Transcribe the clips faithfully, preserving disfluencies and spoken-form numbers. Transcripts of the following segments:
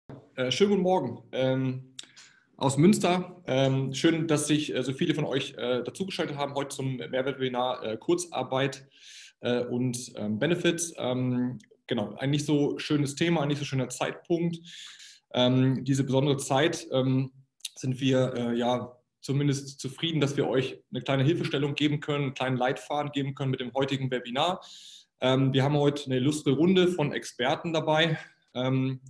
Äh, schönen guten Morgen ähm, aus Münster. Ähm, schön, dass sich äh, so viele von euch äh, dazugeschaltet haben heute zum Mehrwertwebinar äh, Kurzarbeit äh, und ähm, Benefits. Ähm, genau, ein nicht so schönes Thema, ein nicht so schöner Zeitpunkt. Ähm, diese besondere Zeit ähm, sind wir äh, ja zumindest zufrieden, dass wir euch eine kleine Hilfestellung geben können, einen kleinen Leitfaden geben können mit dem heutigen Webinar. Ähm, wir haben heute eine illustre Runde von Experten dabei. Ähm,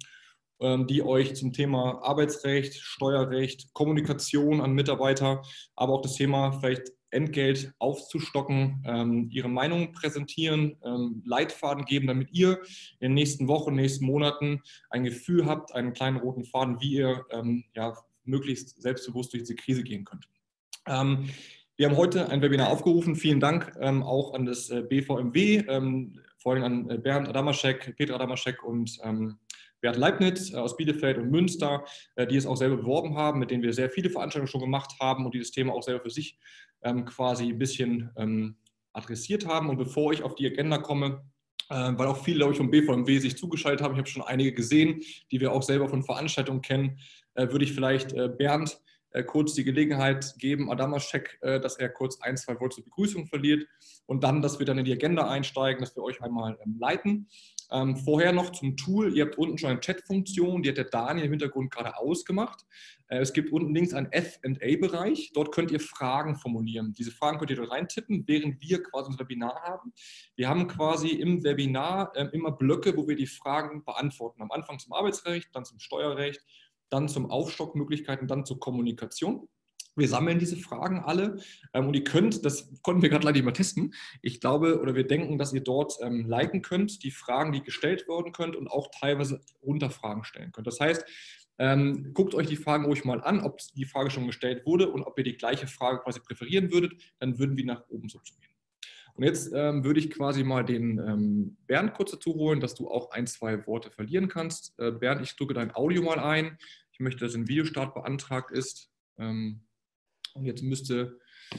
die euch zum Thema Arbeitsrecht, Steuerrecht, Kommunikation an Mitarbeiter, aber auch das Thema vielleicht Entgelt aufzustocken, ähm, ihre Meinung präsentieren, ähm, Leitfaden geben, damit ihr in den nächsten Wochen, nächsten Monaten ein Gefühl habt, einen kleinen roten Faden, wie ihr ähm, ja, möglichst selbstbewusst durch diese Krise gehen könnt. Ähm, wir haben heute ein Webinar aufgerufen. Vielen Dank ähm, auch an das äh, B V M W, ähm, vor allem an äh, Bernd Adamaschek, Petra Adamaschek und ähm, Bert Leibniz äh, aus Bielefeld und Münster, äh, die es auch selber beworben haben, mit denen wir sehr viele Veranstaltungen schon gemacht haben und die das Thema auch selber für sich ähm, quasi ein bisschen ähm, adressiert haben. Und bevor ich auf die Agenda komme, äh, weil auch viele, glaube ich, vom B V M W sich zugeschaltet haben, ich habe schon einige gesehen, die wir auch selber von Veranstaltungen kennen, äh, würde ich vielleicht äh, Bernd äh, kurz die Gelegenheit geben, Adamaschek, äh, dass er kurz ein, zwei Worte zur Begrüßung verliert und dann, dass wir dann in die Agenda einsteigen, dass wir euch einmal ähm, leiten. Ähm, vorher noch zum Tool. Ihr habt unten schon eine Chat-Funktion, die hat der Daniel im Hintergrund gerade ausgemacht. Äh, es gibt unten links einen F und A-Bereich. Dort könnt ihr Fragen formulieren. Diese Fragen könnt ihr dort reintippen, während wir quasi unser Webinar haben. Wir haben quasi im Webinar äh, immer Blöcke, wo wir die Fragen beantworten. Am Anfang zum Arbeitsrecht, dann zum Steuerrecht, dann zum Aufstockmöglichkeiten, dann zur Kommunikation. Wir sammeln diese Fragen alle ähm, und ihr könnt, das konnten wir gerade leider nicht mal testen, ich glaube oder wir denken, dass ihr dort ähm, liken könnt, die Fragen, die gestellt werden könnt und auch teilweise Unterfragen stellen könnt. Das heißt, ähm, guckt euch die Fragen ruhig mal an, ob die Frage schon gestellt wurde und ob ihr die gleiche Frage quasi präferieren würdet, dann würden wir nach oben sortieren. Und jetzt ähm, würde ich quasi mal den ähm, Bernd kurz dazu holen, dass du auch ein, zwei Worte verlieren kannst. Äh, Bernd, ich drücke dein Audio mal ein. Ich möchte, dass ein Videostart beantragt ist. Ähm, und jetzt müsste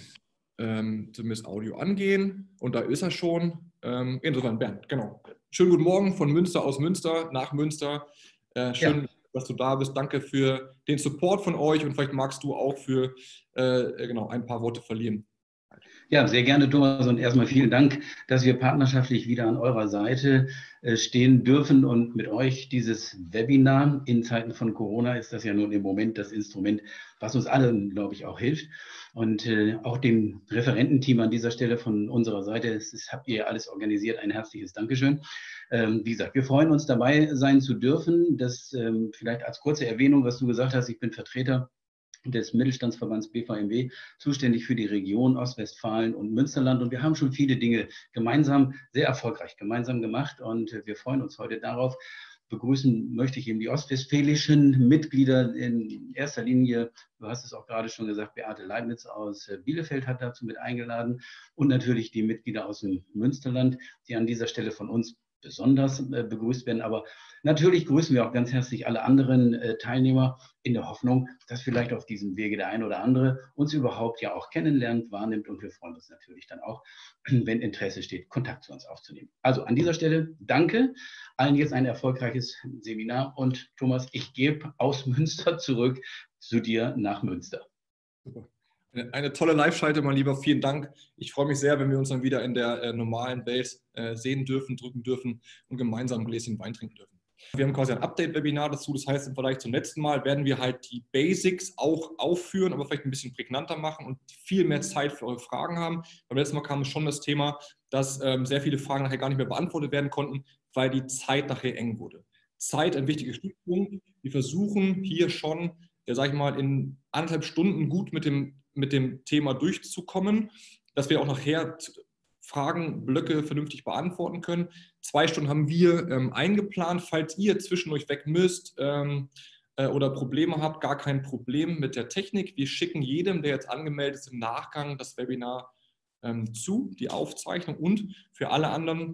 ähm, zumindest Audio angehen. Und da ist er schon. Ähm, insofern, Bernd, genau. Schönen guten Morgen von Münster aus Münster, nach Münster. Äh, schön, Ja. dass du da bist. Danke für den Support von euch und vielleicht magst du auch für äh, genau, ein paar Worte verlieren. Ja, sehr gerne, Thomas. Und erstmal vielen Dank, dass wir partnerschaftlich wieder an eurer Seite stehen dürfen und mit euch dieses Webinar. In Zeiten von Corona ist das ja nun im Moment das Instrument, was uns allen, glaube ich, auch hilft. Und äh, auch dem Referententeam an dieser Stelle von unserer Seite, das, das habt ihr alles organisiert. Ein herzliches Dankeschön. Ähm, wie gesagt, wir freuen uns, dabei sein zu dürfen. Das ähm, vielleicht als kurze Erwähnung, was du gesagt hast. Ich bin Vertreter des Mittelstandsverbands B V M W, zuständig für die Region Ostwestfalen und Münsterland. Und wir haben schon viele Dinge gemeinsam, sehr erfolgreich gemeinsam gemacht. Und wir freuen uns heute darauf. Begrüßen möchte ich eben die ostwestfälischen Mitglieder in erster Linie. Du hast es auch gerade schon gesagt, Beate Leibniz aus Bielefeld hat dazu mit eingeladen und natürlich die Mitglieder aus dem Münsterland, die an dieser Stelle von uns besonders äh, begrüßt werden. Aber natürlich grüßen wir auch ganz herzlich alle anderen äh, Teilnehmer in der Hoffnung, dass vielleicht auf diesem Wege der eine oder andere uns überhaupt ja auch kennenlernt, wahrnimmt. Und wir freuen uns natürlich dann auch, wenn Interesse steht, Kontakt zu uns aufzunehmen. Also an dieser Stelle danke. Allen jetzt ein erfolgreiches Seminar. Und Thomas, ich gebe aus Münster zurück zu dir nach Münster. Super. Eine tolle Live-Schalte, mein Lieber. Vielen Dank. Ich freue mich sehr, wenn wir uns dann wieder in der äh, normalen Welt äh, sehen dürfen, drücken dürfen und gemeinsam ein Gläschen Wein trinken dürfen. Wir haben quasi ein Update-Webinar dazu. Das heißt, im Vergleich zum letzten Mal werden wir halt die Basics auch aufführen, aber vielleicht ein bisschen prägnanter machen und viel mehr Zeit für eure Fragen haben. Beim letzten Mal kam schon das Thema, dass ähm, sehr viele Fragen nachher gar nicht mehr beantwortet werden konnten, weil die Zeit nachher eng wurde. Zeit ein wichtiger Stichpunkt. Wir versuchen hier schon, ja, sag ich mal, in anderthalb Stunden gut mit dem mit dem Thema durchzukommen, dass wir auch nachher Fragenblöcke vernünftig beantworten können. Zwei Stunden haben wir ähm, eingeplant. Falls ihr zwischendurch weg müsst ähm, äh, oder Probleme habt, gar kein Problem mit der Technik. Wir schicken jedem, der jetzt angemeldet ist, im Nachgang das Webinar ähm, zu, die Aufzeichnung und für alle anderen,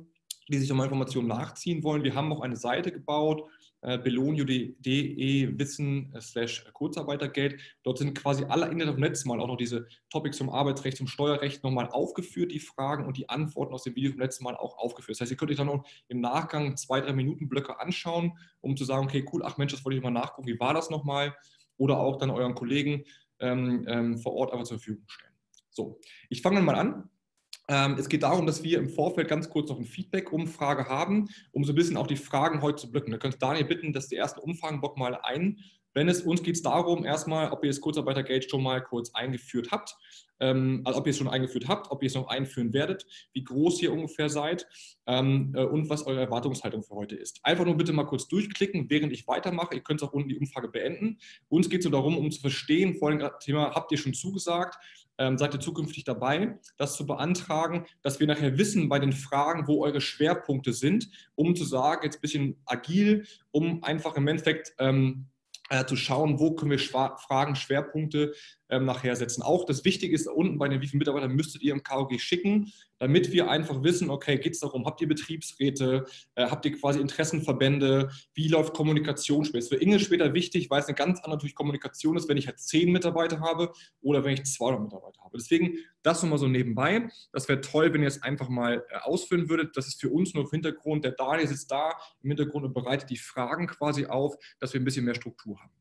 die sich nochmal Informationen nachziehen wollen. Wir haben auch eine Seite gebaut, äh, belonio punkt de wissen slash Kurzarbeitergeld. Dort sind quasi alle Inhalte im Netz mal auch noch diese Topics zum Arbeitsrecht, zum Steuerrecht nochmal aufgeführt, die Fragen und die Antworten aus dem Video vom letzten Mal auch aufgeführt. Das heißt, ihr könnt euch dann auch im Nachgang zwei, drei Minuten Blöcke anschauen, um zu sagen, okay, cool, ach Mensch, das wollte ich mal nachgucken, wie war das nochmal? Oder auch dann euren Kollegen ähm, ähm, vor Ort einfach zur Verfügung stellen. So, ich fange dann mal an. Ähm, es geht darum, dass wir im Vorfeld ganz kurz noch eine Feedback-Umfrage haben, um so ein bisschen auch die Fragen heute zu blöcken. Da könnt ihr Daniel bitten, dass die ersten Umfragenblock mal ein. Wenn es uns geht es darum, erstmal, ob ihr das Kurzarbeitergeld schon mal kurz eingeführt habt, ähm, also ob ihr es schon eingeführt habt, ob ihr es noch einführen werdet, wie groß ihr ungefähr seid ähm, äh, und was eure Erwartungshaltung für heute ist. Einfach nur bitte mal kurz durchklicken, während ich weitermache. Ihr könnt auch unten die Umfrage beenden. Uns geht es nur darum, um zu verstehen, vor allem das Thema, habt ihr schon zugesagt, ähm, seid ihr zukünftig dabei, das zu beantragen, dass wir nachher wissen bei den Fragen, wo eure Schwerpunkte sind, um zu sagen, jetzt ein bisschen agil, um einfach im Endeffekt ähm, äh, zu schauen, wo können wir Schwa Fragen, Schwerpunkte ähm, nachher setzen. Auch das Wichtige ist da unten bei den, wie viele Mitarbeiter müsstet ihr im K O G schicken, damit wir einfach wissen, okay, geht es darum, habt ihr Betriebsräte, äh, habt ihr quasi Interessenverbände, wie läuft Kommunikation später? Das ist für Inge später wichtig, weil es eine ganz andere natürlich Kommunikation ist, wenn ich halt zehn Mitarbeiter habe oder wenn ich zweihundert Mitarbeiter habe. Deswegen das nochmal so nebenbei. Das wäre toll, wenn ihr es einfach mal äh, ausführen würdet. Das ist für uns nur im Hintergrund. Der Daniel sitzt da im Hintergrund und bereitet die Fragen quasi auf, dass wir ein bisschen mehr Struktur haben.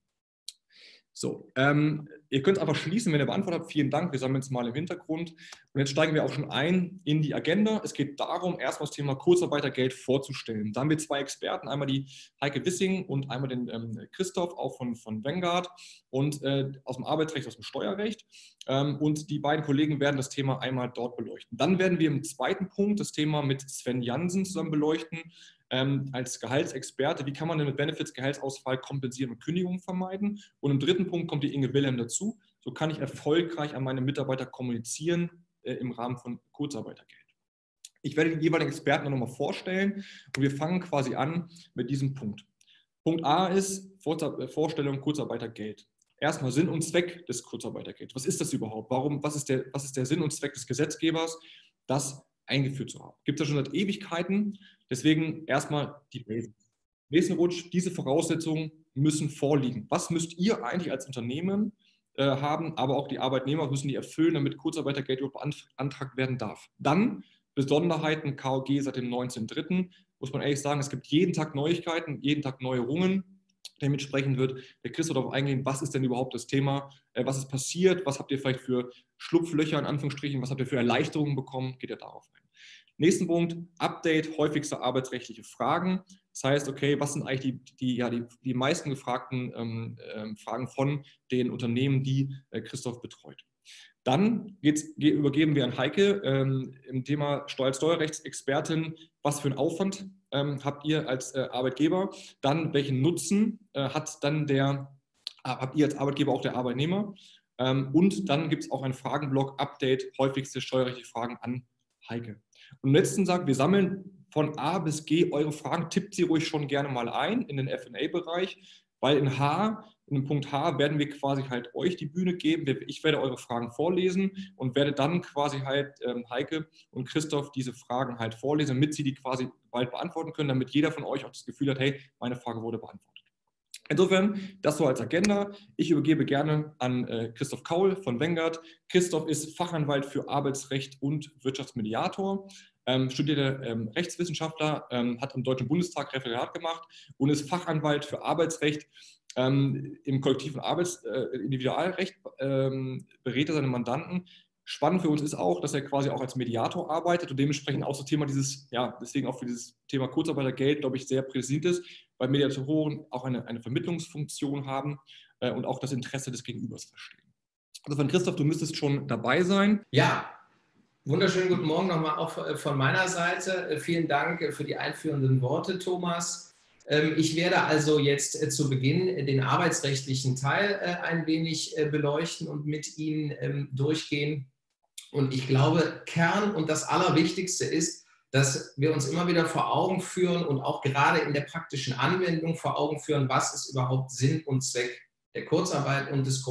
So, ähm, ihr könnt einfach schließen, wenn ihr beantwortet habt. Vielen Dank, wir sammeln es mal im Hintergrund. Und jetzt steigen wir auch schon ein in die Agenda. Es geht darum, erstmal das Thema Kurzarbeitergeld vorzustellen. Da haben wir zwei Experten, einmal die Heike Wissing und einmal den ähm, Christoph, auch von, von Vanguard und äh, aus dem Arbeitsrecht, aus dem Steuerrecht. Ähm, und die beiden Kollegen werden das Thema einmal dort beleuchten. Dann werden wir im zweiten Punkt das Thema mit Sven Jansen zusammen beleuchten. Ähm, als Gehaltsexperte, wie kann man denn mit Benefits Gehaltsausfall kompensieren und Kündigungen vermeiden? Und im dritten Punkt kommt die Inge Wilhelm dazu. So kann ich erfolgreich an meine Mitarbeiter kommunizieren äh, im Rahmen von Kurzarbeitergeld. Ich werde die jeweiligen Experten nochmal vorstellen und wir fangen quasi an mit diesem Punkt. Punkt A ist Vorstellung Kurzarbeitergeld. Erstmal Sinn und Zweck des Kurzarbeitergelds. Was ist das überhaupt? Warum, was ist der, was ist der Sinn und Zweck des Gesetzgebers? Das eingeführt zu haben. Gibt es ja schon seit Ewigkeiten. Deswegen erstmal die Basics. Nächsten Rutsch, diese Voraussetzungen müssen vorliegen. Was müsst ihr eigentlich als Unternehmen äh, haben, aber auch die Arbeitnehmer müssen die erfüllen, damit Kurzarbeitergeld überhaupt beantragt werden darf. Dann Besonderheiten K O G seit dem neunzehnten dritten muss man ehrlich sagen, es gibt jeden Tag Neuigkeiten, jeden Tag Neuerungen. Dementsprechend wird der Chris darauf eingehen, was ist denn überhaupt das Thema, äh, was ist passiert, was habt ihr vielleicht für Schlupflöcher in Anführungsstrichen, was habt ihr für Erleichterungen bekommen, geht ja darauf ein. Nächsten Punkt, Update, häufigste arbeitsrechtliche Fragen. Das heißt, okay, was sind eigentlich die, die, ja, die, die meisten gefragten ähm, äh, Fragen von den Unternehmen, die äh, Christoph betreut. Dann geht's, übergeben wir an Heike ähm, im Thema Steuer- als Steuerrechtsexpertin. Was für einen Aufwand ähm, habt ihr als äh, Arbeitgeber? Dann, welchen Nutzen äh, hat dann der, äh, habt ihr als Arbeitgeber auch der Arbeitnehmer? Ähm, und dann gibt es auch einen Fragenblock, Update, häufigste steuerrechtliche Fragen an Heike. Und im letzten sagt, wir sammeln von A bis G eure Fragen, tippt sie ruhig schon gerne mal ein in den F und A-Bereich, weil in H, in dem Punkt H werden wir quasi halt euch die Bühne geben. Ich werde eure Fragen vorlesen und werde dann quasi halt ähm, Heike und Christoph diese Fragen halt vorlesen, damit sie die quasi bald beantworten können, damit jeder von euch auch das Gefühl hat, hey, meine Frage wurde beantwortet. Insofern, das so als Agenda. Ich übergebe gerne an äh, Christoph Kaul von Vanguard. Christoph ist Fachanwalt für Arbeitsrecht und Wirtschaftsmediator, ähm, studierter ähm, Rechtswissenschaftler, ähm, hat im Deutschen Bundestag Referat gemacht und ist Fachanwalt für Arbeitsrecht ähm, im kollektiven Arbeitsindividualrecht, äh, ähm, berät er seine Mandanten. Spannend für uns ist auch, dass er quasi auch als Mediator arbeitet und dementsprechend auch das Thema dieses, ja, deswegen auch für dieses Thema Kurzarbeitergeld, glaube ich, sehr präsent ist, weil Mediatoren auch eine, eine Vermittlungsfunktion haben äh, und auch das Interesse des Gegenübers verstehen. Also von Christoph, du müsstest schon dabei sein. Ja, wunderschönen guten Morgen nochmal auch von meiner Seite. Vielen Dank für die einführenden Worte, Thomas. Ich werde also jetzt zu Beginn den arbeitsrechtlichen Teil ein wenig beleuchten und mit Ihnen durchgehen. Und ich glaube, Kern und das Allerwichtigste ist, dass wir uns immer wieder vor Augen führen und auch gerade in der praktischen Anwendung vor Augen führen, was ist überhaupt Sinn und Zweck der Kurzarbeit und des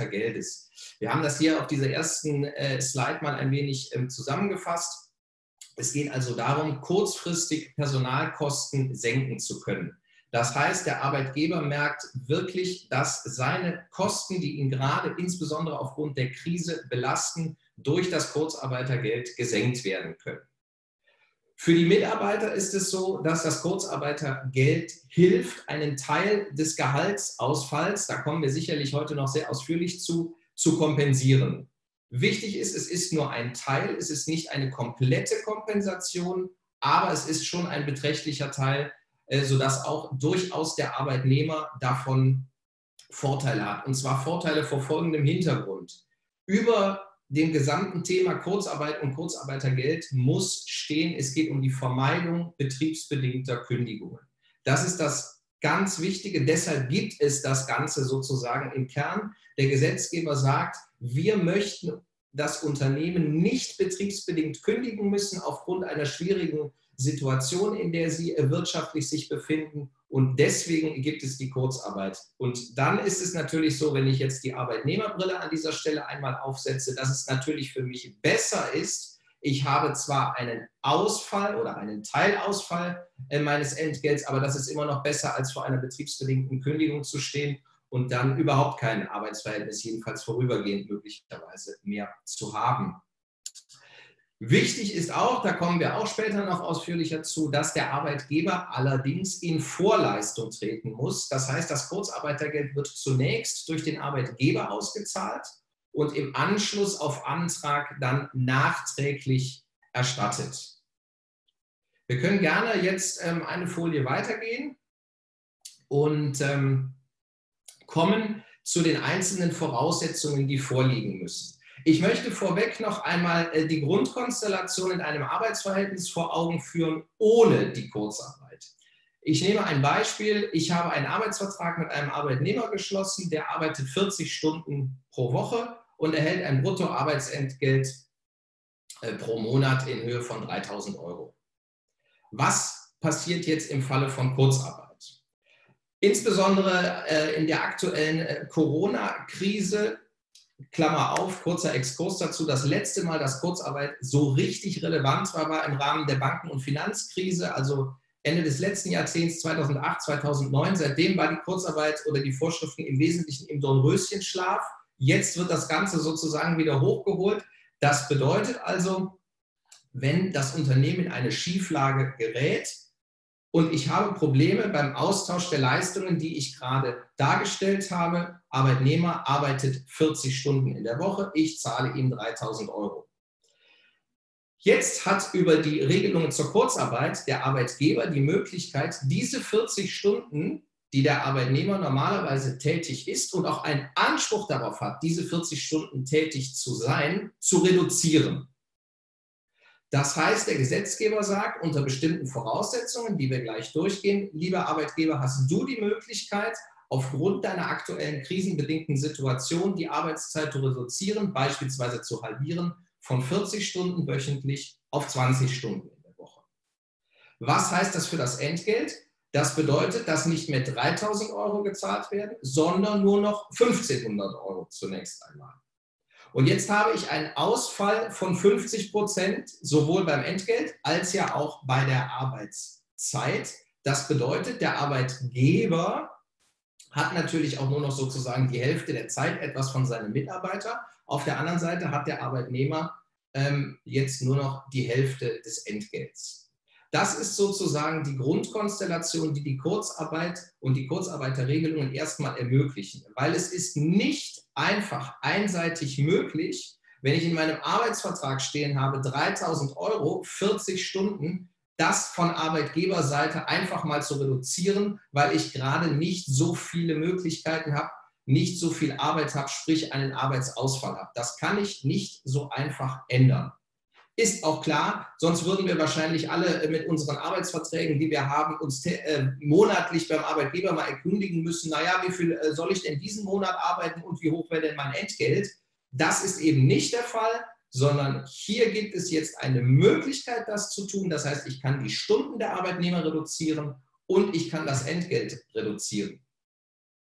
Kurzarbeitergeldes. Wir haben das hier auf dieser ersten Slide mal ein wenig zusammengefasst. Es geht also darum, kurzfristig Personalkosten senken zu können. Das heißt, der Arbeitgeber merkt wirklich, dass seine Kosten, die ihn gerade insbesondere aufgrund der Krise belasten, durch das Kurzarbeitergeld gesenkt werden können. Für die Mitarbeiter ist es so, dass das Kurzarbeitergeld hilft, einen Teil des Gehaltsausfalls, da kommen wir sicherlich heute noch sehr ausführlich zu, zu kompensieren. Wichtig ist, es ist nur ein Teil, es ist nicht eine komplette Kompensation, aber es ist schon ein beträchtlicher Teil, sodass auch durchaus der Arbeitnehmer davon Vorteile hat. Und zwar Vorteile vor folgendem Hintergrund. Über dem gesamten Thema Kurzarbeit und Kurzarbeitergeld muss stehen, es geht um die Vermeidung betriebsbedingter Kündigungen. Das ist das ganz Wichtige, deshalb gibt es das Ganze sozusagen im Kern. Der Gesetzgeber sagt, wir möchten das Unternehmen nicht betriebsbedingt kündigen müssen aufgrund einer schwierigen Situation, in der sie wirtschaftlich sich befinden, und deswegen gibt es die Kurzarbeit. Und dann ist es natürlich so, wenn ich jetzt die Arbeitnehmerbrille an dieser Stelle einmal aufsetze, dass es natürlich für mich besser ist, ich habe zwar einen Ausfall oder einen Teilausfall meines Entgelts, aber das ist immer noch besser, als vor einer betriebsbedingten Kündigung zu stehen und dann überhaupt kein Arbeitsverhältnis, jedenfalls vorübergehend möglicherweise, mehr zu haben. Wichtig ist auch, da kommen wir auch später noch ausführlicher zu, dass der Arbeitgeber allerdings in Vorleistung treten muss. Das heißt, das Kurzarbeitergeld wird zunächst durch den Arbeitgeber ausgezahlt und im Anschluss auf Antrag dann nachträglich erstattet. Wir können gerne jetzt ähm, eine Folie weitergehen und ähm, kommen zu den einzelnen Voraussetzungen, die vorliegen müssen. Ich möchte vorweg noch einmal die Grundkonstellation in einem Arbeitsverhältnis vor Augen führen, ohne die Kurzarbeit. Ich nehme ein Beispiel. Ich habe einen Arbeitsvertrag mit einem Arbeitnehmer geschlossen, der arbeitet vierzig Stunden pro Woche und erhält ein Bruttoarbeitsentgelt pro Monat in Höhe von dreitausend Euro. Was passiert jetzt im Falle von Kurzarbeit? Insbesondere in der aktuellen Corona-Krise, Klammer auf, kurzer Exkurs dazu, das letzte Mal, dass Kurzarbeit so richtig relevant war, war im Rahmen der Banken- und Finanzkrise, also Ende des letzten Jahrzehnts, zweitausendacht, zweitausendneun. Seitdem war die Kurzarbeit oder die Vorschriften im Wesentlichen im Dornröschenschlaf. Jetzt wird das Ganze sozusagen wieder hochgeholt. Das bedeutet also, wenn das Unternehmen in eine Schieflage gerät, und ich habe Probleme beim Austausch der Leistungen, die ich gerade dargestellt habe. Arbeitnehmer arbeitet vierzig Stunden in der Woche, ich zahle ihm dreitausend Euro. Jetzt hat über die Regelungen zur Kurzarbeit der Arbeitgeber die Möglichkeit, diese vierzig Stunden, die der Arbeitnehmer normalerweise tätig ist und auch einen Anspruch darauf hat, diese vierzig Stunden tätig zu sein, zu reduzieren. Das heißt, der Gesetzgeber sagt, unter bestimmten Voraussetzungen, die wir gleich durchgehen, lieber Arbeitgeber, hast du die Möglichkeit, aufgrund deiner aktuellen krisenbedingten Situation die Arbeitszeit zu reduzieren, beispielsweise zu halbieren, von vierzig Stunden wöchentlich auf zwanzig Stunden in der Woche. Was heißt das für das Entgelt? Das bedeutet, dass nicht mehr dreitausend Euro gezahlt werden, sondern nur noch fünfzehnhundert Euro zunächst einmal. Und jetzt habe ich einen Ausfall von fünfzig Prozent, sowohl beim Entgelt als ja auch bei der Arbeitszeit. Das bedeutet, der Arbeitgeber hat natürlich auch nur noch sozusagen die Hälfte der Zeit etwas von seinem Mitarbeiter. Auf der anderen Seite hat der Arbeitnehmer ähm, jetzt nur noch die Hälfte des Entgelts. Das ist sozusagen die Grundkonstellation, die die Kurzarbeit und die Kurzarbeiterregelungen erstmal ermöglichen. Weil es ist nicht einfach einseitig möglich, wenn ich in meinem Arbeitsvertrag stehen habe, dreitausend Euro, vierzig Stunden, das von Arbeitgeberseite einfach mal zu reduzieren, weil ich gerade nicht so viele Möglichkeiten habe, nicht so viel Arbeit habe, sprich einen Arbeitsausfall habe. Das kann ich nicht so einfach ändern. Ist auch klar, sonst würden wir wahrscheinlich alle mit unseren Arbeitsverträgen, die wir haben, uns äh, monatlich beim Arbeitgeber mal erkundigen müssen, naja, wie viel äh, soll ich denn diesen Monat arbeiten und wie hoch wäre denn mein Entgelt? Das ist eben nicht der Fall, sondern hier gibt es jetzt eine Möglichkeit, das zu tun. Das heißt, ich kann die Stunden der Arbeitnehmer reduzieren und ich kann das Entgelt reduzieren.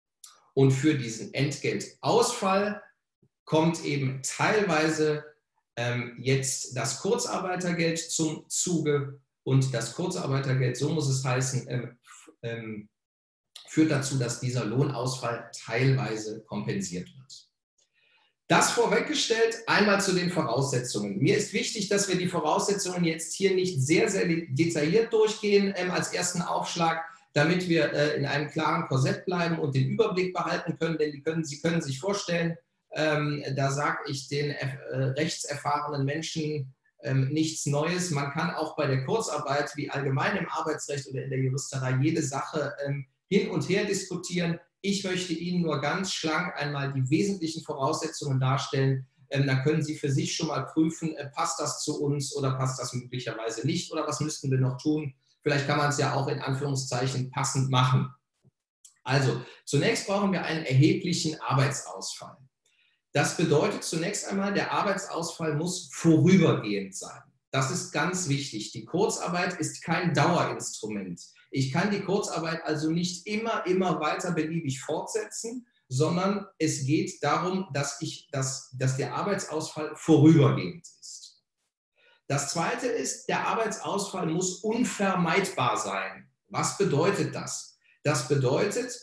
Und für diesen Entgeltausfall kommt eben teilweise ähm, jetzt das Kurzarbeitergeld zum Zuge und das Kurzarbeitergeld, so muss es heißen, ähm, ähm, führt dazu, dass dieser Lohnausfall teilweise kompensiert wird. Das vorweggestellt, einmal zu den Voraussetzungen. Mir ist wichtig, dass wir die Voraussetzungen jetzt hier nicht sehr, sehr detailliert durchgehen ähm, als ersten Aufschlag, damit wir äh, in einem klaren Korsett bleiben und den Überblick behalten können, denn die können, Sie können sich vorstellen, ähm, da sage ich den äh, rechtserfahrenen Menschen ähm, nichts Neues. Man kann auch bei der Kurzarbeit, wie allgemein im Arbeitsrecht oder in der Juristerei, jede Sache ähm, hin und her diskutieren. Ich möchte Ihnen nur ganz schlank einmal die wesentlichen Voraussetzungen darstellen. Ähm, dann können Sie für sich schon mal prüfen, äh, passt das zu uns oder passt das möglicherweise nicht oder was müssten wir noch tun? Vielleicht kann man es ja auch in Anführungszeichen passend machen. Also, zunächst brauchen wir einen erheblichen Arbeitsausfall. Das bedeutet zunächst einmal, der Arbeitsausfall muss vorübergehend sein. Das ist ganz wichtig. Die Kurzarbeit ist kein Dauerinstrument. Ich kann die Kurzarbeit also nicht immer, immer weiter beliebig fortsetzen, sondern es geht darum, dass, ich, dass, dass der Arbeitsausfall vorübergehend ist. Das Zweite ist, der Arbeitsausfall muss unvermeidbar sein. Was bedeutet das? Das bedeutet,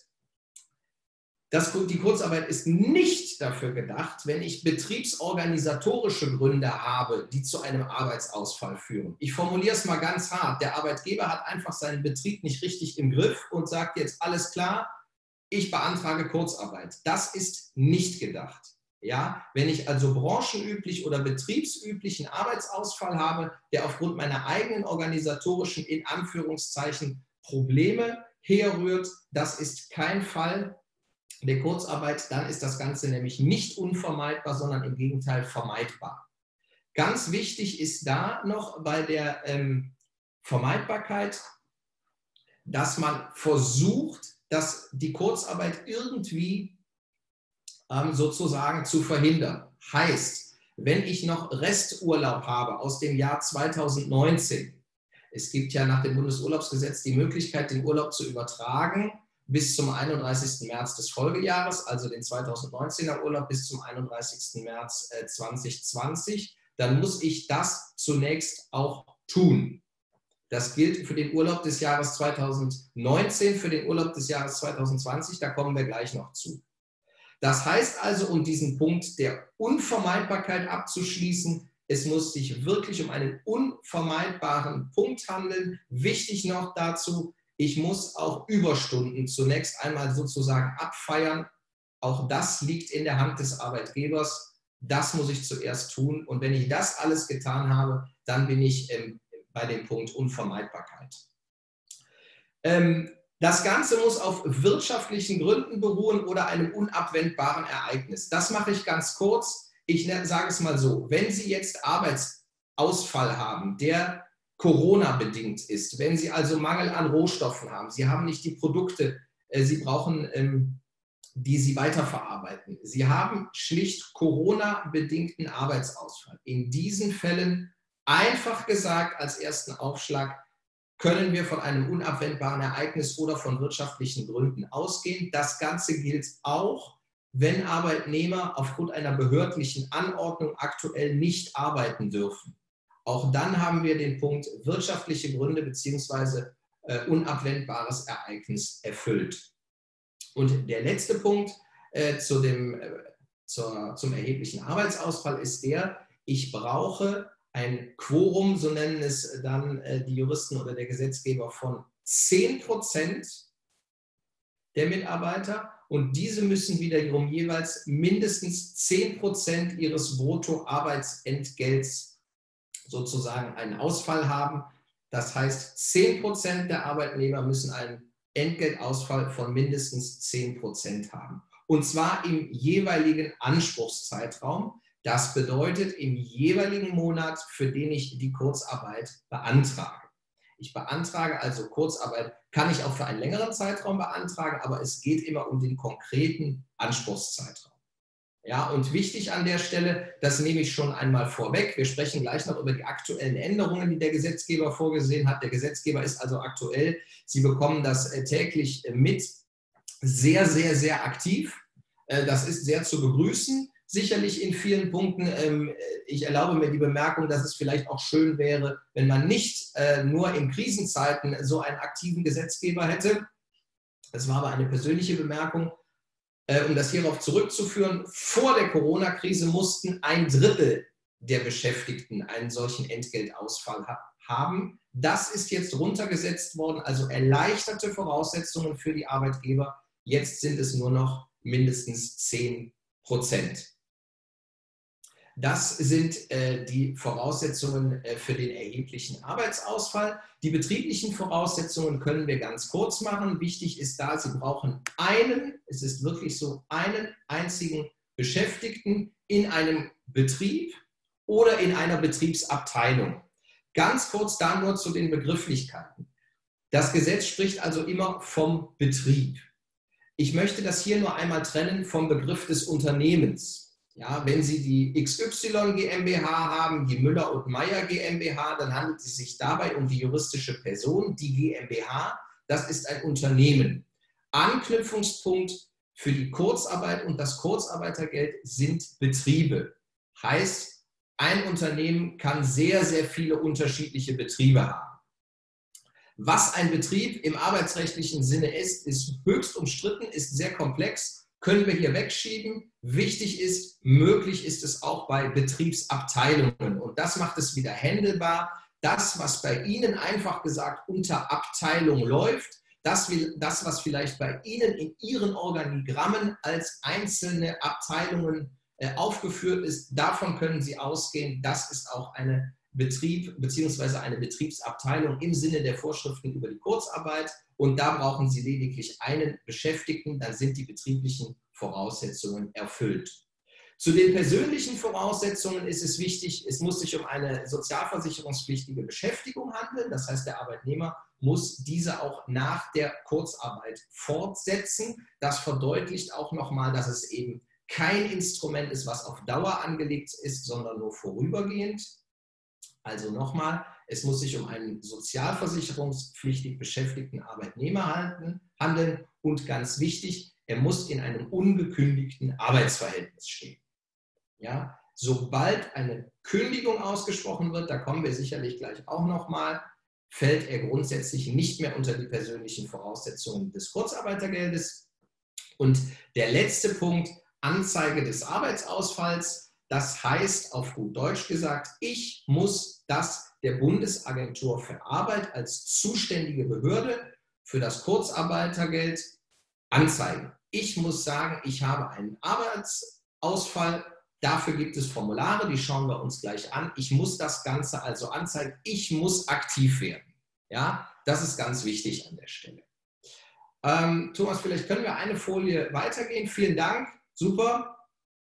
dass die Kurzarbeit ist nicht dafür gedacht, wenn ich betriebsorganisatorische Gründe habe, die zu einem Arbeitsausfall führen. Ich formuliere es mal ganz hart. Der Arbeitgeber hat einfach seinen Betrieb nicht richtig im Griff und sagt jetzt, alles klar, ich beantrage Kurzarbeit. Das ist nicht gedacht. Ja, wenn ich also branchenüblich oder betriebsüblichen Arbeitsausfall habe, der aufgrund meiner eigenen organisatorischen, in Anführungszeichen, Probleme herrührt, das ist kein Fall der Kurzarbeit, dann ist das Ganze nämlich nicht unvermeidbar, sondern im Gegenteil vermeidbar. Ganz wichtig ist da noch bei der ähm, Vermeidbarkeit, dass man versucht, dass die Kurzarbeit irgendwie ähm, sozusagen zu verhindern. Heißt, wenn ich noch Resturlaub habe aus dem Jahr zweitausendneunzehn, es gibt ja nach dem Bundesurlaubsgesetz die Möglichkeit, den Urlaub zu übertragen, bis zum einunddreißigsten März des Folgejahres, also den zweitausendneunzehner Urlaub bis zum einunddreißigsten März zweitausendzwanzig, dann muss ich das zunächst auch tun. Das gilt für den Urlaub des Jahres zweitausendneunzehn, für den Urlaub des Jahres zweitausendzwanzig, da kommen wir gleich noch zu. Das heißt also, um diesen Punkt der Unvermeidbarkeit abzuschließen, es muss sich wirklich um einen unvermeidbaren Punkt handeln. Wichtig noch dazu, ich muss auch Überstunden zunächst einmal sozusagen abfeiern. Auch das liegt in der Hand des Arbeitgebers. Das muss ich zuerst tun. Und wenn ich das alles getan habe, dann bin ich ähm, bei dem Punkt Unvermeidbarkeit. Ähm, das Ganze muss auf wirtschaftlichen Gründen beruhen oder einem unabwendbaren Ereignis. Das mache ich ganz kurz. Ich sage es mal so, wenn Sie jetzt Arbeitsausfall haben, der Corona-bedingt ist, wenn Sie also Mangel an Rohstoffen haben, Sie haben nicht die Produkte, äh, Sie brauchen, ähm, die Sie weiterverarbeiten. Sie haben schlicht Corona-bedingten Arbeitsausfall. In diesen Fällen, einfach gesagt als ersten Aufschlag, können wir von einem unabwendbaren Ereignis oder von wirtschaftlichen Gründen ausgehen. Das Ganze gilt auch, wenn Arbeitnehmer aufgrund einer behördlichen Anordnung aktuell nicht arbeiten dürfen. Auch dann haben wir den Punkt wirtschaftliche Gründe bzw. äh, unabwendbares Ereignis erfüllt. Und der letzte Punkt äh, zu dem, äh, zur, zum erheblichen Arbeitsausfall ist der, ich brauche ein Quorum, so nennen es dann äh, die Juristen oder der Gesetzgeber, von zehn Prozent der Mitarbeiter und diese müssen wiederum jeweils mindestens zehn Prozent ihres Bruttoarbeitsentgelts sozusagen einen Ausfall haben. Das heißt, zehn Prozent der Arbeitnehmer müssen einen Entgeltausfall von mindestens zehn Prozent haben. Und zwar im jeweiligen Anspruchszeitraum. Das bedeutet im jeweiligen Monat, für den ich die Kurzarbeit beantrage. Ich beantrage also Kurzarbeit, kann ich auch für einen längeren Zeitraum beantragen, aber es geht immer um den konkreten Anspruchszeitraum. Ja, und wichtig an der Stelle, das nehme ich schon einmal vorweg, wir sprechen gleich noch über die aktuellen Änderungen, die der Gesetzgeber vorgesehen hat. Der Gesetzgeber ist also aktuell, Sie bekommen das täglich mit, sehr, sehr, sehr aktiv. Das ist sehr zu begrüßen. sicherlich in vielen Punkten. Ähm, ich erlaube mir die Bemerkung, dass es vielleicht auch schön wäre, wenn man nicht äh, nur in Krisenzeiten so einen aktiven Gesetzgeber hätte. Das war aber eine persönliche Bemerkung. Äh, um das hierauf zurückzuführen, vor der Corona-Krise mussten ein Drittel der Beschäftigten einen solchen Entgeltausfall ha haben. Das ist jetzt runtergesetzt worden, also erleichterte Voraussetzungen für die Arbeitgeber. Jetzt sind es nur noch mindestens zehn Prozent. Das sind äh, die Voraussetzungen äh, für den erheblichen Arbeitsausfall. Die betrieblichen Voraussetzungen können wir ganz kurz machen. Wichtig ist da, Sie brauchen einen, es ist wirklich so, einen einzigen Beschäftigten in einem Betrieb oder in einer Betriebsabteilung. Ganz kurz da nur zu den Begrifflichkeiten. Das Gesetz spricht also immer vom Betrieb. Ich möchte das hier nur einmal trennen vom Begriff des Unternehmens. Ja, wenn Sie die X Y GmbH haben, die Müller und Meyer GmbH, dann handelt es sich dabei um die juristische Person, die GmbH. Das ist ein Unternehmen. Anknüpfungspunkt für die Kurzarbeit und das Kurzarbeitergeld sind Betriebe. Heißt, ein Unternehmen kann sehr, sehr viele unterschiedliche Betriebe haben. Was ein Betrieb im arbeitsrechtlichen Sinne ist, ist höchst umstritten, ist sehr komplex, können wir hier wegschieben. Wichtig ist, möglich ist es auch bei Betriebsabteilungen. Und das macht es wieder händelbar. Das, was bei Ihnen einfach gesagt unter Abteilung läuft, das, das was vielleicht bei Ihnen in Ihren Organigrammen als einzelne Abteilungen aufgeführt ist, davon können Sie ausgehen, das ist auch eine Betrieb bzw. eine Betriebsabteilung im Sinne der Vorschriften über die Kurzarbeit und da brauchen Sie lediglich einen Beschäftigten, dann sind die betrieblichen Voraussetzungen erfüllt. Zu den persönlichen Voraussetzungen ist es wichtig, es muss sich um eine sozialversicherungspflichtige Beschäftigung handeln, das heißt, der Arbeitnehmer muss diese auch nach der Kurzarbeit fortsetzen. Das verdeutlicht auch nochmal, dass es eben kein Instrument ist, was auf Dauer angelegt ist, sondern nur vorübergehend. Also nochmal, es muss sich um einen sozialversicherungspflichtig beschäftigten Arbeitnehmer handeln und ganz wichtig, er muss in einem ungekündigten Arbeitsverhältnis stehen. Ja, sobald eine Kündigung ausgesprochen wird, da kommen wir sicherlich gleich auch nochmal, fällt er grundsätzlich nicht mehr unter die persönlichen Voraussetzungen des Kurzarbeitergeldes. Und der letzte Punkt, Anzeige des Arbeitsausfalls, das heißt auf gut Deutsch gesagt, ich muss das der Bundesagentur für Arbeit als zuständige Behörde für das Kurzarbeitergeld anzeigen. Ich muss sagen, ich habe einen Arbeitsausfall, dafür gibt es Formulare, die schauen wir uns gleich an. Ich muss das Ganze also anzeigen, ich muss aktiv werden. Ja, das ist ganz wichtig an der Stelle. Ähm, Thomas, vielleicht können wir eine Folie weitergehen. Vielen Dank. Super.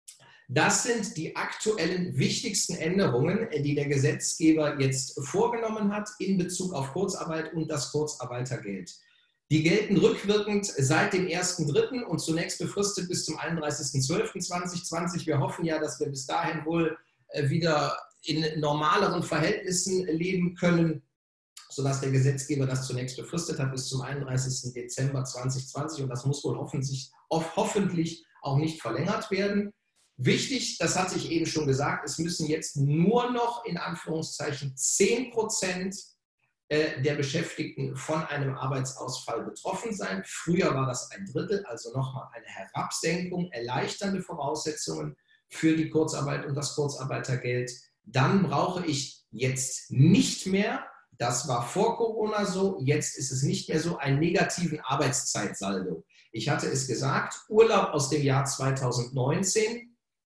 Das sind die aktuellen wichtigsten Änderungen, die der Gesetzgeber jetzt vorgenommen hat in Bezug auf Kurzarbeit und das Kurzarbeitergeld. Die gelten rückwirkend seit dem ersten dritten und zunächst befristet bis zum einunddreißigsten zwölften zweitausendzwanzig. Wir hoffen ja, dass wir bis dahin wohl wieder in normaleren Verhältnissen leben können, sodass der Gesetzgeber das zunächst befristet hat bis zum einunddreißigsten Dezember zweitausendzwanzig und das muss wohl hoffentlich, hoffentlich auch nicht verlängert werden. Wichtig, das hatte ich eben schon gesagt, es müssen jetzt nur noch in Anführungszeichen zehn Prozent der Beschäftigten von einem Arbeitsausfall betroffen sein. Früher war das ein Drittel, also nochmal eine Herabsenkung, erleichternde Voraussetzungen für die Kurzarbeit und das Kurzarbeitergeld. Dann brauche ich jetzt nicht mehr, das war vor Corona so, jetzt ist es nicht mehr so, einen negativen Arbeitszeitsaldo. Ich hatte es gesagt, Urlaub aus dem Jahr zweitausendneunzehn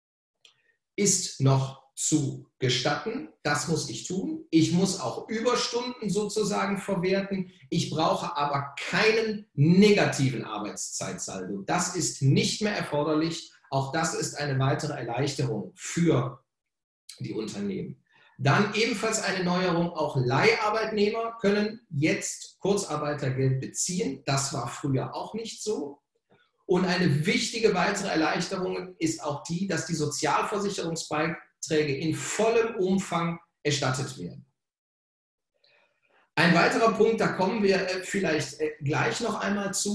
ist noch zu gestatten. Das muss ich tun. Ich muss auch Überstunden sozusagen verwerten. Ich brauche aber keinen negativen Arbeitszeitsaldo. Das ist nicht mehr erforderlich. Auch das ist eine weitere Erleichterung für die Unternehmen. Dann ebenfalls eine Neuerung, auch Leiharbeitnehmer können jetzt Kurzarbeitergeld beziehen. Das war früher auch nicht so. Und eine wichtige weitere Erleichterung ist auch die, dass die Sozialversicherungsbeiträge in vollem Umfang erstattet werden. Ein weiterer Punkt, da kommen wir vielleicht gleich noch einmal zu,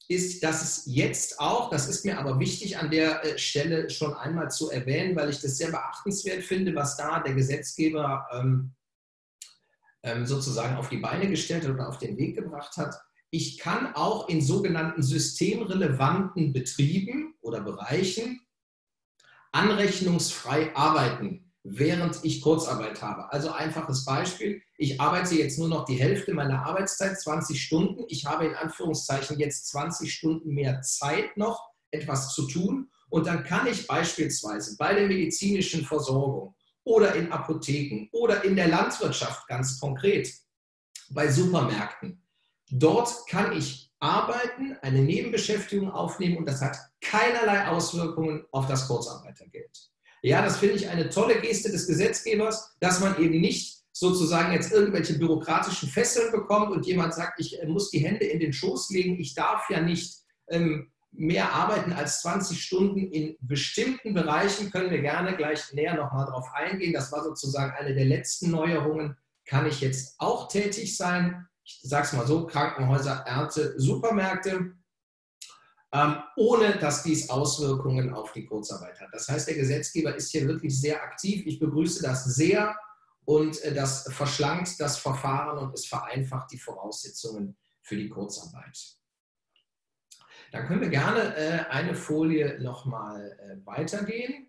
ist, dass es jetzt auch, das ist mir aber wichtig an der Stelle schon einmal zu erwähnen, weil ich das sehr beachtenswert finde, was da der Gesetzgeber ähm, ähm, sozusagen auf die Beine gestellt hat oder auf den Weg gebracht hat. Ich kann auch in sogenannten systemrelevanten Betrieben oder Bereichen anrechnungsfrei arbeiten, während ich Kurzarbeit habe. Also einfaches Beispiel, ich arbeite jetzt nur noch die Hälfte meiner Arbeitszeit, zwanzig Stunden. Ich habe in Anführungszeichen jetzt zwanzig Stunden mehr Zeit noch, etwas zu tun. Und dann kann ich beispielsweise bei der medizinischen Versorgung oder in Apotheken oder in der Landwirtschaft ganz konkret, bei Supermärkten, dort kann ich arbeiten, eine Nebenbeschäftigung aufnehmen und das hat keinerlei Auswirkungen auf das Kurzarbeitergeld. Ja, das finde ich eine tolle Geste des Gesetzgebers, dass man eben nicht sozusagen jetzt irgendwelche bürokratischen Fesseln bekommt und jemand sagt, ich muss die Hände in den Schoß legen, ich darf ja nicht ähm, mehr arbeiten als zwanzig Stunden in bestimmten Bereichen, können wir gerne gleich näher nochmal drauf eingehen. Das war sozusagen eine der letzten Neuerungen. Kann ich jetzt auch tätig sein? Ich sage es mal so, Krankenhäuser, Ärzte, Supermärkte, ähm, ohne dass dies Auswirkungen auf die Kurzarbeit hat. Das heißt, der Gesetzgeber ist hier wirklich sehr aktiv. Ich begrüße das sehr und äh, das verschlankt das Verfahren und es vereinfacht die Voraussetzungen für die Kurzarbeit. Dann können wir gerne äh, eine Folie nochmal äh, weitergehen.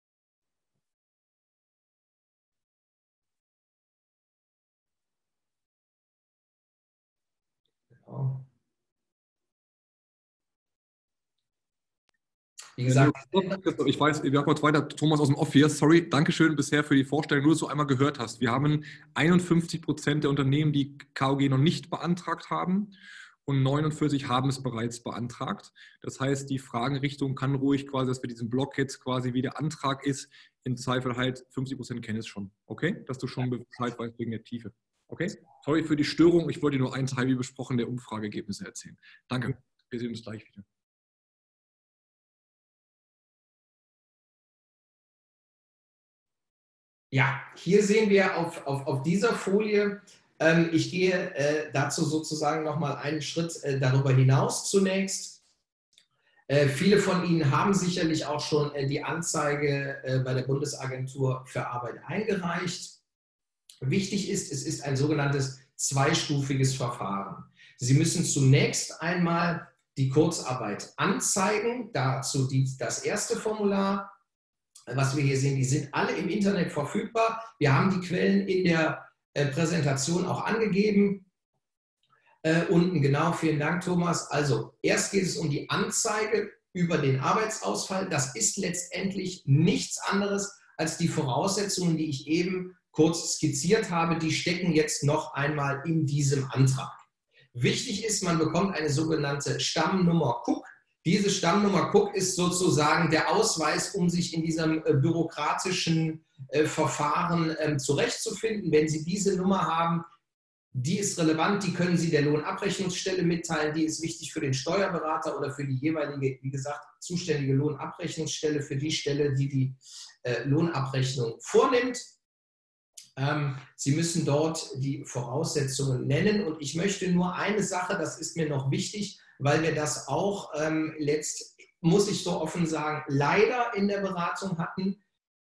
Genau. Wie gesagt, ich weiß, wir haben kurz weiter, Thomas aus dem Off hier, sorry, Dankeschön bisher für die Vorstellung, nur dass du einmal gehört hast. Wir haben einundfünfzig Prozent der Unternehmen, die K O G noch nicht beantragt haben und neunundvierzig haben es bereits beantragt. Das heißt, die Fragenrichtung kann ruhig quasi, dass wir diesen Block jetzt quasi, wie der Antrag ist, im Zweifel halt fünfzig Prozent kennen es schon. Okay? Dass du schon Bescheid weißt wegen der Tiefe. Okay? Sorry für die Störung, ich wollte dir nur ein Teil wie besprochen der Umfrageergebnisse erzählen. Danke, wir sehen uns gleich wieder. Ja, hier sehen wir auf, auf, auf dieser Folie, ähm, ich gehe äh, dazu sozusagen nochmal einen Schritt äh, darüber hinaus zunächst. Äh, viele von Ihnen haben sicherlich auch schon äh, die Anzeige äh, bei der Bundesagentur für Arbeit eingereicht. Wichtig ist, es ist ein sogenanntes zweistufiges Verfahren. Sie müssen zunächst einmal die Kurzarbeit anzeigen, dazu die, das erste Formular. Was wir hier sehen, die sind alle im Internet verfügbar. Wir haben die Quellen in der äh, Präsentation auch angegeben. Äh, unten genau, vielen Dank, Thomas. Also erst geht es um die Anzeige über den Arbeitsausfall. Das ist letztendlich nichts anderes als die Voraussetzungen, die ich eben kurz skizziert habe. Die stecken jetzt noch einmal in diesem Antrag. Wichtig ist, man bekommt eine sogenannte Stammnummer Cook. Diese Stammnummer Cook ist sozusagen der Ausweis, um sich in diesem äh, bürokratischen äh, Verfahren äh, zurechtzufinden. Wenn Sie diese Nummer haben, die ist relevant, die können Sie der Lohnabrechnungsstelle mitteilen, die ist wichtig für den Steuerberater oder für die jeweilige, wie gesagt, zuständige Lohnabrechnungsstelle, für die Stelle, die die äh, Lohnabrechnung vornimmt. Ähm, Sie müssen dort die Voraussetzungen nennen und ich möchte nur eine Sache, das ist mir noch wichtig, weil wir das auch ähm, letzt, muss ich so offen sagen, leider in der Beratung hatten.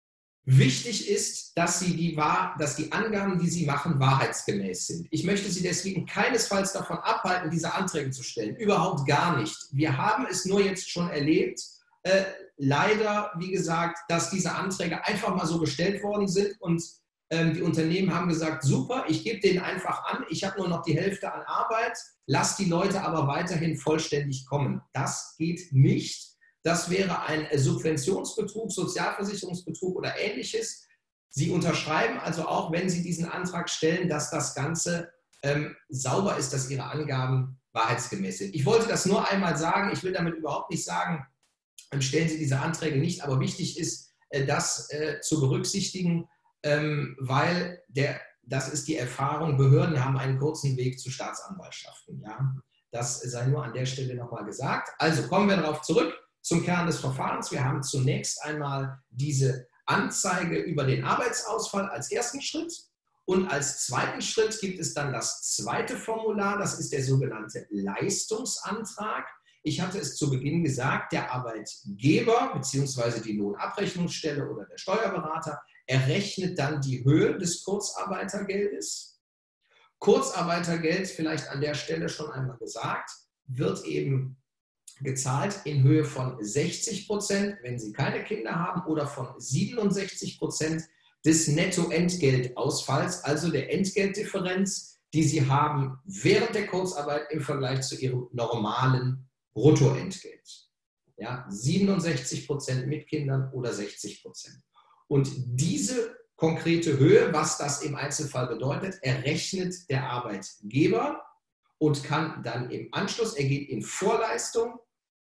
Wichtig ist, dass, Sie die, dass die Angaben, die Sie machen, wahrheitsgemäß sind. Ich möchte Sie deswegen keinesfalls davon abhalten, diese Anträge zu stellen. Überhaupt gar nicht. Wir haben es nur jetzt schon erlebt, äh, leider, wie gesagt, dass diese Anträge einfach mal so gestellt worden sind und die Unternehmen haben gesagt, super, ich gebe denen einfach an, ich habe nur noch die Hälfte an Arbeit, lass die Leute aber weiterhin vollständig kommen. Das geht nicht. Das wäre ein Subventionsbetrug, Sozialversicherungsbetrug oder Ähnliches. Sie unterschreiben also auch, wenn Sie diesen Antrag stellen, dass das Ganze ähm, sauber ist, dass Ihre Angaben wahrheitsgemäß sind. Ich wollte das nur einmal sagen. Ich will damit überhaupt nicht sagen, stellen Sie diese Anträge nicht, aber wichtig ist, äh, das äh, zu berücksichtigen, Ähm, weil der, das ist die Erfahrung, Behörden haben einen kurzen Weg zu Staatsanwaltschaften. Ja? Das sei nur an der Stelle nochmal gesagt. Also kommen wir darauf zurück zum Kern des Verfahrens. Wir haben zunächst einmal diese Anzeige über den Arbeitsausfall als ersten Schritt und als zweiten Schritt gibt es dann das zweite Formular, das ist der sogenannte Leistungsantrag. ich hatte es zu Beginn gesagt, der Arbeitgeber bzw. die Lohnabrechnungsstelle oder der Steuerberater errechnet dann die Höhe des Kurzarbeitergeldes. Kurzarbeitergeld, vielleicht an der Stelle schon einmal gesagt, wird eben gezahlt in Höhe von sechzig Prozent, wenn Sie keine Kinder haben, oder von siebenundsechzig Prozent des Nettoentgeltausfalls, also der Entgeltdifferenz, die Sie haben während der Kurzarbeit im Vergleich zu Ihrem normalen Bruttoentgelt. Ja, siebenundsechzig Prozent mit Kindern oder sechzig Prozent. Und diese konkrete Höhe, was das im Einzelfall bedeutet, errechnet der Arbeitgeber und kann dann im Anschluss, er geht in Vorleistung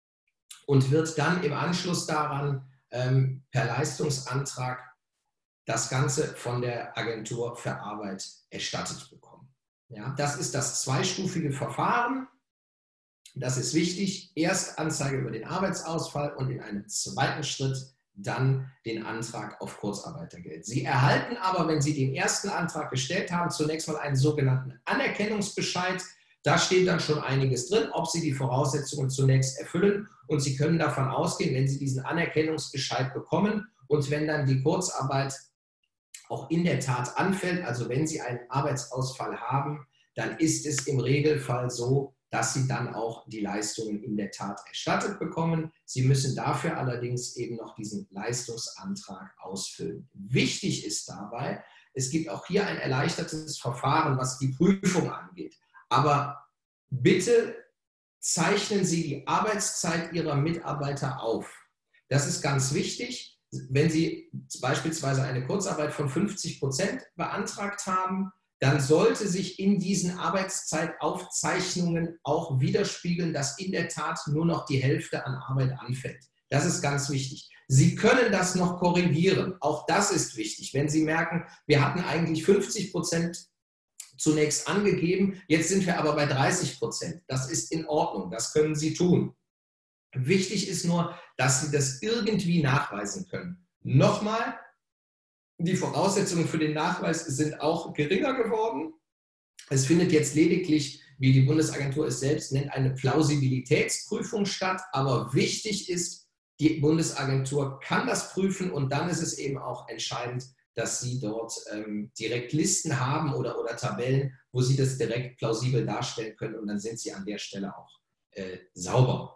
und wird dann im Anschluss daran ähm, per Leistungsantrag das Ganze von der Agentur für Arbeit erstattet bekommen. Ja, das ist das zweistufige Verfahren. Das ist wichtig. Erst Anzeige über den Arbeitsausfall und in einem zweiten Schritt dann den Antrag auf Kurzarbeitergeld. Sie erhalten aber, wenn Sie den ersten Antrag gestellt haben, zunächst mal einen sogenannten Anerkennungsbescheid. Da steht dann schon einiges drin, ob Sie die Voraussetzungen zunächst erfüllen. Und Sie können davon ausgehen, wenn Sie diesen Anerkennungsbescheid bekommen und wenn dann die Kurzarbeit auch in der Tat anfällt, also wenn Sie einen Arbeitsausfall haben, dann ist es im Regelfall so, dass Sie dann auch die Leistungen in der Tat erstattet bekommen. Sie müssen dafür allerdings eben noch diesen Leistungsantrag ausfüllen. Wichtig ist dabei, es gibt auch hier ein erleichtertes Verfahren, was die Prüfung angeht. Aber bitte zeichnen Sie die Arbeitszeit Ihrer Mitarbeiter auf. Das ist ganz wichtig. Wenn Sie beispielsweise eine Kurzarbeit von fünfzig Prozent beantragt haben, dann sollte sich in diesen Arbeitszeitaufzeichnungen auch widerspiegeln, dass in der Tat nur noch die Hälfte an Arbeit anfällt. Das ist ganz wichtig. Sie können das noch korrigieren. Auch das ist wichtig. Wenn Sie merken, wir hatten eigentlich fünfzig Prozent zunächst angegeben, jetzt sind wir aber bei dreißig Prozent. Das ist in Ordnung. Das können Sie tun. Wichtig ist nur, dass Sie das irgendwie nachweisen können. Nochmal, die Voraussetzungen für den Nachweis sind auch geringer geworden. Es findet jetzt lediglich, wie die Bundesagentur es selbst nennt, eine Plausibilitätsprüfung statt. Aber wichtig ist, die Bundesagentur kann das prüfen und dann ist es eben auch entscheidend, dass Sie dort ähm, direkt Listen haben oder, oder Tabellen, wo Sie das direkt plausibel darstellen können und dann sind Sie an der Stelle auch äh, sauber.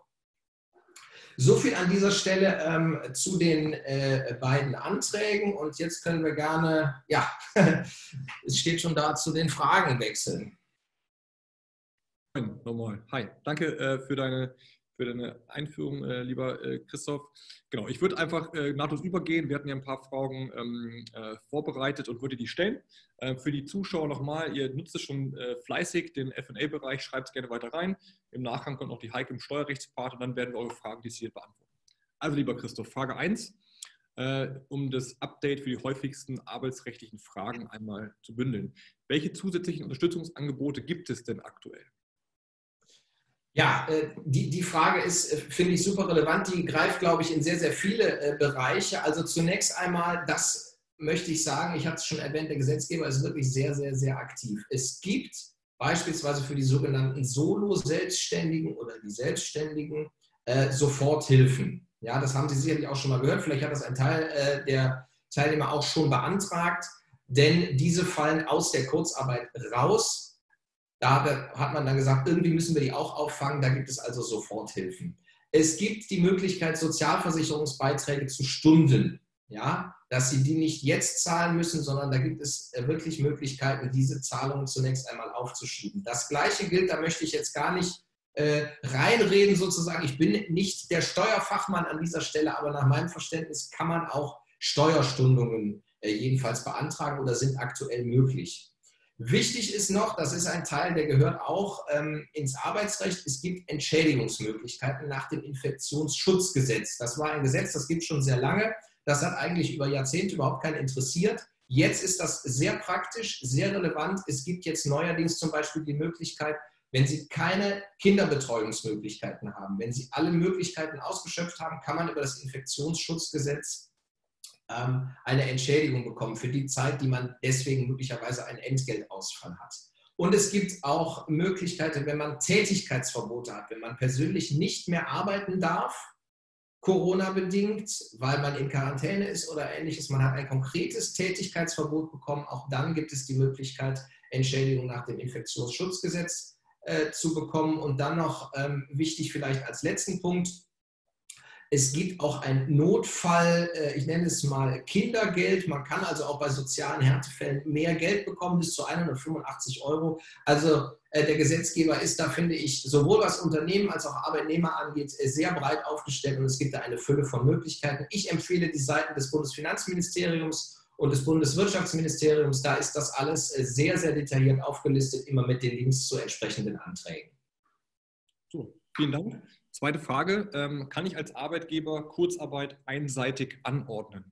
So viel an dieser Stelle ähm, zu den äh, beiden Anträgen und jetzt können wir gerne, ja, es steht schon da, zu den Fragen wechseln. Nochmal. Hi, danke äh, für, deine, für deine Einführung, äh, lieber äh, Christoph. Genau, ich würde einfach äh, nahtlos übergehen. Wir hatten ja ein paar Fragen ähm, äh, vorbereitet und würde die stellen. Äh, für die Zuschauer nochmal, ihr nutzt es schon äh, fleißig, den F und A-Bereich, schreibt es gerne weiter rein. Im Nachgang kommt noch die Heike im Steuerrechtspart und dann werden wir eure Fragen dezidiert beantworten. Also lieber Christoph, Frage eins, äh, um das Update für die häufigsten arbeitsrechtlichen Fragen einmal zu bündeln. Welche zusätzlichen Unterstützungsangebote gibt es denn aktuell? Ja, die, die Frage ist, finde ich, super relevant. Die greift, glaube ich, in sehr, sehr viele Bereiche. Also zunächst einmal, das möchte ich sagen, ich hatte es schon erwähnt, der Gesetzgeber ist wirklich sehr, sehr, sehr aktiv. Es gibt beispielsweise für die sogenannten Solo-Selbstständigen oder die Selbstständigen äh, Soforthilfen. Ja, das haben Sie sicherlich auch schon mal gehört. Vielleicht hat das ein Teil äh, der Teilnehmer auch schon beantragt, denn diese fallen aus der Kurzarbeit raus. Da hat man dann gesagt, irgendwie müssen wir die auch auffangen, da gibt es also Soforthilfen. Es gibt die Möglichkeit, Sozialversicherungsbeiträge zu stunden, ja, dass Sie die nicht jetzt zahlen müssen, sondern da gibt es wirklich Möglichkeiten, diese Zahlungen zunächst einmal aufzuschieben. Das Gleiche gilt, da möchte ich jetzt gar nicht äh, reinreden sozusagen, ich bin nicht der Steuerfachmann an dieser Stelle, aber nach meinem Verständnis kann man auch Steuerstundungen äh, jedenfalls beantragen oder sind aktuell möglich. Wichtig ist noch, das ist ein Teil, der gehört auch ähm, ins Arbeitsrecht, es gibt Entschädigungsmöglichkeiten nach dem Infektionsschutzgesetz. Das war ein Gesetz, das gibt es schon sehr lange, das hat eigentlich über Jahrzehnte überhaupt keinen interessiert. Jetzt ist das sehr praktisch, sehr relevant. Es gibt jetzt neuerdings zum Beispiel die Möglichkeit, wenn Sie keine Kinderbetreuungsmöglichkeiten haben, wenn Sie alle Möglichkeiten ausgeschöpft haben, kann man über das Infektionsschutzgesetz eine Entschädigung bekommen für die Zeit, die man deswegen möglicherweise einen Entgeltausfall hat. Und es gibt auch Möglichkeiten, wenn man Tätigkeitsverbote hat, wenn man persönlich nicht mehr arbeiten darf, Corona-bedingt, weil man in Quarantäne ist oder ähnliches. Man hat ein konkretes Tätigkeitsverbot bekommen. Auch dann gibt es die Möglichkeit, Entschädigung nach dem Infektionsschutzgesetz äh, zu bekommen. Und dann noch ähm, wichtig vielleicht als letzten Punkt, es gibt auch einen Notfall, äh, ich nenne es mal Kindergeld. Man kann also auch bei sozialen Härtefällen mehr Geld bekommen, bis zu hundertfünfundachtzig Euro. Also äh, der Gesetzgeber ist da, finde ich, sowohl was Unternehmen als auch Arbeitnehmer angeht, äh, sehr breit aufgestellt und es gibt da eine Fülle von Möglichkeiten. Ich empfehle die Seiten des Bundesfinanzministeriums und des Bundeswirtschaftsministeriums. Da ist das alles äh, sehr, sehr detailliert aufgelistet, immer mit den Links zu entsprechenden Anträgen. So, vielen Dank. Zweite Frage, ähm, kann ich als Arbeitgeber Kurzarbeit einseitig anordnen?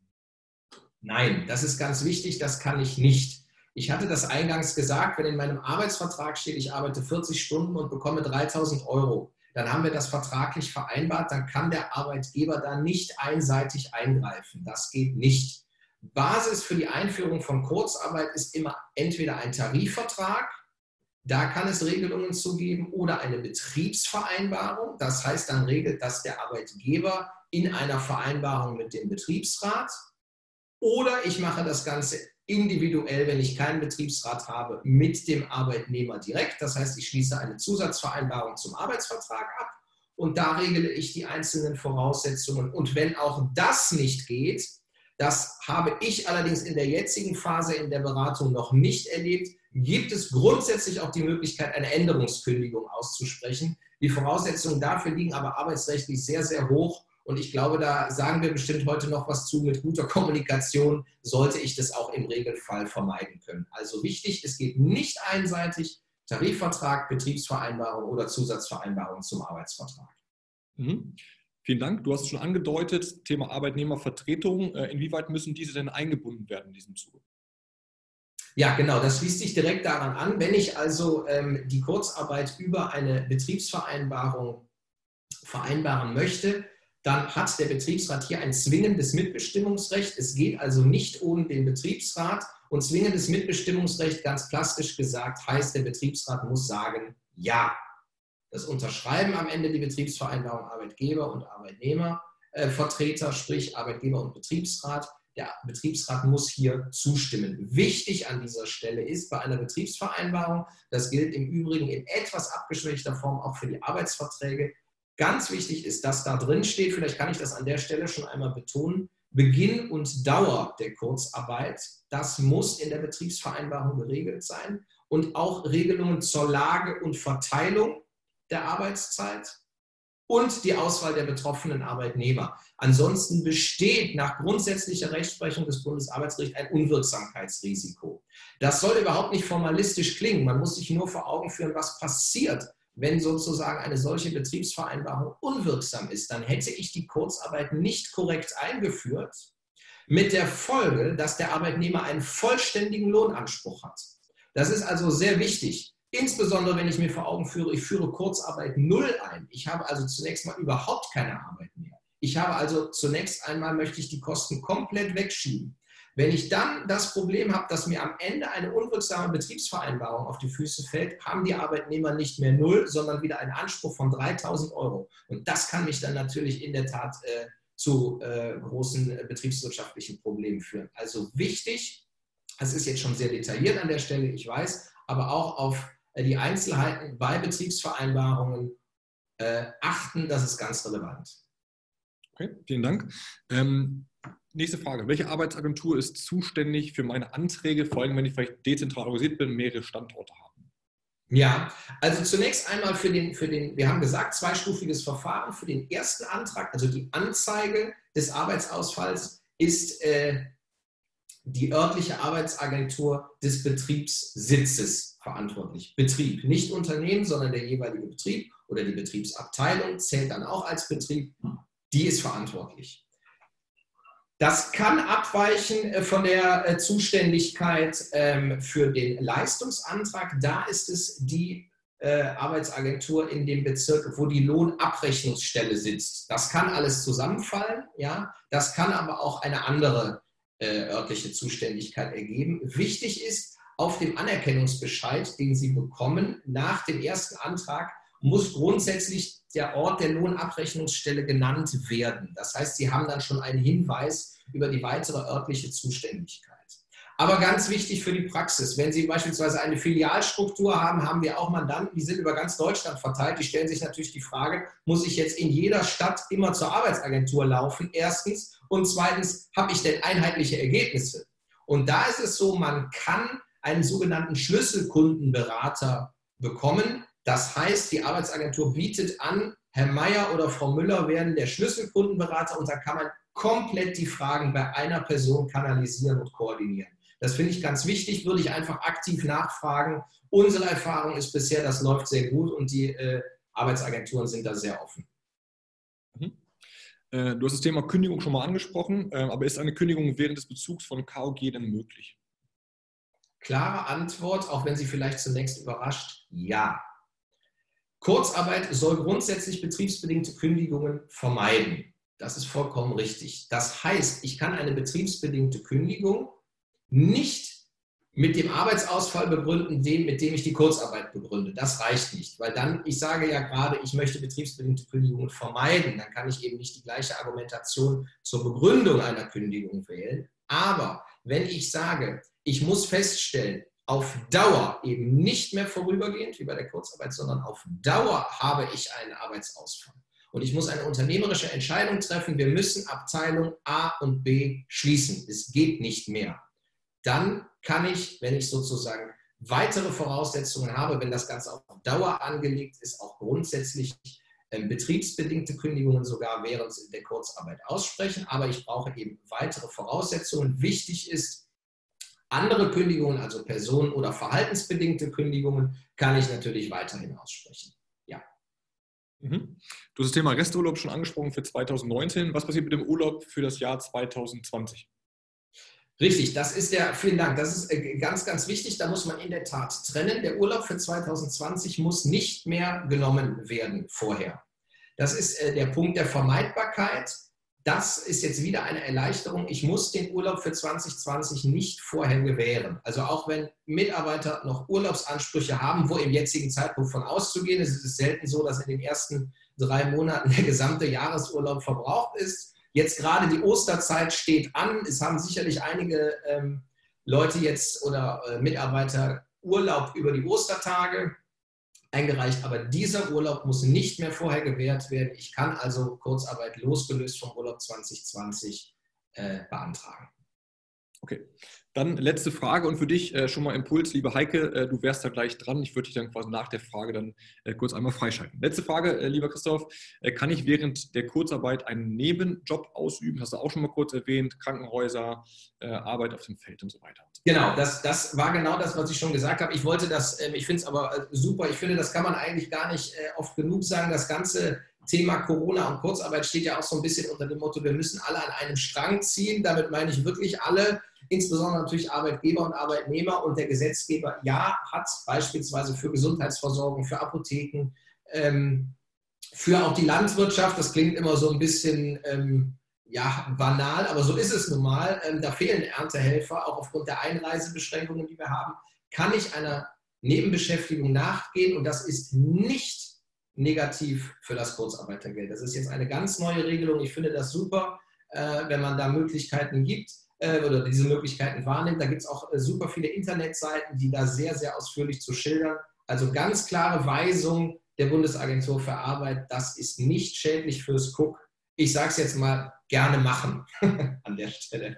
Nein, das ist ganz wichtig, das kann ich nicht. Ich hatte das eingangs gesagt, wenn in meinem Arbeitsvertrag steht, ich arbeite vierzig Stunden und bekomme dreitausend Euro, dann haben wir das vertraglich vereinbart, dann kann der Arbeitgeber da nicht einseitig eingreifen. Das geht nicht. Basis für die Einführung von Kurzarbeit ist immer entweder ein Tarifvertrag, da kann es Regelungen zu geben, oder eine Betriebsvereinbarung. Das heißt, dann regelt das der Arbeitgeber in einer Vereinbarung mit dem Betriebsrat. Oder ich mache das Ganze individuell, wenn ich keinen Betriebsrat habe, mit dem Arbeitnehmer direkt. Das heißt, ich schließe eine Zusatzvereinbarung zum Arbeitsvertrag ab und da regle ich die einzelnen Voraussetzungen. Und wenn auch das nicht geht, das habe ich allerdings in der jetzigen Phase in der Beratung noch nicht erlebt, gibt es grundsätzlich auch die Möglichkeit, eine Änderungskündigung auszusprechen. Die Voraussetzungen dafür liegen aber arbeitsrechtlich sehr, sehr hoch. Und ich glaube, da sagen wir bestimmt heute noch was zu. Mit guter Kommunikation sollte ich das auch im Regelfall vermeiden können. Also wichtig, es geht nicht einseitig, Tarifvertrag, Betriebsvereinbarung oder Zusatzvereinbarung zum Arbeitsvertrag. Mhm. Vielen Dank. Du hast es schon angedeutet, Thema Arbeitnehmervertretung. Inwieweit müssen diese denn eingebunden werden in diesem Zuge? Ja, genau, das schließt sich direkt daran an. Wenn ich also ähm, die Kurzarbeit über eine Betriebsvereinbarung vereinbaren möchte, dann hat der Betriebsrat hier ein zwingendes Mitbestimmungsrecht. Es geht also nicht ohne den Betriebsrat. Und zwingendes Mitbestimmungsrecht, ganz plastisch gesagt, heißt, der Betriebsrat muss sagen, ja. Das unterschreiben am Ende die Betriebsvereinbarung Arbeitgeber und Arbeitnehmervertreter, äh, sprich Arbeitgeber und Betriebsrat. Der Betriebsrat muss hier zustimmen. Wichtig an dieser Stelle ist bei einer Betriebsvereinbarung, das gilt im Übrigen in etwas abgeschwächter Form auch für die Arbeitsverträge, ganz wichtig ist, dass da drin steht, vielleicht kann ich das an der Stelle schon einmal betonen, Beginn und Dauer der Kurzarbeit, das muss in der Betriebsvereinbarung geregelt sein und auch Regelungen zur Lage und Verteilung der Arbeitszeit und die Auswahl der betroffenen Arbeitnehmer. Ansonsten besteht nach grundsätzlicher Rechtsprechung des Bundesarbeitsgerichts ein Unwirksamkeitsrisiko. Das soll überhaupt nicht formalistisch klingen. Man muss sich nur vor Augen führen, was passiert, wenn sozusagen eine solche Betriebsvereinbarung unwirksam ist. Dann hätte ich die Kurzarbeit nicht korrekt eingeführt, mit der Folge, dass der Arbeitnehmer einen vollständigen Lohnanspruch hat. Das ist also sehr wichtig. Insbesondere, wenn ich mir vor Augen führe, ich führe Kurzarbeit null ein. Ich habe also zunächst mal überhaupt keine Arbeit mehr. Ich habe also zunächst einmal, möchte ich die Kosten komplett wegschieben. Wenn ich dann das Problem habe, dass mir am Ende eine unwirksame Betriebsvereinbarung auf die Füße fällt, haben die Arbeitnehmer nicht mehr null, sondern wieder einen Anspruch von dreitausend Euro. Und das kann mich dann natürlich in der Tat äh, zu äh, großen äh, betriebswirtschaftlichen Problemen führen. Also wichtig, das ist jetzt schon sehr detailliert an der Stelle, ich weiß, aber auch auf die Einzelheiten bei Betriebsvereinbarungen äh, achten, das ist ganz relevant. Okay, vielen Dank. Ähm, nächste Frage. Welche Arbeitsagentur ist zuständig für meine Anträge, vor allem wenn ich vielleicht dezentral organisiert bin, mehrere Standorte habe? Ja, also zunächst einmal für den, für den, wir haben gesagt, zweistufiges Verfahren. Für den ersten Antrag, also die Anzeige des Arbeitsausfalls, ist äh, die örtliche Arbeitsagentur des Betriebssitzes verantwortlich. Betrieb, nicht Unternehmen, sondern der jeweilige Betrieb oder die Betriebsabteilung zählt dann auch als Betrieb, die ist verantwortlich. Das kann abweichen von der Zuständigkeit für den Leistungsantrag. Da ist es die Arbeitsagentur in dem Bezirk, wo die Lohnabrechnungsstelle sitzt. Das kann alles zusammenfallen, ja. Das kann aber auch eine andere örtliche Zuständigkeit ergeben. Wichtig ist, auf dem Anerkennungsbescheid, den Sie bekommen, nach dem ersten Antrag, muss grundsätzlich der Ort der Lohnabrechnungsstelle genannt werden. Das heißt, Sie haben dann schon einen Hinweis über die weitere örtliche Zuständigkeit. Aber ganz wichtig für die Praxis, wenn Sie beispielsweise eine Filialstruktur haben, haben wir auch Mandanten, die sind über ganz Deutschland verteilt. Die stellen sich natürlich die Frage, muss ich jetzt in jeder Stadt immer zur Arbeitsagentur laufen? Erstens. Und zweitens, habe ich denn einheitliche Ergebnisse? Und da ist es so, man kann einen sogenannten Schlüsselkundenberater bekommen. Das heißt, die Arbeitsagentur bietet an, Herr Meier oder Frau Müller werden der Schlüsselkundenberater und da kann man komplett die Fragen bei einer Person kanalisieren und koordinieren. Das finde ich ganz wichtig, würde ich einfach aktiv nachfragen. Unsere Erfahrung ist bisher, das läuft sehr gut und die äh, Arbeitsagenturen sind da sehr offen. Mhm. Äh, du hast das Thema Kündigung schon mal angesprochen, äh, aber ist eine Kündigung während des Bezugs von K O G denn möglich? Klare Antwort, auch wenn sie vielleicht zunächst überrascht, ja. Kurzarbeit soll grundsätzlich betriebsbedingte Kündigungen vermeiden. Das ist vollkommen richtig. Das heißt, ich kann eine betriebsbedingte Kündigung nicht mit dem Arbeitsausfall begründen, den, mit dem ich die Kurzarbeit begründe. Das reicht nicht, weil dann, ich sage ja gerade, ich möchte betriebsbedingte Kündigungen vermeiden. Dann kann ich eben nicht die gleiche Argumentation zur Begründung einer Kündigung wählen. Aber wenn ich sage, ich muss feststellen, auf Dauer eben nicht mehr vorübergehend wie bei der Kurzarbeit, sondern auf Dauer habe ich einen Arbeitsausfall. Und ich muss eine unternehmerische Entscheidung treffen, wir müssen Abteilung A und B schließen. Es geht nicht mehr. Dann kann ich, wenn ich sozusagen weitere Voraussetzungen habe, wenn das Ganze auf Dauer angelegt ist, auch grundsätzlich äh, betriebsbedingte Kündigungen sogar während der Kurzarbeit aussprechen. Aber ich brauche eben weitere Voraussetzungen. Wichtig ist, andere Kündigungen, also personen- oder verhaltensbedingte Kündigungen, kann ich natürlich weiterhin aussprechen. Ja. Mhm. Du hast das Thema Resturlaub schon angesprochen für zweitausendneunzehn. Was passiert mit dem Urlaub für das Jahr zweitausendzwanzig? Richtig, das ist der, vielen Dank, das ist ganz, ganz wichtig, da muss man in der Tat trennen. Der Urlaub für zweitausendzwanzig muss nicht mehr genommen werden vorher. Das ist der Punkt der Vermeidbarkeit. Das ist jetzt wieder eine Erleichterung. Ich muss den Urlaub für zwanzig zwanzig nicht vorher gewähren. Also auch wenn Mitarbeiter noch Urlaubsansprüche haben, wo im jetzigen Zeitpunkt von auszugehen ist, ist es selten so, dass in den ersten drei Monaten der gesamte Jahresurlaub verbraucht ist. Jetzt gerade die Osterzeit steht an. Es haben sicherlich einige ähm, Leute jetzt oder äh, Mitarbeiter Urlaub über die Ostertage eingereicht, aber dieser Urlaub muss nicht mehr vorher gewährt werden. Ich kann also Kurzarbeit losgelöst vom Urlaub zwanzig zwanzig äh, beantragen. Okay, dann letzte Frage und für dich äh, schon mal Impuls, liebe Heike, äh, du wärst da gleich dran. Ich würde dich dann quasi nach der Frage dann äh, kurz einmal freischalten. Letzte Frage, äh, lieber Christoph, äh, kann ich während der Kurzarbeit einen Nebenjob ausüben? Das hast du auch schon mal kurz erwähnt, Krankenhäuser, äh, Arbeit auf dem Feld und so weiter. Genau, das, das war genau das, was ich schon gesagt habe. Ich wollte das, äh, ich finde es aber äh, super, ich finde, das kann man eigentlich gar nicht äh, oft genug sagen. Das ganze Thema Corona und Kurzarbeit steht ja auch so ein bisschen unter dem Motto, wir müssen alle an einem Strang ziehen. Damit meine ich wirklich alle, insbesondere natürlich Arbeitgeber und Arbeitnehmer. Und der Gesetzgeber, ja, hat beispielsweise für Gesundheitsversorgung, für Apotheken, ähm, für auch die Landwirtschaft, das klingt immer so ein bisschen ähm, ja, banal, aber so ist es nun mal. Ähm, da fehlen Erntehelfer, auch aufgrund der Einreisebeschränkungen, die wir haben. Kann ich einer Nebenbeschäftigung nachgehen und das ist nicht negativ für das Kurzarbeitergeld. Das ist jetzt eine ganz neue Regelung. Ich finde das super, äh, wenn man da Möglichkeiten gibt äh, oder diese Möglichkeiten wahrnimmt. Da gibt es auch äh, super viele Internetseiten, die da sehr, sehr ausführlich zu schildern. Also ganz klare Weisung der Bundesagentur für Arbeit, das ist nicht schädlich fürs K U K. Ich sage es jetzt mal, gerne machen an der Stelle.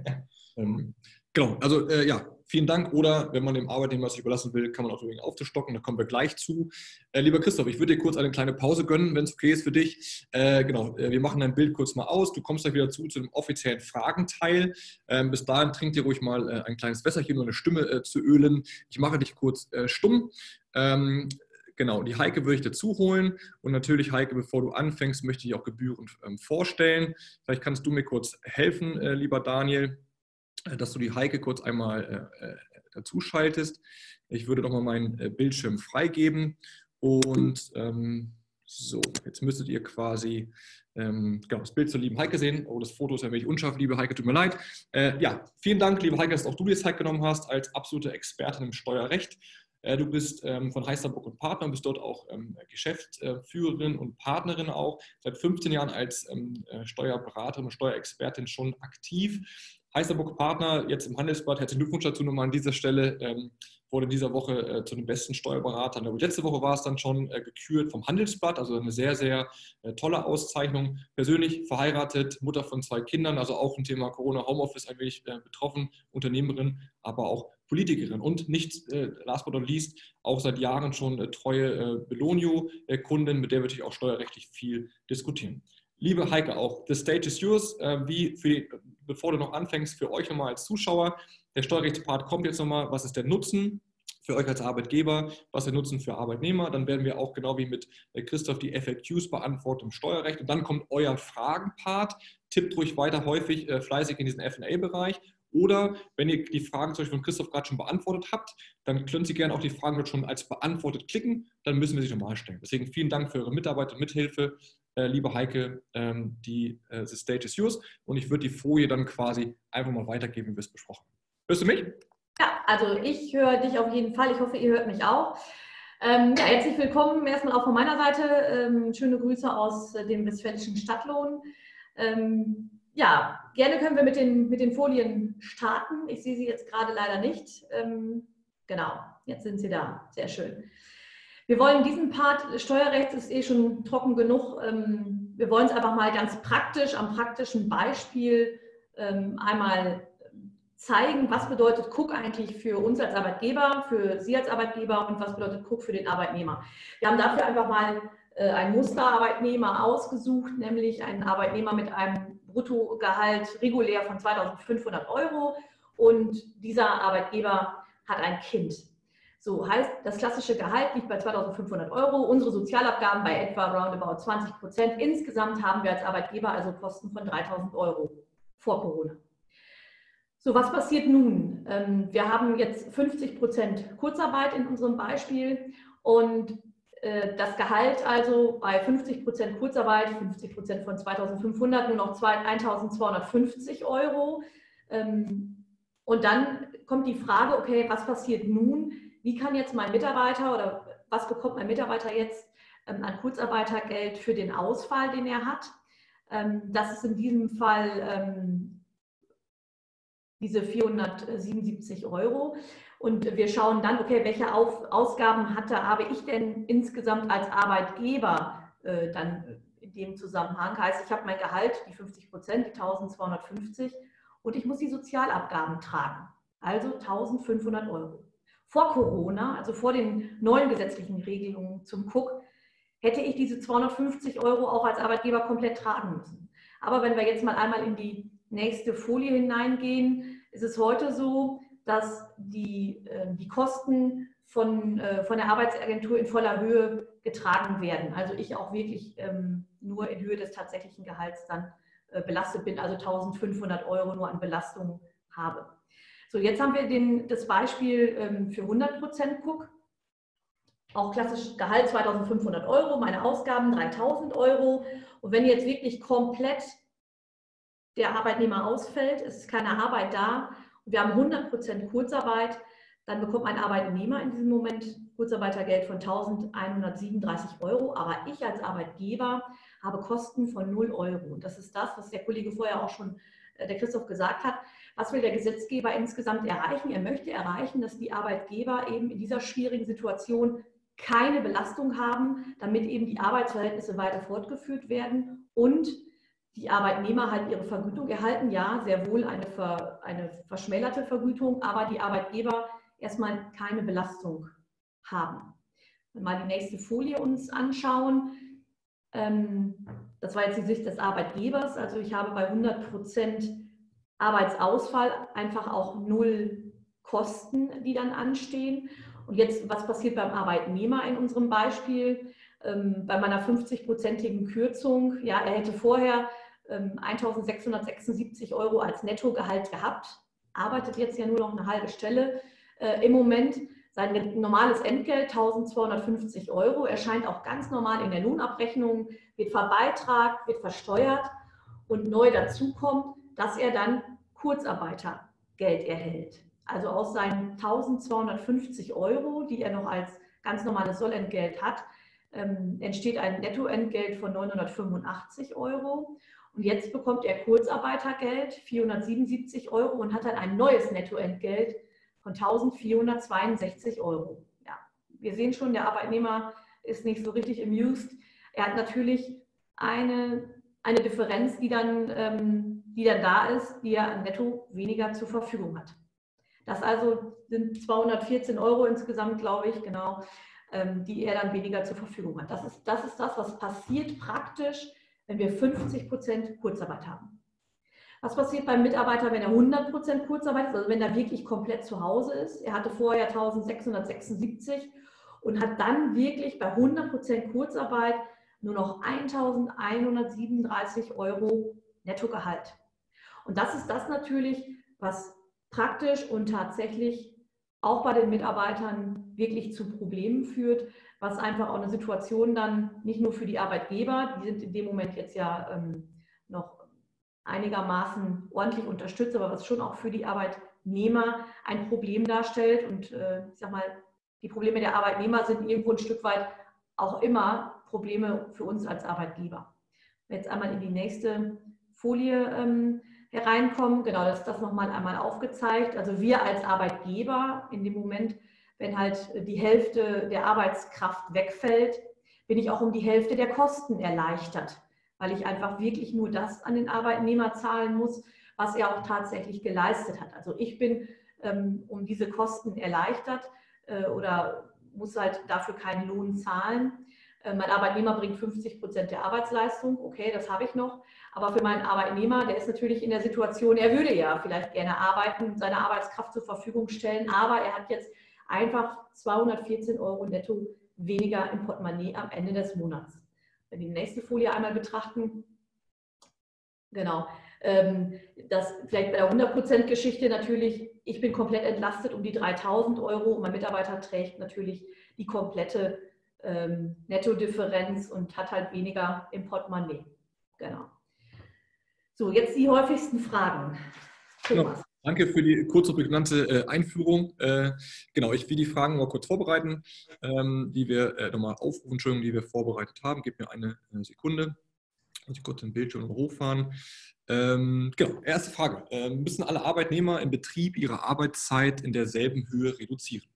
ähm, genau, also äh, ja, vielen Dank. Oder wenn man dem Arbeitnehmer sich überlassen will, kann man auch übrigens aufzustocken. Da kommen wir gleich zu. Äh, lieber Christoph, ich würde dir kurz eine kleine Pause gönnen, wenn es okay ist für dich. Äh, genau, äh, wir machen dein Bild kurz mal aus. Du kommst gleich wieder zu, zu dem offiziellen Fragenteil. Ähm, bis dahin trink dir ruhig mal äh, ein kleines Wässerchen, um eine Stimme äh, zu ölen. Ich mache dich kurz äh, stumm. Ähm, Genau, die Heike würde ich dazu holen und natürlich, Heike, bevor du anfängst, möchte ich auch gebührend ähm, vorstellen. Vielleicht kannst du mir kurz helfen, äh, lieber Daniel, äh, dass du die Heike kurz einmal äh, dazu schaltest. Ich würde doch mal meinen äh, Bildschirm freigeben und ähm, So, jetzt müsstet ihr quasi ähm, genau, das Bild zur lieben Heike sehen. Oh, das Foto ist ein wenig unscharf, liebe Heike, tut mir leid. Äh, ja, vielen Dank, liebe Heike, dass auch du dir Zeit genommen hast als absolute Expertin im Steuerrecht. Äh, du bist ähm, von Heisterburg und Partner und bist dort auch ähm, Geschäftsführerin und Partnerin auch. Seit fünfzehn Jahren als ähm, Steuerberaterin und Steuerexpertin schon aktiv. Heisterburg Partner, jetzt im Handelsblatt, herzlichen Glückwunsch dazu nochmal an dieser Stelle, ähm, wurde in dieser Woche äh, zu den besten Steuerberatern. Aber letzte Woche war es dann schon äh, gekürt vom Handelsblatt, also eine sehr, sehr äh, tolle Auszeichnung. Persönlich verheiratet, Mutter von zwei Kindern, also auch ein Thema Corona, Homeoffice ein wenig äh, betroffen, Unternehmerin, aber auch Politikerin. Und nicht äh, last but not least, auch seit Jahren schon äh, treue äh, Belonio-Kundin, mit der wir natürlich auch steuerrechtlich viel diskutieren. Liebe Heike, auch the stage is yours. Äh, wie für die, bevor du noch anfängst, für euch nochmal als Zuschauer, der Steuerrechtspart kommt jetzt nochmal, was ist der Nutzen für euch als Arbeitgeber, was ist der Nutzen für Arbeitnehmer, dann werden wir auch genau wie mit Christoph die F A Qs beantworten im Steuerrecht und dann kommt euer Fragenpart, tippt ruhig weiter häufig äh, fleißig in diesen F und A-Bereich. Oder wenn ihr die Fragen zum Beispiel von Christoph gerade schon beantwortet habt, dann können Sie gerne auch die Fragen dort schon als beantwortet klicken, dann müssen wir sie nochmal stellen. Deswegen vielen Dank für eure Mitarbeit und Mithilfe, äh, liebe Heike, ähm, die äh, the stage is yours und ich würde die Folie dann quasi einfach mal weitergeben, wie wir es besprochen haben. Hörst du mich? Ja, also ich höre dich auf jeden Fall. Ich hoffe, ihr hört mich auch. Ähm, ja, herzlich willkommen erstmal auch von meiner Seite. Ähm, schöne Grüße aus äh, dem westfälischen Stadtlohn. Ähm, ja, gerne können wir mit den, mit den Folien starten. Ich sehe sie jetzt gerade leider nicht. Ähm, genau, jetzt sind sie da. Sehr schön. Wir wollen diesen Part, Steuerrecht ist eh schon trocken genug. Ähm, wir wollen es einfach mal ganz praktisch, am praktischen Beispiel ähm, einmal zeigen, was bedeutet Cook eigentlich für uns als Arbeitgeber, für Sie als Arbeitgeber und was bedeutet Cook für den Arbeitnehmer. Wir haben dafür einfach mal äh, einen Musterarbeitnehmer ausgesucht, nämlich einen Arbeitnehmer mit einem Bruttogehalt regulär von zweitausendfünfhundert Euro und dieser Arbeitgeber hat ein Kind. So heißt, das klassische Gehalt liegt bei zweitausendfünfhundert Euro, unsere Sozialabgaben bei etwa roundabout zwanzig Prozent. Insgesamt haben wir als Arbeitgeber also Kosten von dreitausend Euro vor Corona. So, was passiert nun? Wir haben jetzt fünfzig Prozent Kurzarbeit in unserem Beispiel und das Gehalt also bei fünfzig Prozent Kurzarbeit, fünfzig Prozent von zweitausendfünfhundert, nur noch eintausendzweihundertfünfzig Euro. Und dann kommt die Frage, okay, was passiert nun? Wie kann jetzt mein Mitarbeiter oder was bekommt mein Mitarbeiter jetzt an Kurzarbeitergeld für den Ausfall, den er hat? Das ist in diesem Fall diese vierhundertsiebenundsiebzig Euro. Und wir schauen dann, okay, welche Auf Ausgaben hatte, habe ich denn insgesamt als Arbeitgeber äh, dann in dem Zusammenhang? Heißt, ich habe mein Gehalt, die fünfzig Prozent, die eintausendzweihundertfünfzig und ich muss die Sozialabgaben tragen, also eintausendfünfhundert Euro. Vor Corona, also vor den neuen gesetzlichen Regelungen zum Cook, hätte ich diese zweihundertfünfzig Euro auch als Arbeitgeber komplett tragen müssen. Aber wenn wir jetzt mal einmal in die nächste Folie hineingehen, ist es heute so, dass die, äh, die Kosten von, äh, von der Arbeitsagentur in voller Höhe getragen werden. Also ich auch wirklich ähm, nur in Höhe des tatsächlichen Gehalts dann äh, belastet bin, also eintausendfünfhundert Euro nur an Belastung habe. So, jetzt haben wir den, das Beispiel ähm, für hundert Prozent Cook. Auch klassisch Gehalt zweitausendfünfhundert Euro, meine Ausgaben dreitausend Euro. Und wenn jetzt wirklich komplett der Arbeitnehmer ausfällt, es ist keine Arbeit da und wir haben hundert Prozent Kurzarbeit, dann bekommt mein Arbeitnehmer in diesem Moment Kurzarbeitergeld von eintausendeinhundertsiebenunddreißig Euro, aber ich als Arbeitgeber habe Kosten von null Euro. Und das ist das, was der Kollege vorher auch schon, der Christoph, gesagt hat. Was will der Gesetzgeber insgesamt erreichen? Er möchte erreichen, dass die Arbeitgeber eben in dieser schwierigen Situation keine Belastung haben, damit eben die Arbeitsverhältnisse weiter fortgeführt werden und die Arbeitnehmer halt ihre Vergütung erhalten, ja, sehr wohl eine, ver, eine verschmälerte Vergütung, aber die Arbeitgeber erstmal keine Belastung haben. Wenn wir mal die nächste Folie uns anschauen, ähm, das war jetzt die Sicht des Arbeitgebers, also ich habe bei hundert Prozent Arbeitsausfall einfach auch null Kosten, die dann anstehen. Und jetzt, was passiert beim Arbeitnehmer in unserem Beispiel? Ähm, bei meiner fünfzig-prozentigen Kürzung, ja, er hätte vorher eintausendsechshundertsechsundsiebzig Euro als Nettogehalt gehabt, arbeitet jetzt ja nur noch eine halbe Stelle. Äh, Im Moment Sein normales Entgelt eintausendzweihundertfünfzig Euro erscheint auch ganz normal in der Lohnabrechnung, wird verbeitragt, wird versteuert und neu dazu kommt, dass er dann Kurzarbeitergeld erhält. Also aus seinen eintausendzweihundertfünfzig Euro, die er noch als ganz normales Sollentgelt hat, ähm, entsteht ein Nettoentgelt von neunhundertfünfundachtzig Euro. Und jetzt bekommt er Kurzarbeitergeld, vierhundertsiebenundsiebzig Euro, und hat dann ein neues Nettoentgelt von eintausendvierhundertzweiundsechzig Euro. Ja, wir sehen schon, der Arbeitnehmer ist nicht so richtig amused. Er hat natürlich eine, eine Differenz, die dann, ähm, die dann da ist, die er netto weniger zur Verfügung hat. Das also sind zweihundertvierzehn Euro insgesamt, glaube ich, genau, ähm, die er dann weniger zur Verfügung hat. Das ist, das ist das, was passiert praktisch, wenn wir fünfzig Prozent Kurzarbeit haben. Was passiert beim Mitarbeiter, wenn er hundert Prozent Kurzarbeit ist, also wenn er wirklich komplett zu Hause ist? Er hatte vorher eintausendsechshundertsechsundsiebzig und hat dann wirklich bei hundert Prozent Kurzarbeit nur noch eintausendeinhundertsiebenunddreißig Euro Nettogehalt. Und das ist das natürlich, was praktisch und tatsächlich auch bei den Mitarbeitern wirklich zu Problemen führt, was einfach auch eine Situation dann nicht nur für die Arbeitgeber, die sind in dem Moment jetzt ja ähm, noch einigermaßen ordentlich unterstützt, aber was schon auch für die Arbeitnehmer ein Problem darstellt. Und äh, ich sag mal, die Probleme der Arbeitnehmer sind irgendwo ein Stück weit auch immer Probleme für uns als Arbeitgeber. Jetzt einmal in die nächste Folie ähm, hereinkommen, genau, das ist das nochmal einmal aufgezeigt. Also wir als Arbeitgeber, in dem Moment, wenn halt die Hälfte der Arbeitskraft wegfällt, bin ich auch um die Hälfte der Kosten erleichtert, weil ich einfach wirklich nur das an den Arbeitnehmer zahlen muss, was er auch tatsächlich geleistet hat. Also ich bin ähm, um diese Kosten erleichtert äh, oder muss halt dafür keinen Lohn zahlen. Äh, mein Arbeitnehmer bringt fünfzig Prozent der Arbeitsleistung, okay, das habe ich noch. Aber für meinen Arbeitnehmer, der ist natürlich in der Situation, er würde ja vielleicht gerne arbeiten, seine Arbeitskraft zur Verfügung stellen, aber er hat jetzt einfach zweihundertvierzehn Euro netto weniger im Portemonnaie am Ende des Monats. Wenn wir die nächste Folie einmal betrachten, genau, das vielleicht bei der hundert Prozent Geschichte natürlich, ich bin komplett entlastet um die dreitausend Euro und mein Mitarbeiter trägt natürlich die komplette ähm, Nettodifferenz und hat halt weniger im Portemonnaie. Genau. So, jetzt die häufigsten Fragen. Thomas. Genau. Danke für die kurze und prägnante äh, Einführung. Äh, genau, ich will die Fragen mal kurz vorbereiten, ähm, die wir äh, nochmal aufrufen, Entschuldigung, die wir vorbereitet haben. Gib mir eine, eine Sekunde. Muss ich kurz den Bildschirm hochfahren. Ähm, genau, erste Frage. Ähm, müssen alle Arbeitnehmer im Betrieb ihre Arbeitszeit in derselben Höhe reduzieren?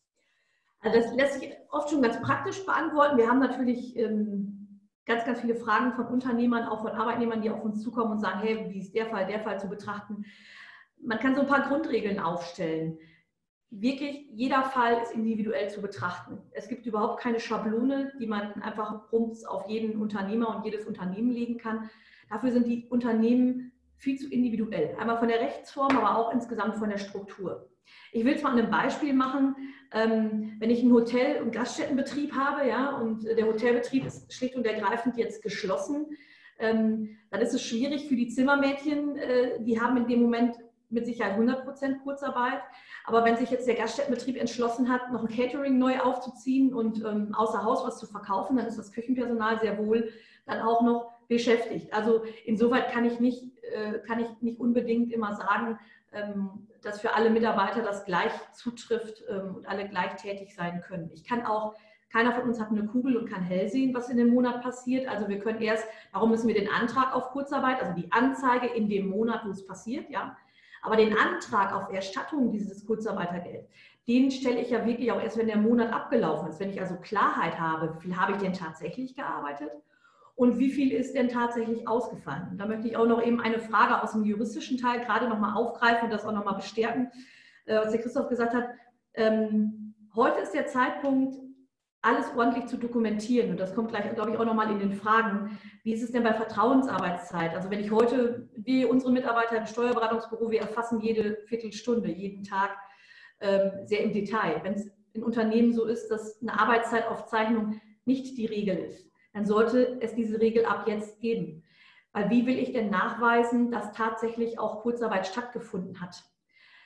Also das lässt sich oft schon ganz praktisch beantworten. Wir haben natürlich ähm, ganz, ganz viele Fragen von Unternehmern, auch von Arbeitnehmern, die auf uns zukommen und sagen, hey, wie ist der Fall, der Fall zu betrachten? Man kann so ein paar Grundregeln aufstellen. Wirklich, jeder Fall ist individuell zu betrachten. Es gibt überhaupt keine Schablone, die man einfach rums auf jeden Unternehmer und jedes Unternehmen legen kann. Dafür sind die Unternehmen viel zu individuell. Einmal von der Rechtsform, aber auch insgesamt von der Struktur. Ich will es mal an einem Beispiel machen. Ähm, wenn ich einen Hotel- und Gaststättenbetrieb habe, ja, und der Hotelbetrieb ist schlicht und ergreifend jetzt geschlossen, ähm, dann ist es schwierig für die Zimmermädchen. Äh, die haben in dem Moment mit Sicherheit hundert Prozent Kurzarbeit. Aber wenn sich jetzt der Gaststättenbetrieb entschlossen hat, noch ein Catering neu aufzuziehen und ähm, außer Haus was zu verkaufen, dann ist das Küchenpersonal sehr wohl dann auch noch beschäftigt. Also insoweit kann ich nicht, äh, kann ich nicht unbedingt immer sagen, ähm, dass für alle Mitarbeiter das gleich zutrifft ähm, und alle gleich tätig sein können. Ich kann auch, keiner von uns hat eine Kugel und kann hell sehen, was in dem Monat passiert. Also wir können erst, darum müssen wir den Antrag auf Kurzarbeit, also die Anzeige in dem Monat, wo es passiert, ja, aber den Antrag auf Erstattung dieses Kurzarbeitergelds, den stelle ich ja wirklich auch erst, wenn der Monat abgelaufen ist. Wenn ich also Klarheit habe, wie viel habe ich denn tatsächlich gearbeitet und wie viel ist denn tatsächlich ausgefallen. Und da möchte ich auch noch eben eine Frage aus dem juristischen Teil gerade nochmal aufgreifen und das auch nochmal bestärken, was der Christoph gesagt hat. Ähm, heute ist der Zeitpunkt, alles ordentlich zu dokumentieren. Und das kommt gleich, glaube ich, auch nochmal in den Fragen. Wie ist es denn bei Vertrauensarbeitszeit? Also wenn ich heute, wie unsere Mitarbeiter im Steuerberatungsbüro, wir erfassen jede Viertelstunde, jeden Tag ähm, sehr im Detail. Wenn es in Unternehmen so ist, dass eine Arbeitszeitaufzeichnung nicht die Regel ist, dann sollte es diese Regel ab jetzt geben. Weil wie will ich denn nachweisen, dass tatsächlich auch Kurzarbeit stattgefunden hat?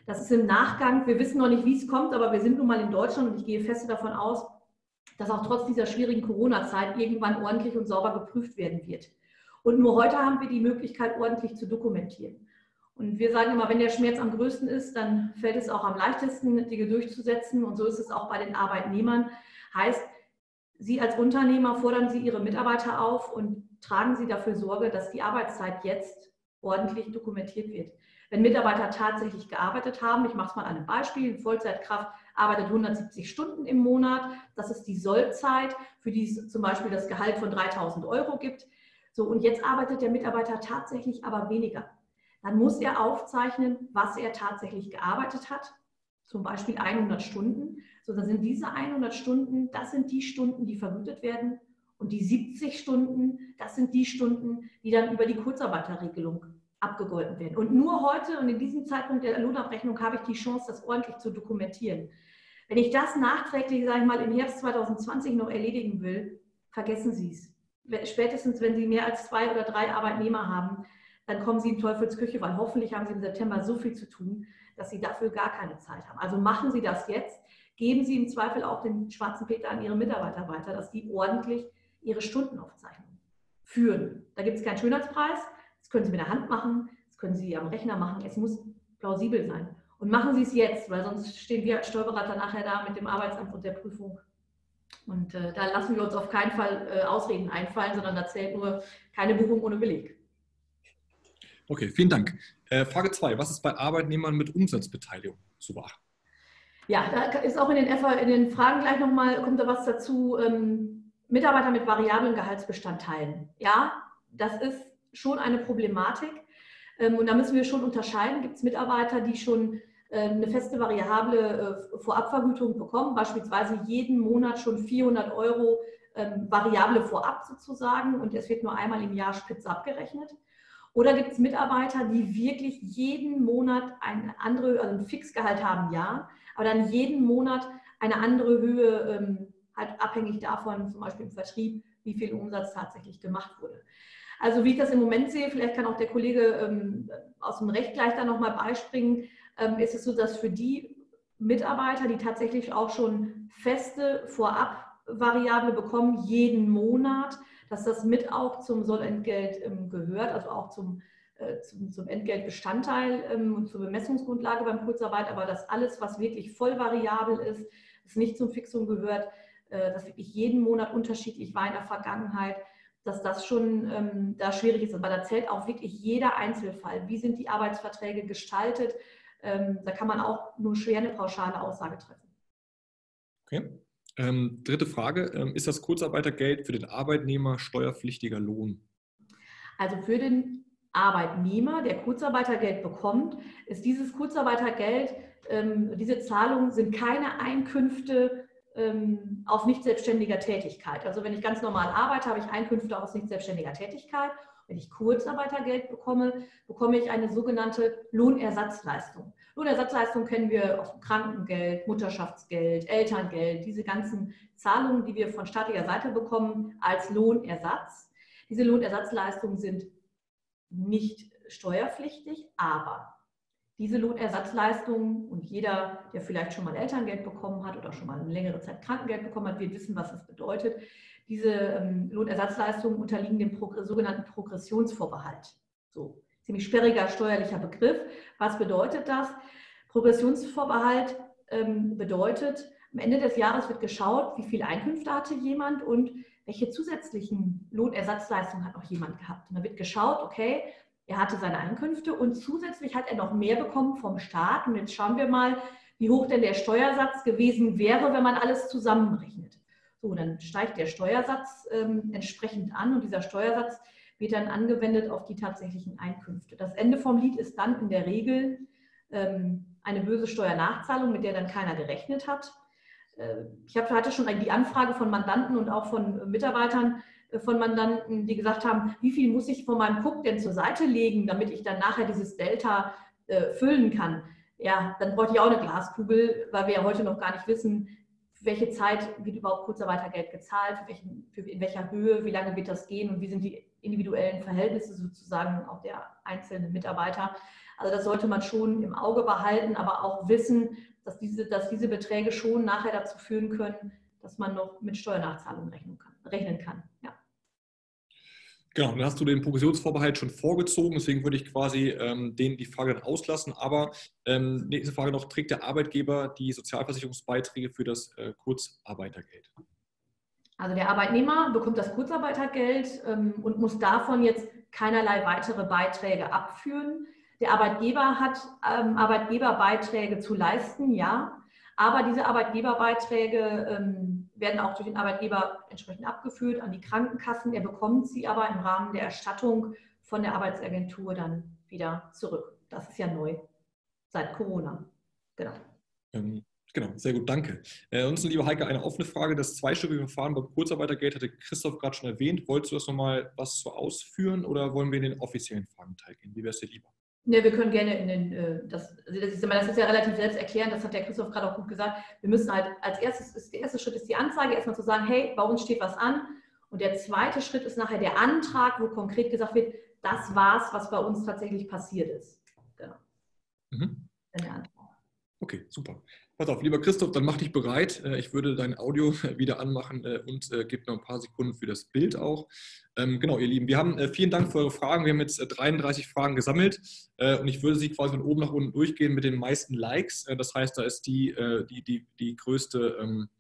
Das ist im Nachgang, wir wissen noch nicht, wie es kommt, aber wir sind nun mal in Deutschland und ich gehe fest davon aus, dass auch trotz dieser schwierigen Corona-Zeit irgendwann ordentlich und sauber geprüft werden wird. Und nur heute haben wir die Möglichkeit, ordentlich zu dokumentieren. Und wir sagen immer, wenn der Schmerz am größten ist, dann fällt es auch am leichtesten, Dinge durchzusetzen. Und so ist es auch bei den Arbeitnehmern. Heißt, Sie als Unternehmer fordern Sie Ihre Mitarbeiter auf und tragen Sie dafür Sorge, dass die Arbeitszeit jetzt ordentlich dokumentiert wird. Wenn Mitarbeiter tatsächlich gearbeitet haben, ich mache es mal an einem Beispiel, eine Vollzeitkraft arbeitet hundertsiebzig Stunden im Monat, das ist die Sollzeit, für die es zum Beispiel das Gehalt von dreitausend Euro gibt. So, und jetzt arbeitet der Mitarbeiter tatsächlich aber weniger. Dann muss er aufzeichnen, was er tatsächlich gearbeitet hat, zum Beispiel hundert Stunden. So, dann sind diese hundert Stunden, das sind die Stunden, die vergütet werden. Und die siebzig Stunden, das sind die Stunden, die dann über die Kurzarbeiterregelung abgegolten werden. Und nur heute und in diesem Zeitpunkt der Lohnabrechnung habe ich die Chance, das ordentlich zu dokumentieren. Wenn ich das nachträglich, sage ich mal, im Herbst zweitausendzwanzig noch erledigen will, vergessen Sie es. Spätestens, wenn Sie mehr als zwei oder drei Arbeitnehmer haben, dann kommen Sie in Teufelsküche, weil hoffentlich haben Sie im September so viel zu tun, dass Sie dafür gar keine Zeit haben. Also machen Sie das jetzt. Geben Sie im Zweifel auch den schwarzen Peter an Ihre Mitarbeiter weiter, dass die ordentlich ihre Stundenaufzeichnung führen. Da gibt es keinen Schönheitspreis. Das können Sie mit der Hand machen, das können Sie am Rechner machen. Es muss plausibel sein. Und machen Sie es jetzt, weil sonst stehen wir als Steuerberater nachher da mit dem Arbeitsamt und der Prüfung. Und äh, da lassen wir uns auf keinen Fall äh, Ausreden einfallen, sondern da zählt nur keine Buchung ohne Beleg. Okay, vielen Dank. Äh, Frage zwei. Was ist bei Arbeitnehmern mit Umsatzbeteiligung zu beachten? Ja, da ist auch in den, in den Fragen gleich nochmal, kommt da was dazu, ähm, Mitarbeiter mit variablen Gehaltsbestandteilen. Ja, das ist schon eine Problematik ähm, und da müssen wir schon unterscheiden. Gibt es Mitarbeiter, die schon äh, eine feste variable äh, Vorabvergütung bekommen, beispielsweise jeden Monat schon vierhundert Euro ähm, variable Vorab sozusagen und es wird nur einmal im Jahr spitz abgerechnet? Oder gibt es Mitarbeiter, die wirklich jeden Monat eine andere, also ein Fixgehalt haben, ja, aber dann jeden Monat eine andere Höhe, ähm, halt abhängig davon, zum Beispiel im Vertrieb, wie viel Umsatz tatsächlich gemacht wurde. Also wie ich das im Moment sehe, vielleicht kann auch der Kollege ähm, aus dem Recht gleich da nochmal beispringen, ähm, ist es so, dass für die Mitarbeiter, die tatsächlich auch schon feste Vorab-Variable bekommen, jeden Monat, dass das mit auch zum Sollentgelt ähm, gehört, also auch zum, äh, zum, zum Entgeltbestandteil ähm, und zur Bemessungsgrundlage beim Kurzarbeit, aber dass alles, was wirklich voll variabel ist, das nicht zum Fixum gehört, äh, das wirklich jeden Monat unterschiedlich war in der Vergangenheit, dass das schon ähm, da schwierig ist. Aber da zählt auch wirklich jeder Einzelfall. Wie sind die Arbeitsverträge gestaltet? Ähm, da kann man auch nur schwer eine pauschale Aussage treffen. Okay. Ähm, dritte Frage, ähm, ist das Kurzarbeitergeld für den Arbeitnehmer steuerpflichtiger Lohn? Also für den Arbeitnehmer, der Kurzarbeitergeld bekommt, ist dieses Kurzarbeitergeld, ähm, diese Zahlungen sind keine Einkünfte ähm, auf nicht selbstständiger Tätigkeit. Also wenn ich ganz normal arbeite, habe ich Einkünfte aus nicht selbstständiger Tätigkeit. Wenn ich Kurzarbeitergeld bekomme, bekomme ich eine sogenannte Lohnersatzleistung. Lohnersatzleistung kennen wir aus dem Krankengeld, Mutterschaftsgeld, Elterngeld, diese ganzen Zahlungen, die wir von staatlicher Seite bekommen als Lohnersatz. Diese Lohnersatzleistungen sind nicht steuerpflichtig, aber diese Lohnersatzleistungen und jeder, der vielleicht schon mal Elterngeld bekommen hat oder schon mal eine längere Zeit Krankengeld bekommen hat, wird wissen, was das bedeutet. Diese ähm, Lohnersatzleistungen unterliegen dem Pro- sogenannten Progressionsvorbehalt. So, ziemlich sperriger steuerlicher Begriff. Was bedeutet das? Progressionsvorbehalt ähm, bedeutet, am Ende des Jahres wird geschaut, wie viele Einkünfte hatte jemand und welche zusätzlichen Lohnersatzleistungen hat noch jemand gehabt. Und da wird geschaut, okay, er hatte seine Einkünfte und zusätzlich hat er noch mehr bekommen vom Staat. Und jetzt schauen wir mal, wie hoch denn der Steuersatz gewesen wäre, wenn man alles zusammenrechnet. So, dann steigt der Steuersatz ähm, entsprechend an und dieser Steuersatz wird dann angewendet auf die tatsächlichen Einkünfte. Das Ende vom Lied ist dann in der Regel ähm, eine böse Steuernachzahlung, mit der dann keiner gerechnet hat. Äh, ich hab, hatte schon die Anfrage von Mandanten und auch von Mitarbeitern äh, von Mandanten, die gesagt haben, wie viel muss ich von meinem Cook denn zur Seite legen, damit ich dann nachher dieses Delta äh, füllen kann. Ja, dann bräuchte ich auch eine Glaskugel, weil wir ja heute noch gar nicht wissen, welche Zeit wird überhaupt Kurzarbeitergeld gezahlt, für welchen, für in welcher Höhe, wie lange wird das gehen und wie sind die individuellen Verhältnisse sozusagen auch der einzelnen Mitarbeiter. Also das sollte man schon im Auge behalten, aber auch wissen, dass diese, dass diese Beträge schon nachher dazu führen können, dass man noch mit Steuernachzahlungen rechnen kann. Rechnen kann. Ja. Genau, dann hast du den Provisionsvorbehalt schon vorgezogen, deswegen würde ich quasi ähm, den, die Frage dann auslassen. Aber ähm, nächste Frage noch, trägt der Arbeitgeber die Sozialversicherungsbeiträge für das äh, Kurzarbeitergeld? Also der Arbeitnehmer bekommt das Kurzarbeitergeld ähm, und muss davon jetzt keinerlei weitere Beiträge abführen. Der Arbeitgeber hat ähm, Arbeitgeberbeiträge zu leisten, ja. Aber diese Arbeitgeberbeiträge ähm, werden auch durch den Arbeitgeber entsprechend abgeführt an die Krankenkassen. Er bekommt sie aber im Rahmen der Erstattung von der Arbeitsagentur dann wieder zurück. Das ist ja neu seit Corona. Genau. Ähm, genau, sehr gut, danke. Äh, uns, liebe Heike, eine offene Frage. Das zweistufige Verfahren beim Kurzarbeitergeld hatte Christoph gerade schon erwähnt. Wolltest du das nochmal was zu ausführen oder wollen wir in den offiziellen Fragenteil gehen? Wie wäre es dir lieber? Ja, wir können gerne in den, äh, das, also das, ist, das ist ja relativ selbsterklärend, das hat der Christoph gerade auch gut gesagt. Wir müssen halt als erstes, ist, der erste Schritt ist die Anzeige, erstmal zu sagen, hey, bei uns steht was an. Und der zweite Schritt ist nachher der Antrag, wo konkret gesagt wird, das war's, was bei uns tatsächlich passiert ist. Genau. Mhm. Der Antrag. Okay, super. Pass auf, lieber Christoph, dann mach dich bereit. Ich würde dein Audio wieder anmachen und gebe noch ein paar Sekunden für das Bild auch. Genau, ihr Lieben, wir haben vielen Dank für eure Fragen. Wir haben jetzt dreiunddreißig Fragen gesammelt und ich würde sie quasi von oben nach unten durchgehen mit den meisten Likes. Das heißt, da ist die, die, die, die größte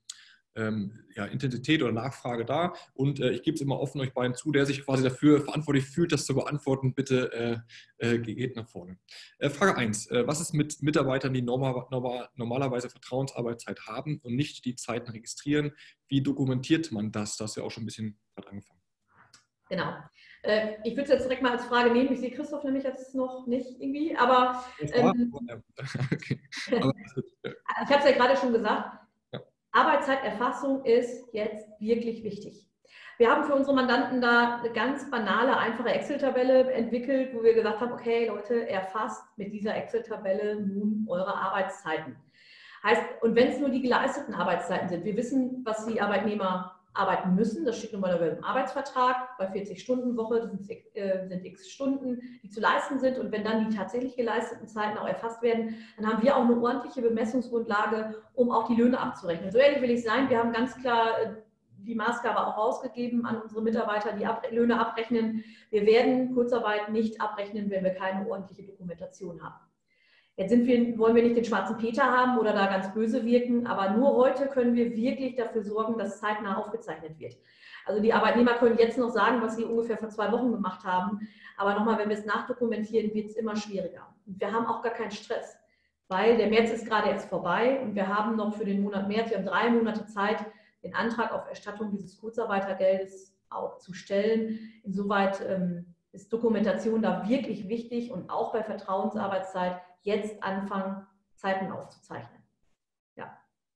ähm, ja, Intensität oder Nachfrage da und äh, ich gebe es immer offen euch beiden zu, der sich quasi dafür verantwortlich fühlt, das zu beantworten, bitte äh, äh, geht nach vorne. Äh, Frage eins, äh, was ist mit Mitarbeitern, die normal, normal, normalerweise Vertrauensarbeitszeit haben und nicht die Zeiten registrieren? Wie dokumentiert man das? Das hast du ja auch schon ein bisschen gerade angefangen. Genau. Äh, ich würde es jetzt direkt mal als Frage nehmen. Ich sehe Christoph nämlich jetzt noch nicht irgendwie, aber ähm, okay. aber ich habe es ja gerade schon gesagt, Arbeitszeiterfassung ist jetzt wirklich wichtig. Wir haben für unsere Mandanten da eine ganz banale, einfache Excel-Tabelle entwickelt, wo wir gesagt haben, okay Leute, erfasst mit dieser Excel-Tabelle nun eure Arbeitszeiten. Heißt, und wenn es nur die geleisteten Arbeitszeiten sind, wir wissen, was die Arbeitnehmer arbeiten müssen, das steht nun mal im Arbeitsvertrag, bei vierzig Stunden Woche sind, äh, sind x Stunden, die zu leisten sind und wenn dann die tatsächlich geleisteten Zeiten auch erfasst werden, dann haben wir auch eine ordentliche Bemessungsgrundlage, um auch die Löhne abzurechnen. So ehrlich will ich sein, wir haben ganz klar äh, die Maßgabe auch rausgegeben an unsere Mitarbeiter, die Ab- Löhne abrechnen. Wir werden Kurzarbeit nicht abrechnen, wenn wir keine ordentliche Dokumentation haben. Jetzt sind wir, wollen wir nicht den schwarzen Peter haben oder da ganz böse wirken, aber nur heute können wir wirklich dafür sorgen, dass zeitnah aufgezeichnet wird. Also die Arbeitnehmer können jetzt noch sagen, was sie ungefähr vor zwei Wochen gemacht haben, aber nochmal, wenn wir es nachdokumentieren, wird es immer schwieriger. Und wir haben auch gar keinen Stress, weil der März ist gerade erst vorbei und wir haben noch für den Monat März, wir haben drei Monate Zeit, den Antrag auf Erstattung dieses Kurzarbeitergeldes auch zu stellen. Insoweit ähm, ist Dokumentation da wirklich wichtig und auch bei Vertrauensarbeitszeit jetzt anfangen, Zeiten aufzuzeichnen. Ja.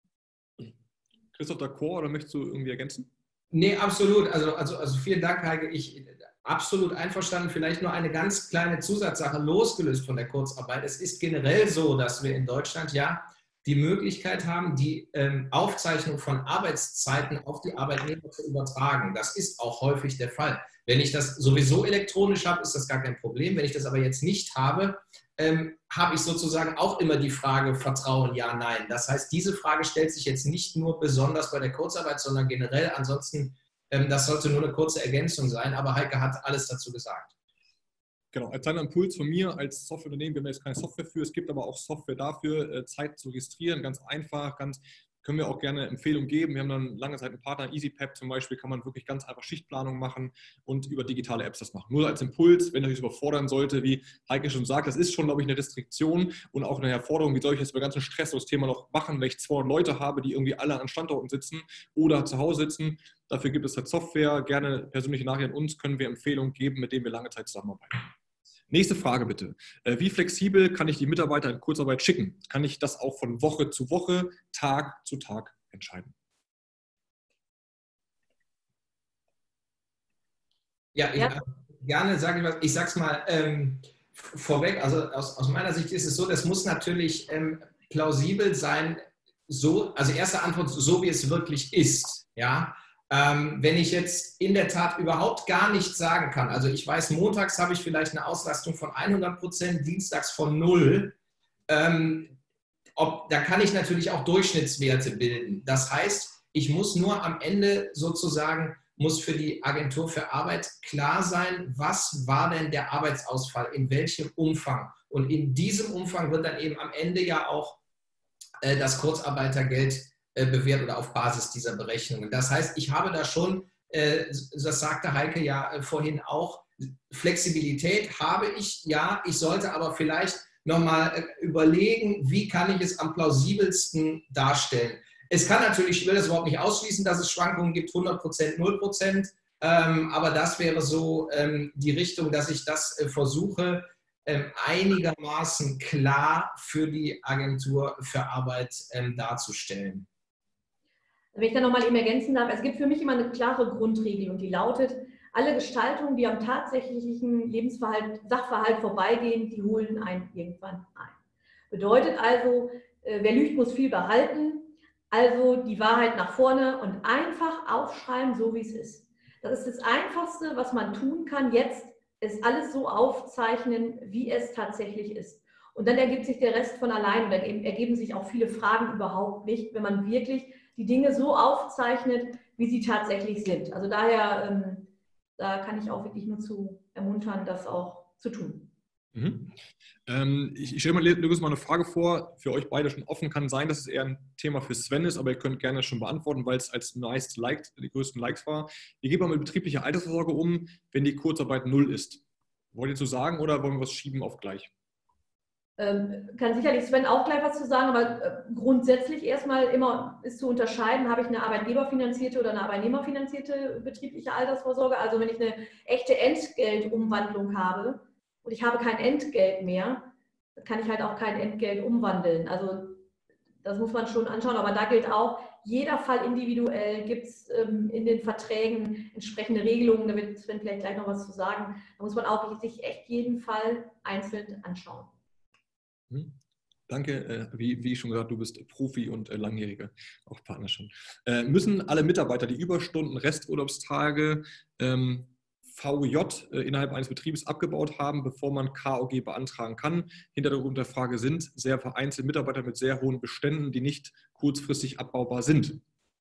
Christoph, d'accord oder möchtest du irgendwie ergänzen? Nee, absolut. Also, also, also vielen Dank, Heike. Ich absolut einverstanden. Vielleicht nur eine ganz kleine Zusatzsache, losgelöst von der Kurzarbeit. Es ist generell so, dass wir in Deutschland ja die Möglichkeit haben, die ähm, Aufzeichnung von Arbeitszeiten auf die Arbeitnehmer zu übertragen. Das ist auch häufig der Fall. Wenn ich das sowieso elektronisch habe, ist das gar kein Problem. Wenn ich das aber jetzt nicht habe, ähm, habe ich sozusagen auch immer die Frage Vertrauen, ja, nein. Das heißt, diese Frage stellt sich jetzt nicht nur besonders bei der Kurzarbeit, sondern generell. Ansonsten, ähm, das sollte nur eine kurze Ergänzung sein. Aber Heike hat alles dazu gesagt. Genau, als kleiner Impuls von mir als Softwareunternehmen, wir haben jetzt keine Software für, es gibt aber auch Software dafür, Zeit zu registrieren, ganz einfach, ganz, können wir auch gerne Empfehlungen geben. Wir haben dann lange Zeit einen Partner, EasyPep zum Beispiel, kann man wirklich ganz einfach Schichtplanung machen und über digitale Apps das machen. Nur als Impuls, wenn euch das überfordern sollte, wie Heike schon sagt, das ist schon, glaube ich, eine Restriktion und auch eine Herforderung, wie soll ich jetzt bei ganzen Stress das Thema noch machen, wenn ich zweihundert Leute habe, die irgendwie alle an Standorten sitzen oder zu Hause sitzen. Dafür gibt es halt Software, gerne persönliche Nachrichten an uns, können wir Empfehlungen geben, mit denen wir lange Zeit zusammenarbeiten. Nächste Frage bitte. Wie flexibel kann ich die Mitarbeiter in Kurzarbeit schicken? Kann ich das auch von Woche zu Woche, Tag zu Tag entscheiden? Ja, ich, ja. gerne sage ich was. Ich sage es mal ähm, vorweg. Also aus, aus meiner Sicht ist es so, das muss natürlich ähm, plausibel sein, so, also erste Antwort, so wie es wirklich ist. Ja? Ähm, wenn ich jetzt in der Tat überhaupt gar nichts sagen kann, also ich weiß, montags habe ich vielleicht eine Auslastung von hundert Prozent, dienstags von null, ähm, ob, da kann ich natürlich auch Durchschnittswerte bilden. Das heißt, ich muss nur am Ende sozusagen, muss für die Agentur für Arbeit klar sein, was war denn der Arbeitsausfall, in welchem Umfang. Und in diesem Umfang wird dann eben am Ende ja auch äh, das Kurzarbeitergeld äh, bewährt oder auf Basis dieser Berechnungen. Das heißt, ich habe da schon, äh, das sagte Heike ja äh, vorhin auch, Flexibilität habe ich, ja, ich sollte aber vielleicht nochmal äh, überlegen, wie kann ich es am plausibelsten darstellen. Es kann natürlich, ich will das überhaupt nicht ausschließen, dass es Schwankungen gibt, hundert Prozent, null Prozent, ähm, aber das wäre so ähm, die Richtung, dass ich das äh, versuche, ähm, einigermaßen klar für die Agentur für Arbeit ähm, darzustellen. Wenn ich da nochmal eben ergänzen darf, es gibt für mich immer eine klare Grundregel und die lautet, alle Gestaltungen, die am tatsächlichen Lebensverhalt, Sachverhalt vorbeigehen, die holen einen irgendwann ein. Bedeutet also, äh, wer lügt, muss viel behalten. Also die Wahrheit nach vorne und einfach aufschreiben, so wie es ist. Das ist das Einfachste, was man tun kann. Jetzt ist alles so aufzeichnen, wie es tatsächlich ist. Und dann ergibt sich der Rest von allein und dann ergeben sich auch viele Fragen überhaupt nicht, wenn man wirklich die Dinge so aufzeichnet, wie sie tatsächlich sind. Also daher, ähm, da kann ich auch wirklich nur zu ermuntern, das auch zu tun. Mhm. Ähm, ich, ich stelle mal, Lukas, mal eine Frage vor, für euch beide schon offen. Kann sein, dass es eher ein Thema für Sven ist, aber ihr könnt gerne schon beantworten, weil es als nice liked, die größten Likes war. Wie geht man mit betrieblicher Altersvorsorge um, wenn die Kurzarbeit null ist? Wollt ihr zu sagen oder wollen wir was schieben auf gleich? Ähm, kann sicherlich Sven auch gleich was zu sagen, aber äh, grundsätzlich erstmal immer ist zu unterscheiden, habe ich eine arbeitgeberfinanzierte oder eine arbeitnehmerfinanzierte betriebliche Altersvorsorge. Also wenn ich eine echte Entgeltumwandlung habe, und ich habe kein Entgelt mehr, kann ich halt auch kein Entgelt umwandeln. Also das muss man schon anschauen, aber da gilt auch, jeder Fall individuell, gibt es ähm, in den Verträgen entsprechende Regelungen, da wird Sven vielleicht gleich noch was zu sagen. Da muss man auch sich echt jeden Fall einzeln anschauen. Hm. Danke, äh, wie, wie schon gesagt, du bist Profi und äh, langjähriger, auch Partner schon. Äh, müssen alle Mitarbeiter die Überstunden, Resturlaubstage, ähm, V J äh, innerhalb eines Betriebes abgebaut haben, bevor man K O G beantragen kann? Hintergrund der Frage sind sehr vereinzelt Mitarbeiter mit sehr hohen Beständen, die nicht kurzfristig abbaubar sind.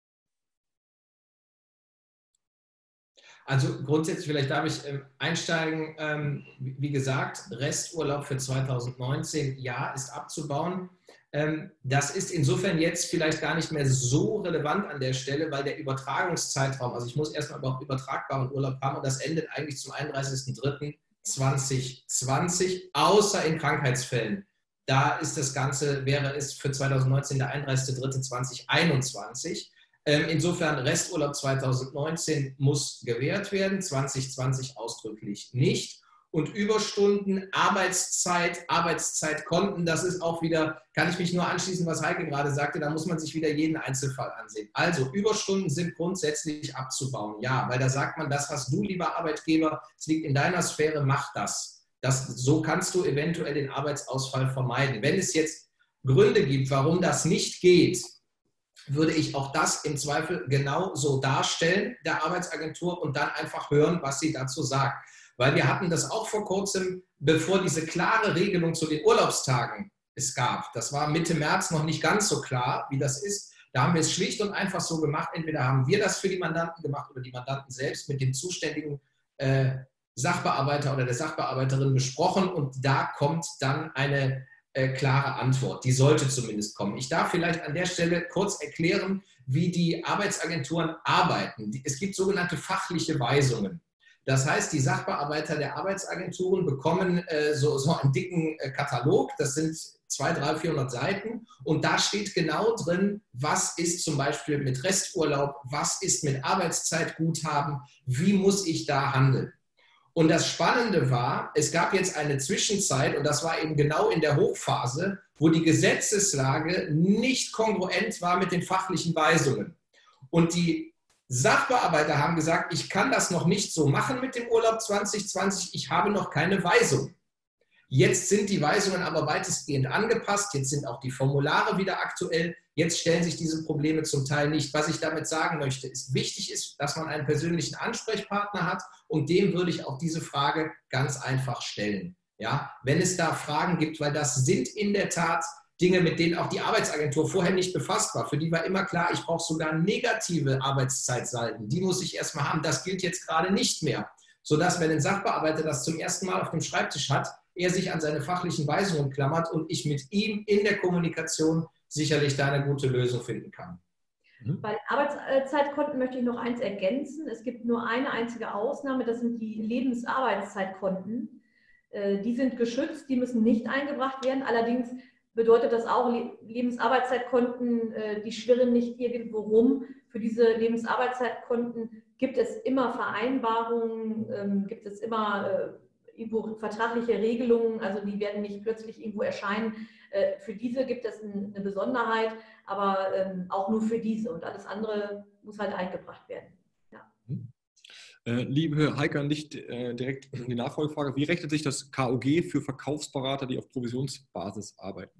Also grundsätzlich, vielleicht darf ich ähm, einsteigen, ähm, wie gesagt, Resturlaub für zweitausendneunzehn, ja, ist abzubauen. Ähm, das ist insofern jetzt vielleicht gar nicht mehr so relevant an der Stelle, weil der Übertragungszeitraum, also ich muss erstmal überhaupt übertragbaren Urlaub haben und das endet eigentlich zum einunddreißigsten dritten zweitausendzwanzig, außer in Krankheitsfällen. Da ist das Ganze, wäre es für zweitausendneunzehn der einunddreißigste dritte zweitausendeinundzwanzig. Insofern Resturlaub zweitausendneunzehn muss gewährt werden, zwanzig zwanzig ausdrücklich nicht. Und Überstunden, Arbeitszeit, Arbeitszeitkonten, das ist auch wieder, kann ich mich nur anschließen, was Heike gerade sagte, da muss man sich wieder jeden Einzelfall ansehen. Also Überstunden sind grundsätzlich abzubauen, ja, weil da sagt man, das hast du, lieber Arbeitgeber, es liegt in deiner Sphäre, mach das. das. So kannst du eventuell den Arbeitsausfall vermeiden. Wenn es jetzt Gründe gibt, warum das nicht geht, würde ich auch das im Zweifel genau so darstellen, der Arbeitsagentur, und dann einfach hören, was sie dazu sagt. Weil wir hatten das auch vor kurzem, bevor diese klare Regelung zu den Urlaubstagen es gab. Das war Mitte März noch nicht ganz so klar, wie das ist. Da haben wir es schlicht und einfach so gemacht. Entweder haben wir das für die Mandanten gemacht oder die Mandanten selbst mit dem zuständigen äh, Sachbearbeiter oder der Sachbearbeiterin besprochen. Und da kommt dann eine äh, klare Antwort. Die sollte zumindest kommen. Ich darf vielleicht an der Stelle kurz erklären, wie die Arbeitsagenturen arbeiten. Es gibt sogenannte fachliche Weisungen. Das heißt, die Sachbearbeiter der Arbeitsagenturen bekommen äh, so, so einen dicken äh, Katalog, das sind zweihundert, dreihundert, vierhundert Seiten, und da steht genau drin, was ist zum Beispiel mit Resturlaub, was ist mit Arbeitszeitguthaben, wie muss ich da handeln. Und das Spannende war, es gab jetzt eine Zwischenzeit, und das war eben genau in der Hochphase, wo die Gesetzeslage nicht kongruent war mit den fachlichen Weisungen. Und die Sachbearbeiter haben gesagt, ich kann das noch nicht so machen mit dem Urlaub zwanzig zwanzig, ich habe noch keine Weisung. Jetzt sind die Weisungen aber weitestgehend angepasst, jetzt sind auch die Formulare wieder aktuell, jetzt stellen sich diese Probleme zum Teil nicht. Was ich damit sagen möchte, ist, wichtig ist, dass man einen persönlichen Ansprechpartner hat und dem würde ich auch diese Frage ganz einfach stellen. Ja, wenn es da Fragen gibt, weil das sind in der Tat Dinge, mit denen auch die Arbeitsagentur vorher nicht befasst war. Für die war immer klar, ich brauche sogar negative Arbeitszeitsalden. Die muss ich erstmal haben. Das gilt jetzt gerade nicht mehr. Sodass, wenn ein Sachbearbeiter das zum ersten Mal auf dem Schreibtisch hat, er sich an seine fachlichen Weisungen klammert und ich mit ihm in der Kommunikation sicherlich da eine gute Lösung finden kann. Bei den Arbeitszeitkonten möchte ich noch eins ergänzen. Es gibt nur eine einzige Ausnahme, das sind die Lebensarbeitszeitkonten. Die sind geschützt, die müssen nicht eingebracht werden. Allerdings bedeutet das auch, Lebensarbeitszeitkonten, die schwirren nicht irgendwo rum. Für diese Lebensarbeitszeitkonten gibt es immer Vereinbarungen, gibt es immer irgendwo vertragliche Regelungen, also die werden nicht plötzlich irgendwo erscheinen. Für diese gibt es eine Besonderheit, aber auch nur für diese und alles andere muss halt eingebracht werden. Ja. Äh, liebe Heike, nicht äh, direkt die Nachfolgefrage. Wie rechnet sich das K O G für Verkaufsberater, die auf Provisionsbasis arbeiten?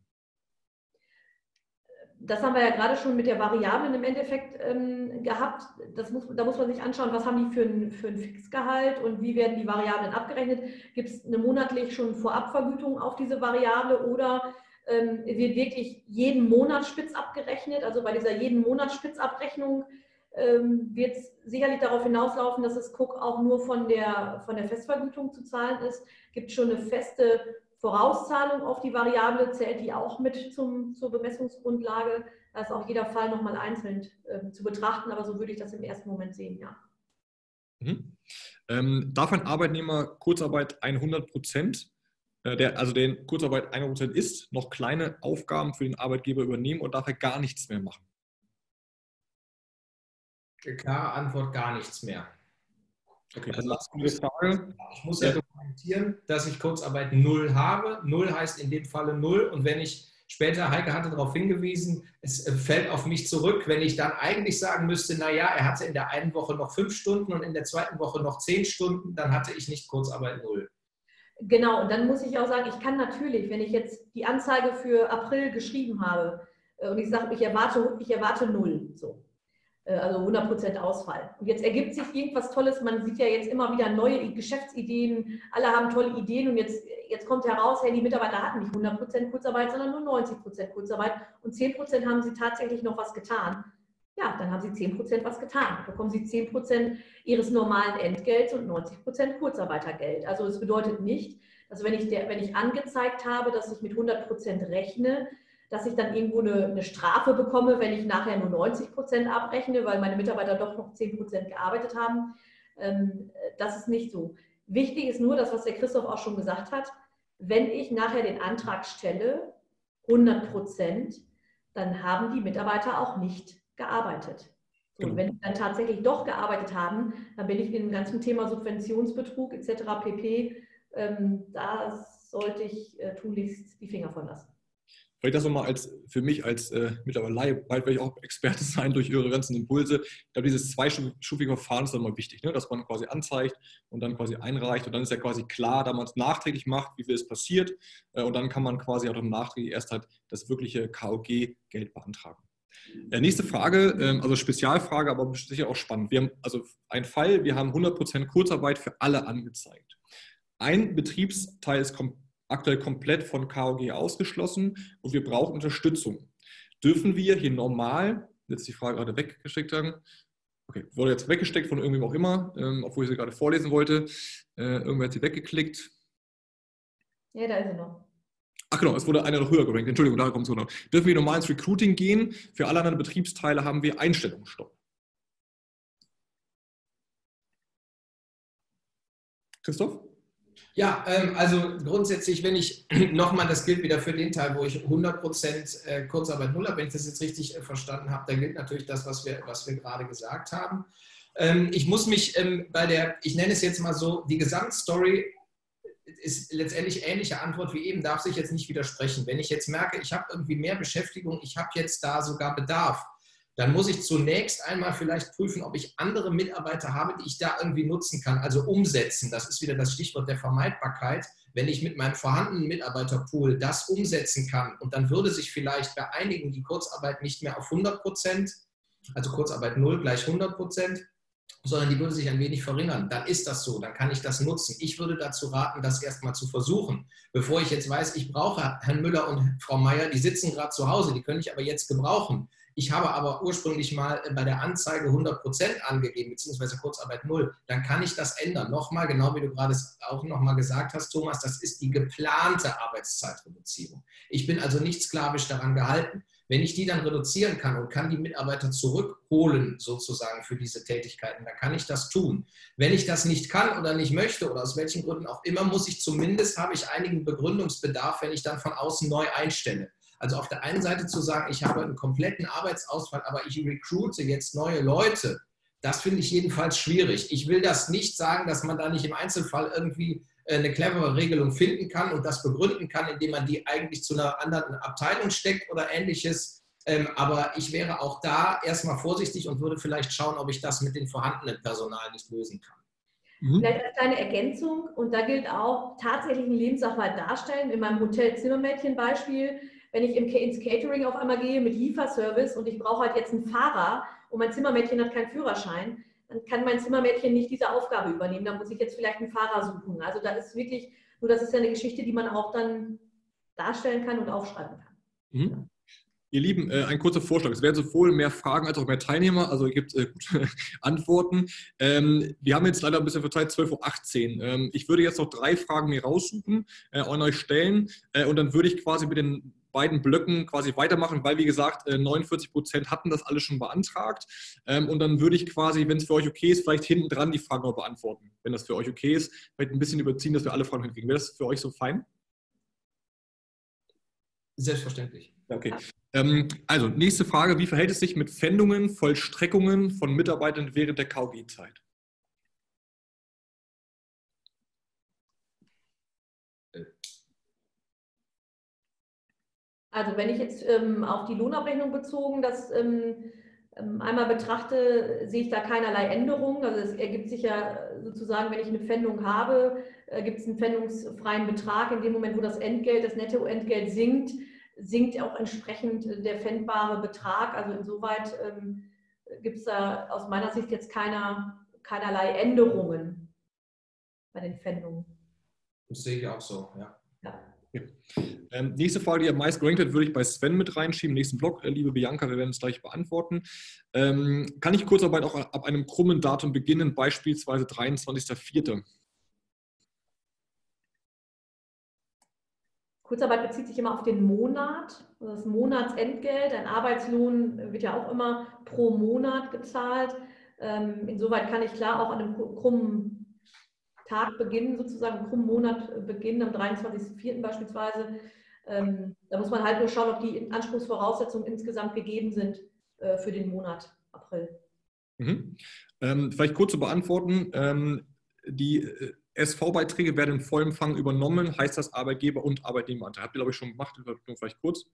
Das haben wir ja gerade schon mit der Variablen im Endeffekt ähm, gehabt. Das muss, da muss man sich anschauen, was haben die für ein, für ein Fixgehalt und wie werden die Variablen abgerechnet. Gibt es eine monatlich schon Vorabvergütung auf diese Variable oder ähm, wird wirklich jeden Monat spitz abgerechnet? Also bei dieser jeden Monat Spitzabrechnung ähm, wird es sicherlich darauf hinauslaufen, dass das Cook auch nur von der, von der Festvergütung zu zahlen ist. Gibt schon eine feste Vorauszahlung auf die Variable, zählt die auch mit zum, zur Bemessungsgrundlage. Da ist auch jeder Fall nochmal einzeln äh, zu betrachten, aber so würde ich das im ersten Moment sehen, ja. Mhm. Ähm, darf ein Arbeitnehmer Kurzarbeit hundert Prozent, äh, der, also den Kurzarbeit hundert Prozent ist, noch kleine Aufgaben für den Arbeitgeber übernehmen und darf er gar nichts mehr machen? Klare Antwort, gar nichts mehr. Okay, dann lassen wir die Frage. Ich muss ja dokumentieren, dass ich Kurzarbeit null habe. Null heißt in dem Falle null. Und wenn ich später, Heike hatte darauf hingewiesen, es fällt auf mich zurück, wenn ich dann eigentlich sagen müsste, naja, er hatte in der einen Woche noch fünf Stunden und in der zweiten Woche noch zehn Stunden, dann hatte ich nicht Kurzarbeit null. Genau, und dann muss ich auch sagen, ich kann natürlich, wenn ich jetzt die Anzeige für April geschrieben habe und ich sage, ich erwarte, ich erwarte null, so. Also hundert Prozent Ausfall. Und jetzt ergibt sich irgendwas Tolles. Man sieht ja jetzt immer wieder neue Geschäftsideen. Alle haben tolle Ideen und jetzt, jetzt kommt heraus, hey, die Mitarbeiter hatten nicht hundert Prozent Kurzarbeit, sondern nur neunzig Prozent Kurzarbeit und zehn Prozent haben sie tatsächlich noch was getan. Ja, dann haben sie zehn Prozent was getan. Dann bekommen sie zehn Prozent ihres normalen Entgelts und neunzig Prozent Kurzarbeitergeld. Also das bedeutet nicht, dass wenn ich, der, wenn ich angezeigt habe, dass ich mit hundert Prozent rechne, dass ich dann irgendwo eine, eine Strafe bekomme, wenn ich nachher nur neunzig Prozent abrechne, weil meine Mitarbeiter doch noch zehn Prozent gearbeitet haben. Ähm, das ist nicht so. Wichtig ist nur das, was der Christoph auch schon gesagt hat, wenn ich nachher den Antrag stelle, hundert Prozent, dann haben die Mitarbeiter auch nicht gearbeitet. So, und wenn sie dann tatsächlich doch gearbeitet haben, dann bin ich in dem ganzen Thema Subventionsbetrug et cetera pp. Ähm, da sollte ich äh, tunlichst die Finger von lassen. Vielleicht das nochmal als, für mich als äh, mittlerweile, bald werde ich auch Experte sein durch Ihre ganzen Impulse. Ich glaube, dieses zweistufige Verfahren ist dann mal wichtig, ne? Dass man quasi anzeigt und dann quasi einreicht und dann ist ja quasi klar, da man es nachträglich macht, wie viel es passiert äh, und dann kann man quasi auch im Nachträglich erst halt das wirkliche K O G-Geld beantragen. Äh, nächste Frage, äh, also Spezialfrage, aber sicher auch spannend. Wir haben also einen Fall, wir haben hundert Prozent Kurzarbeit für alle angezeigt. Ein Betriebsteil ist komplett aktuell komplett von K O G ausgeschlossen und wir brauchen Unterstützung. Dürfen wir hier normal, jetzt die Frage gerade weggesteckt haben, okay, wurde jetzt weggesteckt von irgendwem auch immer, ähm, obwohl ich sie gerade vorlesen wollte, äh, irgendwer hat sie weggeklickt. Ja, da ist sie noch. Ach genau, es wurde einer noch höher gerankt, Entschuldigung, da kommt es noch. Dürfen wir normal ins Recruiting gehen? Für alle anderen Betriebsteile haben wir Einstellungsstopp. Christoph? Ja, ähm, also grundsätzlich, wenn ich nochmal, das gilt wieder für den Teil, wo ich hundert Prozent äh, Kurzarbeit null habe, wenn ich das jetzt richtig äh, verstanden habe, dann gilt natürlich das, was wir, was wir gerade gesagt haben. Ähm, ich muss mich ähm, bei der, ich nenne es jetzt mal so, die Gesamtstory ist letztendlich ähnliche Antwort wie eben, darf sich jetzt nicht widersprechen. Wenn ich jetzt merke, ich habe irgendwie mehr Beschäftigung, ich habe jetzt da sogar Bedarf, dann muss ich zunächst einmal vielleicht prüfen, ob ich andere Mitarbeiter habe, die ich da irgendwie nutzen kann, also umsetzen. Das ist wieder das Stichwort der Vermeidbarkeit. Wenn ich mit meinem vorhandenen Mitarbeiterpool das umsetzen kann und dann würde sich vielleicht bei einigen die Kurzarbeit nicht mehr auf hundert Prozent, also Kurzarbeit null gleich hundert Prozent, sondern die würde sich ein wenig verringern, dann ist das so, dann kann ich das nutzen. Ich würde dazu raten, das erstmal zu versuchen, bevor ich jetzt weiß, ich brauche Herrn Müller und Frau Meier, die sitzen gerade zu Hause, die können ich aber jetzt gebrauchen. Ich habe aber ursprünglich mal bei der Anzeige hundert Prozent angegeben, beziehungsweise Kurzarbeit null, dann kann ich das ändern. Nochmal, genau wie du gerade auch nochmal gesagt hast, Thomas, das ist die geplante Arbeitszeitreduzierung. Ich bin also nicht sklavisch daran gehalten. Wenn ich die dann reduzieren kann und kann die Mitarbeiter zurückholen, sozusagen für diese Tätigkeiten, dann kann ich das tun. Wenn ich das nicht kann oder nicht möchte oder aus welchen Gründen auch immer, muss ich zumindest, habe ich einigen Begründungsbedarf, wenn ich dann von außen neu einstelle. Also auf der einen Seite zu sagen, ich habe einen kompletten Arbeitsausfall, aber ich recruite jetzt neue Leute, das finde ich jedenfalls schwierig. Ich will das nicht sagen, dass man da nicht im Einzelfall irgendwie eine clevere Regelung finden kann und das begründen kann, indem man die eigentlich zu einer anderen Abteilung steckt oder Ähnliches. Aber ich wäre auch da erstmal vorsichtig und würde vielleicht schauen, ob ich das mit dem vorhandenen Personal nicht lösen kann. Vielleicht als kleine Ergänzung, und da gilt auch tatsächlich einen Lebenssachverhalt darstellen. In meinem Hotel-Zimmermädchen-Beispiel, wenn ich ins Catering auf einmal gehe mit Lieferservice und ich brauche halt jetzt einen Fahrer und mein Zimmermädchen hat keinen Führerschein, dann kann mein Zimmermädchen nicht diese Aufgabe übernehmen. Da muss ich jetzt vielleicht einen Fahrer suchen. Also da ist wirklich, nur das ist ja eine Geschichte, die man auch dann darstellen kann und aufschreiben kann. Mhm. Ihr Lieben, äh, ein kurzer Vorschlag. Es werden sowohl mehr Fragen als auch mehr Teilnehmer, also es gibt äh, gute Antworten. Ähm, wir haben jetzt leider ein bisschen für Zeit, zwölf Uhr achtzehn. Ähm, ich würde jetzt noch drei Fragen mir raussuchen, äh, an euch stellen äh, und dann würde ich quasi mit den beiden Blöcken quasi weitermachen, weil wie gesagt, äh, neunundvierzig Prozent hatten das alles schon beantragt. Ähm, und dann würde ich quasi, wenn es für euch okay ist, vielleicht hinten dran die Fragen noch beantworten. Wenn das für euch okay ist, vielleicht ein bisschen überziehen, dass wir alle Fragen hinkriegen. Wäre das für euch so fein? Selbstverständlich. Okay. Ähm, also, nächste Frage. Wie verhält es sich mit Pfändungen, Vollstreckungen von Mitarbeitern während der K U G-Zeit? Also wenn ich jetzt ähm, auf die Lohnabrechnung bezogen das ähm, einmal betrachte, sehe ich da keinerlei Änderungen. Also es ergibt sich ja sozusagen, wenn ich eine Pfändung habe, äh, gibt es einen pfändungsfreien Betrag. In dem Moment, wo das Entgelt, das Nettoentgelt sinkt, sinkt auch entsprechend der pfändbare Betrag. Also insoweit ähm, gibt es da aus meiner Sicht jetzt keiner, keinerlei Änderungen bei den Pfändungen. Das sehe ich auch so, ja. Ja. Okay. Ähm, nächste Frage, die am meisten gerankt wird, würde ich bei Sven mit reinschieben. Nächsten Blog, äh, liebe Bianca, wir werden es gleich beantworten. Ähm, kann ich Kurzarbeit auch ab einem krummen Datum beginnen, beispielsweise dreiundzwanzigster vierter? Kurzarbeit bezieht sich immer auf den Monat, also das Monatsentgelt. Ein Arbeitslohn wird ja auch immer pro Monat gezahlt. Ähm, insoweit kann ich klar auch an einem krummen Tag beginnen, sozusagen einen krummen Monat beginnen, am dreiundzwanzigsten vierten beispielsweise. Ähm, da muss man halt nur schauen, ob die Anspruchsvoraussetzungen insgesamt gegeben sind äh, für den Monat April. Mhm. Ähm, vielleicht kurz zu beantworten. Ähm, die äh, S V-Beiträge werden im Vollumfang übernommen, heißt das Arbeitgeber- und Arbeitnehmeranteil. Habt ihr, glaube ich, schon gemacht, nur vielleicht kurz.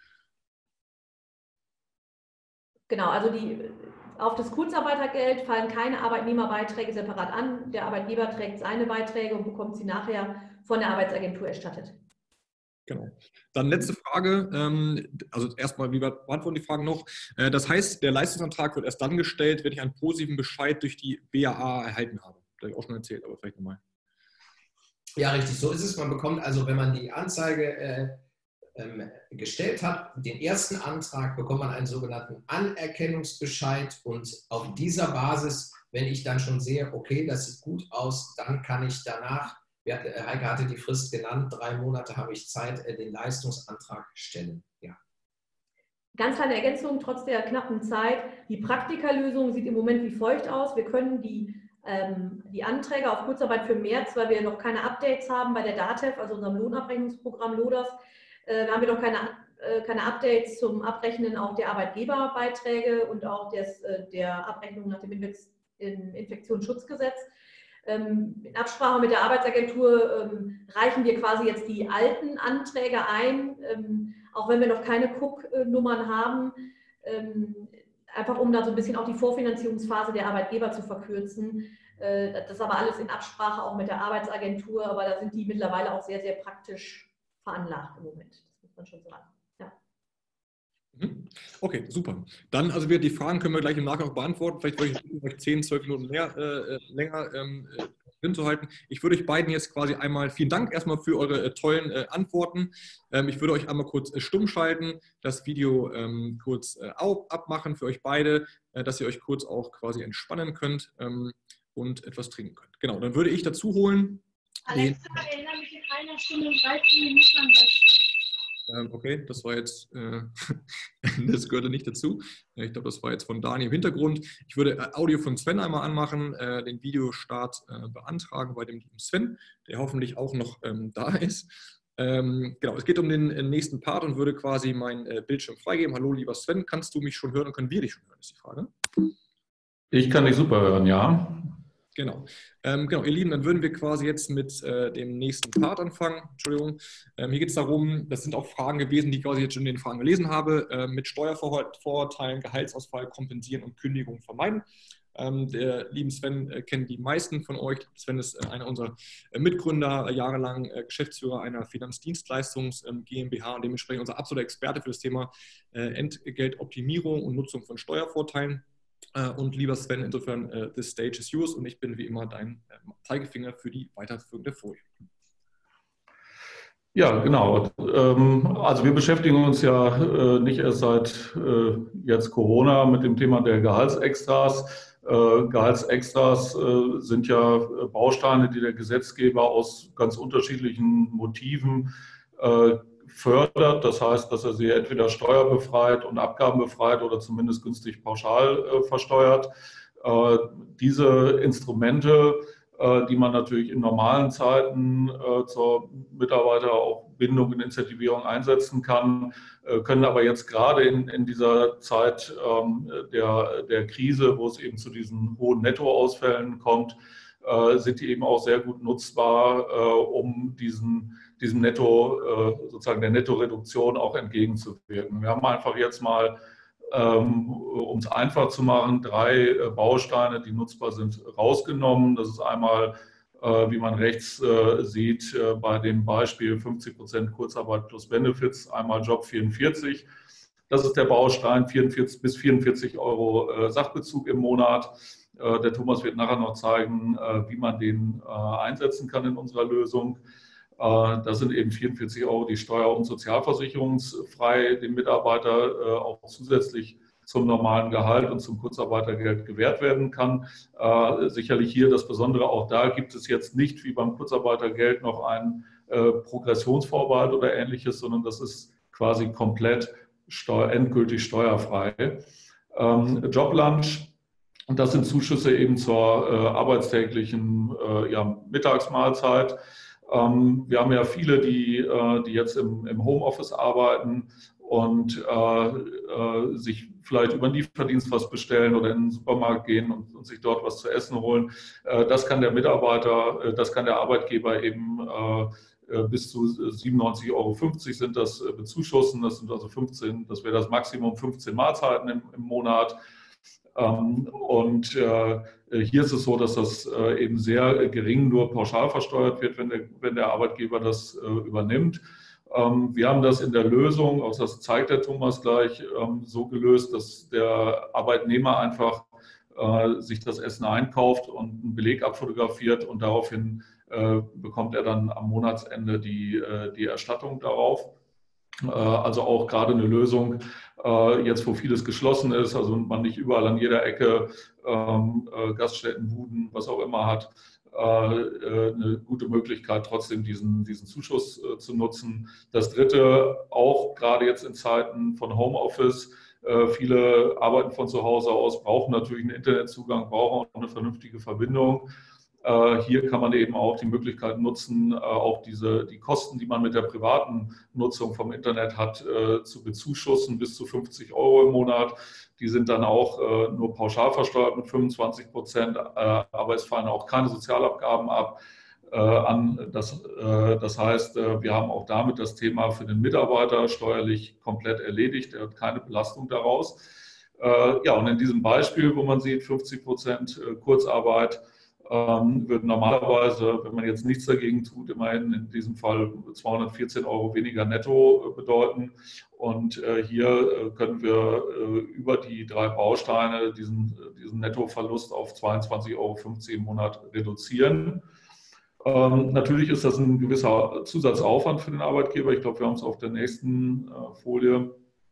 Genau, also die, auf das Kurzarbeitergeld fallen keine Arbeitnehmerbeiträge separat an. Der Arbeitgeber trägt seine Beiträge und bekommt sie nachher von der Arbeitsagentur erstattet. Genau. Dann letzte Frage. Also erstmal, wie beantworten die Fragen noch? Das heißt, der Leistungsantrag wird erst dann gestellt, wenn ich einen positiven Bescheid durch die B A A erhalten habe. Das habe ich auch schon erzählt, aber vielleicht nochmal. Ja, richtig, so ist es. Man bekommt also, wenn man die Anzeige äh, ähm, gestellt hat, den ersten Antrag, bekommt man einen sogenannten Anerkennungsbescheid und auf dieser Basis, wenn ich dann schon sehe, okay, das sieht gut aus, dann kann ich danach, Heike hatte die Frist genannt, drei Monate habe ich Zeit, den Leistungsantrag stellen. Ja. Ganz kleine Ergänzung, trotz der knappen Zeit. Die Praktikerlösung sieht im Moment wie folgt aus. Wir können die, ähm, die Anträge auf Kurzarbeit für März, weil wir noch keine Updates haben bei der DATEV, also unserem Lohnabrechnungsprogramm LODAS, äh, haben wir noch keine, äh, keine Updates zum Abrechnen auch der Arbeitgeberbeiträge und auch des, äh, der Abrechnung nach dem Infektionsschutzgesetz. In Absprache mit der Arbeitsagentur ähm, reichen wir quasi jetzt die alten Anträge ein, ähm, auch wenn wir noch keine Cook-Nummern haben. Ähm, einfach um da so ein bisschen auch die Vorfinanzierungsphase der Arbeitgeber zu verkürzen. Das ist aber alles in Absprache auch mit der Arbeitsagentur, aber da sind die mittlerweile auch sehr, sehr praktisch veranlagt im Moment. Das muss man schon sagen. Ja. Okay, super. Dann, also wir, die Fragen können wir gleich im Nachgang beantworten. Vielleicht würde ich euch zehn, zwölf Minuten mehr, äh, länger ähm, drin zu halten. Ich würde euch beiden jetzt quasi einmal, vielen Dank erstmal für eure äh, tollen äh, Antworten. Ähm, ich würde euch einmal kurz äh, stumm schalten, das Video ähm, kurz äh, abmachen für euch beide, äh, dass ihr euch kurz auch quasi entspannen könnt ähm, und etwas trinken könnt. Genau, dann würde ich dazu holen. Alexa, erinnere mich in einer Stunde und dreizehn Minuten an das. Okay, das war jetzt, äh, das gehörte nicht dazu. Ich glaube, das war jetzt von Dani im Hintergrund. Ich würde Audio von Sven einmal anmachen, äh, den Videostart äh, beantragen bei dem lieben Sven, der hoffentlich auch noch ähm, da ist. Ähm, genau, es geht um den äh, nächsten Part und würde quasi meinen äh, Bildschirm freigeben. Hallo, lieber Sven, kannst du mich schon hören und können wir dich schon hören, ist die Frage. Ich kann dich super hören, ja. Genau. Ähm, genau, ihr Lieben, dann würden wir quasi jetzt mit äh, dem nächsten Part anfangen. Entschuldigung. Ähm, hier geht es darum, das sind auch Fragen gewesen, die ich quasi jetzt schon in den Fragen gelesen habe, äh, mit Steuervorurteilen, Gehaltsausfall kompensieren und Kündigung vermeiden. Ähm, der lieben Sven äh, kennt die meisten von euch. Sven ist äh, einer unserer äh, Mitgründer, äh, jahrelang äh, Geschäftsführer einer Finanzdienstleistungs ähm, GmbH und dementsprechend unser absoluter Experte für das Thema äh, Entgeltoptimierung und Nutzung von Steuervorteilen. Und lieber Sven, insofern, uh, the stage is yours und ich bin wie immer dein uh, Zeigefinger für die weiterführende Folie. Ja, genau. Also wir beschäftigen uns ja nicht erst seit jetzt Corona mit dem Thema der Gehaltsextras. Gehaltsextras sind ja Bausteine, die der Gesetzgeber aus ganz unterschiedlichen Motiven fördert. Das heißt, dass er sie entweder steuerbefreit und abgabenbefreit oder zumindest günstig pauschal äh, versteuert. Äh, diese Instrumente, äh, die man natürlich in normalen Zeiten äh, zur Mitarbeiter auch Bindung und Incentivierung einsetzen kann, äh, können aber jetzt gerade in, in dieser Zeit ähm, der, der Krise, wo es eben zu diesen hohen Nettoausfällen kommt, äh, sind die eben auch sehr gut nutzbar, äh, um diesen diesem Netto, sozusagen der Nettoreduktion auch entgegenzuwirken. Wir haben einfach jetzt mal, um es einfach zu machen, drei Bausteine, die nutzbar sind, rausgenommen. Das ist einmal, wie man rechts sieht, bei dem Beispiel fünfzig Prozent Kurzarbeit plus Benefits, einmal Job vierundvierzig. Das ist der Baustein, vierundvierzig bis vierundvierzig Euro Sachbezug im Monat. Der Thomas wird nachher noch zeigen, wie man den einsetzen kann in unserer Lösung. Das sind eben vierundvierzig Euro, die steuer- und sozialversicherungsfrei dem Mitarbeiter auch zusätzlich zum normalen Gehalt und zum Kurzarbeitergeld gewährt werden kann. Sicherlich hier das Besondere, auch da gibt es jetzt nicht wie beim Kurzarbeitergeld noch einen Progressionsvorbehalt oder Ähnliches, sondern das ist quasi komplett steuer-, endgültig steuerfrei. Joblunch, und das sind Zuschüsse eben zur arbeitstäglichen ja, Mittagsmahlzeit. Wir haben ja viele, die, die jetzt im, im Homeoffice arbeiten und äh, sich vielleicht über den Lieferdienst was bestellen oder in den Supermarkt gehen und, und sich dort was zu essen holen. Äh, das kann der Mitarbeiter, das kann der Arbeitgeber eben äh, bis zu siebenundneunzig Euro fünfzig sind das bezuschussen. Das sind also fünfzehn, das wäre das Maximum fünfzehn Mahlzeiten im, im Monat. Und äh, hier ist es so, dass das äh, eben sehr gering nur pauschal versteuert wird, wenn der, wenn der Arbeitgeber das äh, übernimmt. Ähm, wir haben das in der Lösung, auch das zeigt der Thomas gleich, ähm, so gelöst, dass der Arbeitnehmer einfach äh, sich das Essen einkauft und einen Beleg abfotografiert und daraufhin äh, bekommt er dann am Monatsende die, äh, die Erstattung darauf. Also auch gerade eine Lösung, jetzt wo vieles geschlossen ist, also man nicht überall an jeder Ecke ähm, Gaststätten, Buden, was auch immer hat, äh, eine gute Möglichkeit, trotzdem diesen, diesen Zuschuss äh, zu nutzen. Das Dritte, auch gerade jetzt in Zeiten von Homeoffice, äh, viele arbeiten von zu Hause aus, brauchen natürlich einen Internetzugang, brauchen auch eine vernünftige Verbindung. Hier kann man eben auch die Möglichkeit nutzen, auch diese, die Kosten, die man mit der privaten Nutzung vom Internet hat, zu bezuschussen, bis zu fünfzig Euro im Monat. Die sind dann auch nur pauschal versteuert mit fünfundzwanzig Prozent, aber es fallen auch keine Sozialabgaben ab. Das, das heißt, wir haben auch damit das Thema für den Mitarbeiter steuerlich komplett erledigt. Er hat keine Belastung daraus. Ja, und in diesem Beispiel, wo man sieht, fünfzig Prozent Kurzarbeit, wird normalerweise, wenn man jetzt nichts dagegen tut, immerhin in diesem Fall zweihundertvierzehn Euro weniger netto bedeuten. Und hier können wir über die drei Bausteine diesen, diesen Nettoverlust auf zweiundzwanzig Euro fünfzig im Monat reduzieren. Ähm, natürlich ist das ein gewisser Zusatzaufwand für den Arbeitgeber. Ich glaube, wir haben es auf der nächsten äh, Folie.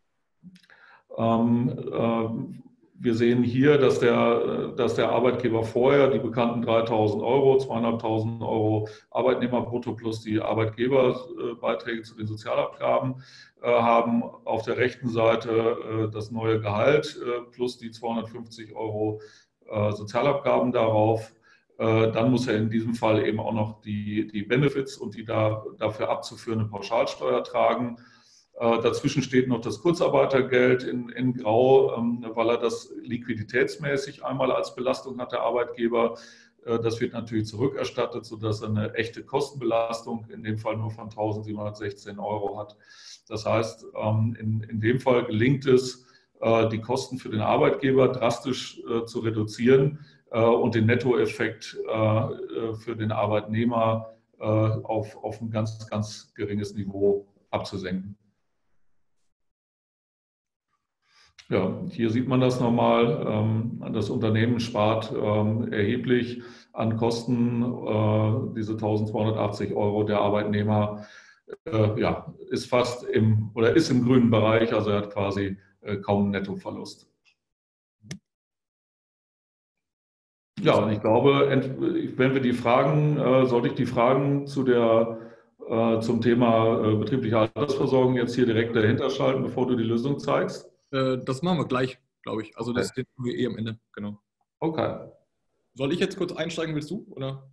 Ähm, äh, wir sehen hier, dass der, dass der Arbeitgeber vorher die bekannten dreitausend Euro, zweitausendfünfhundert Euro Arbeitnehmerbrutto plus die Arbeitgeberbeiträge zu den Sozialabgaben äh, haben. Auf der rechten Seite äh, das neue Gehalt äh, plus die zweihundertfünfzig Euro äh, Sozialabgaben darauf. Dann muss er in diesem Fall eben auch noch die, die Benefits und die da, dafür abzuführende Pauschalsteuer tragen. Dazwischen steht noch das Kurzarbeitergeld in, in Grau, weil er das liquiditätsmäßig einmal als Belastung hat, der Arbeitgeber. Das wird natürlich zurückerstattet, sodass er eine echte Kostenbelastung in dem Fall nur von eintausendsiebenhundertsechzehn Euro hat. Das heißt, in, in dem Fall gelingt es, die Kosten für den Arbeitgeber drastisch zu reduzieren und den Nettoeffekt für den Arbeitnehmer auf, auf ein ganz, ganz geringes Niveau abzusenken. Ja, hier sieht man das nochmal. Das Unternehmen spart erheblich an Kosten. Diese eintausendzweihundertachtzig Euro der Arbeitnehmer ja, ist fast im oder ist im grünen Bereich, also er hat quasi kaum einen Nettoverlust. Ja, und ich glaube, wenn wir die Fragen, sollte ich die Fragen zu der, zum Thema betriebliche Altersversorgung jetzt hier direkt dahinter schalten, bevor du die Lösung zeigst? Das machen wir gleich, glaube ich. Also okay. Das tun wir eh am Ende, genau. Okay. Soll ich jetzt kurz einsteigen, willst du? Oder?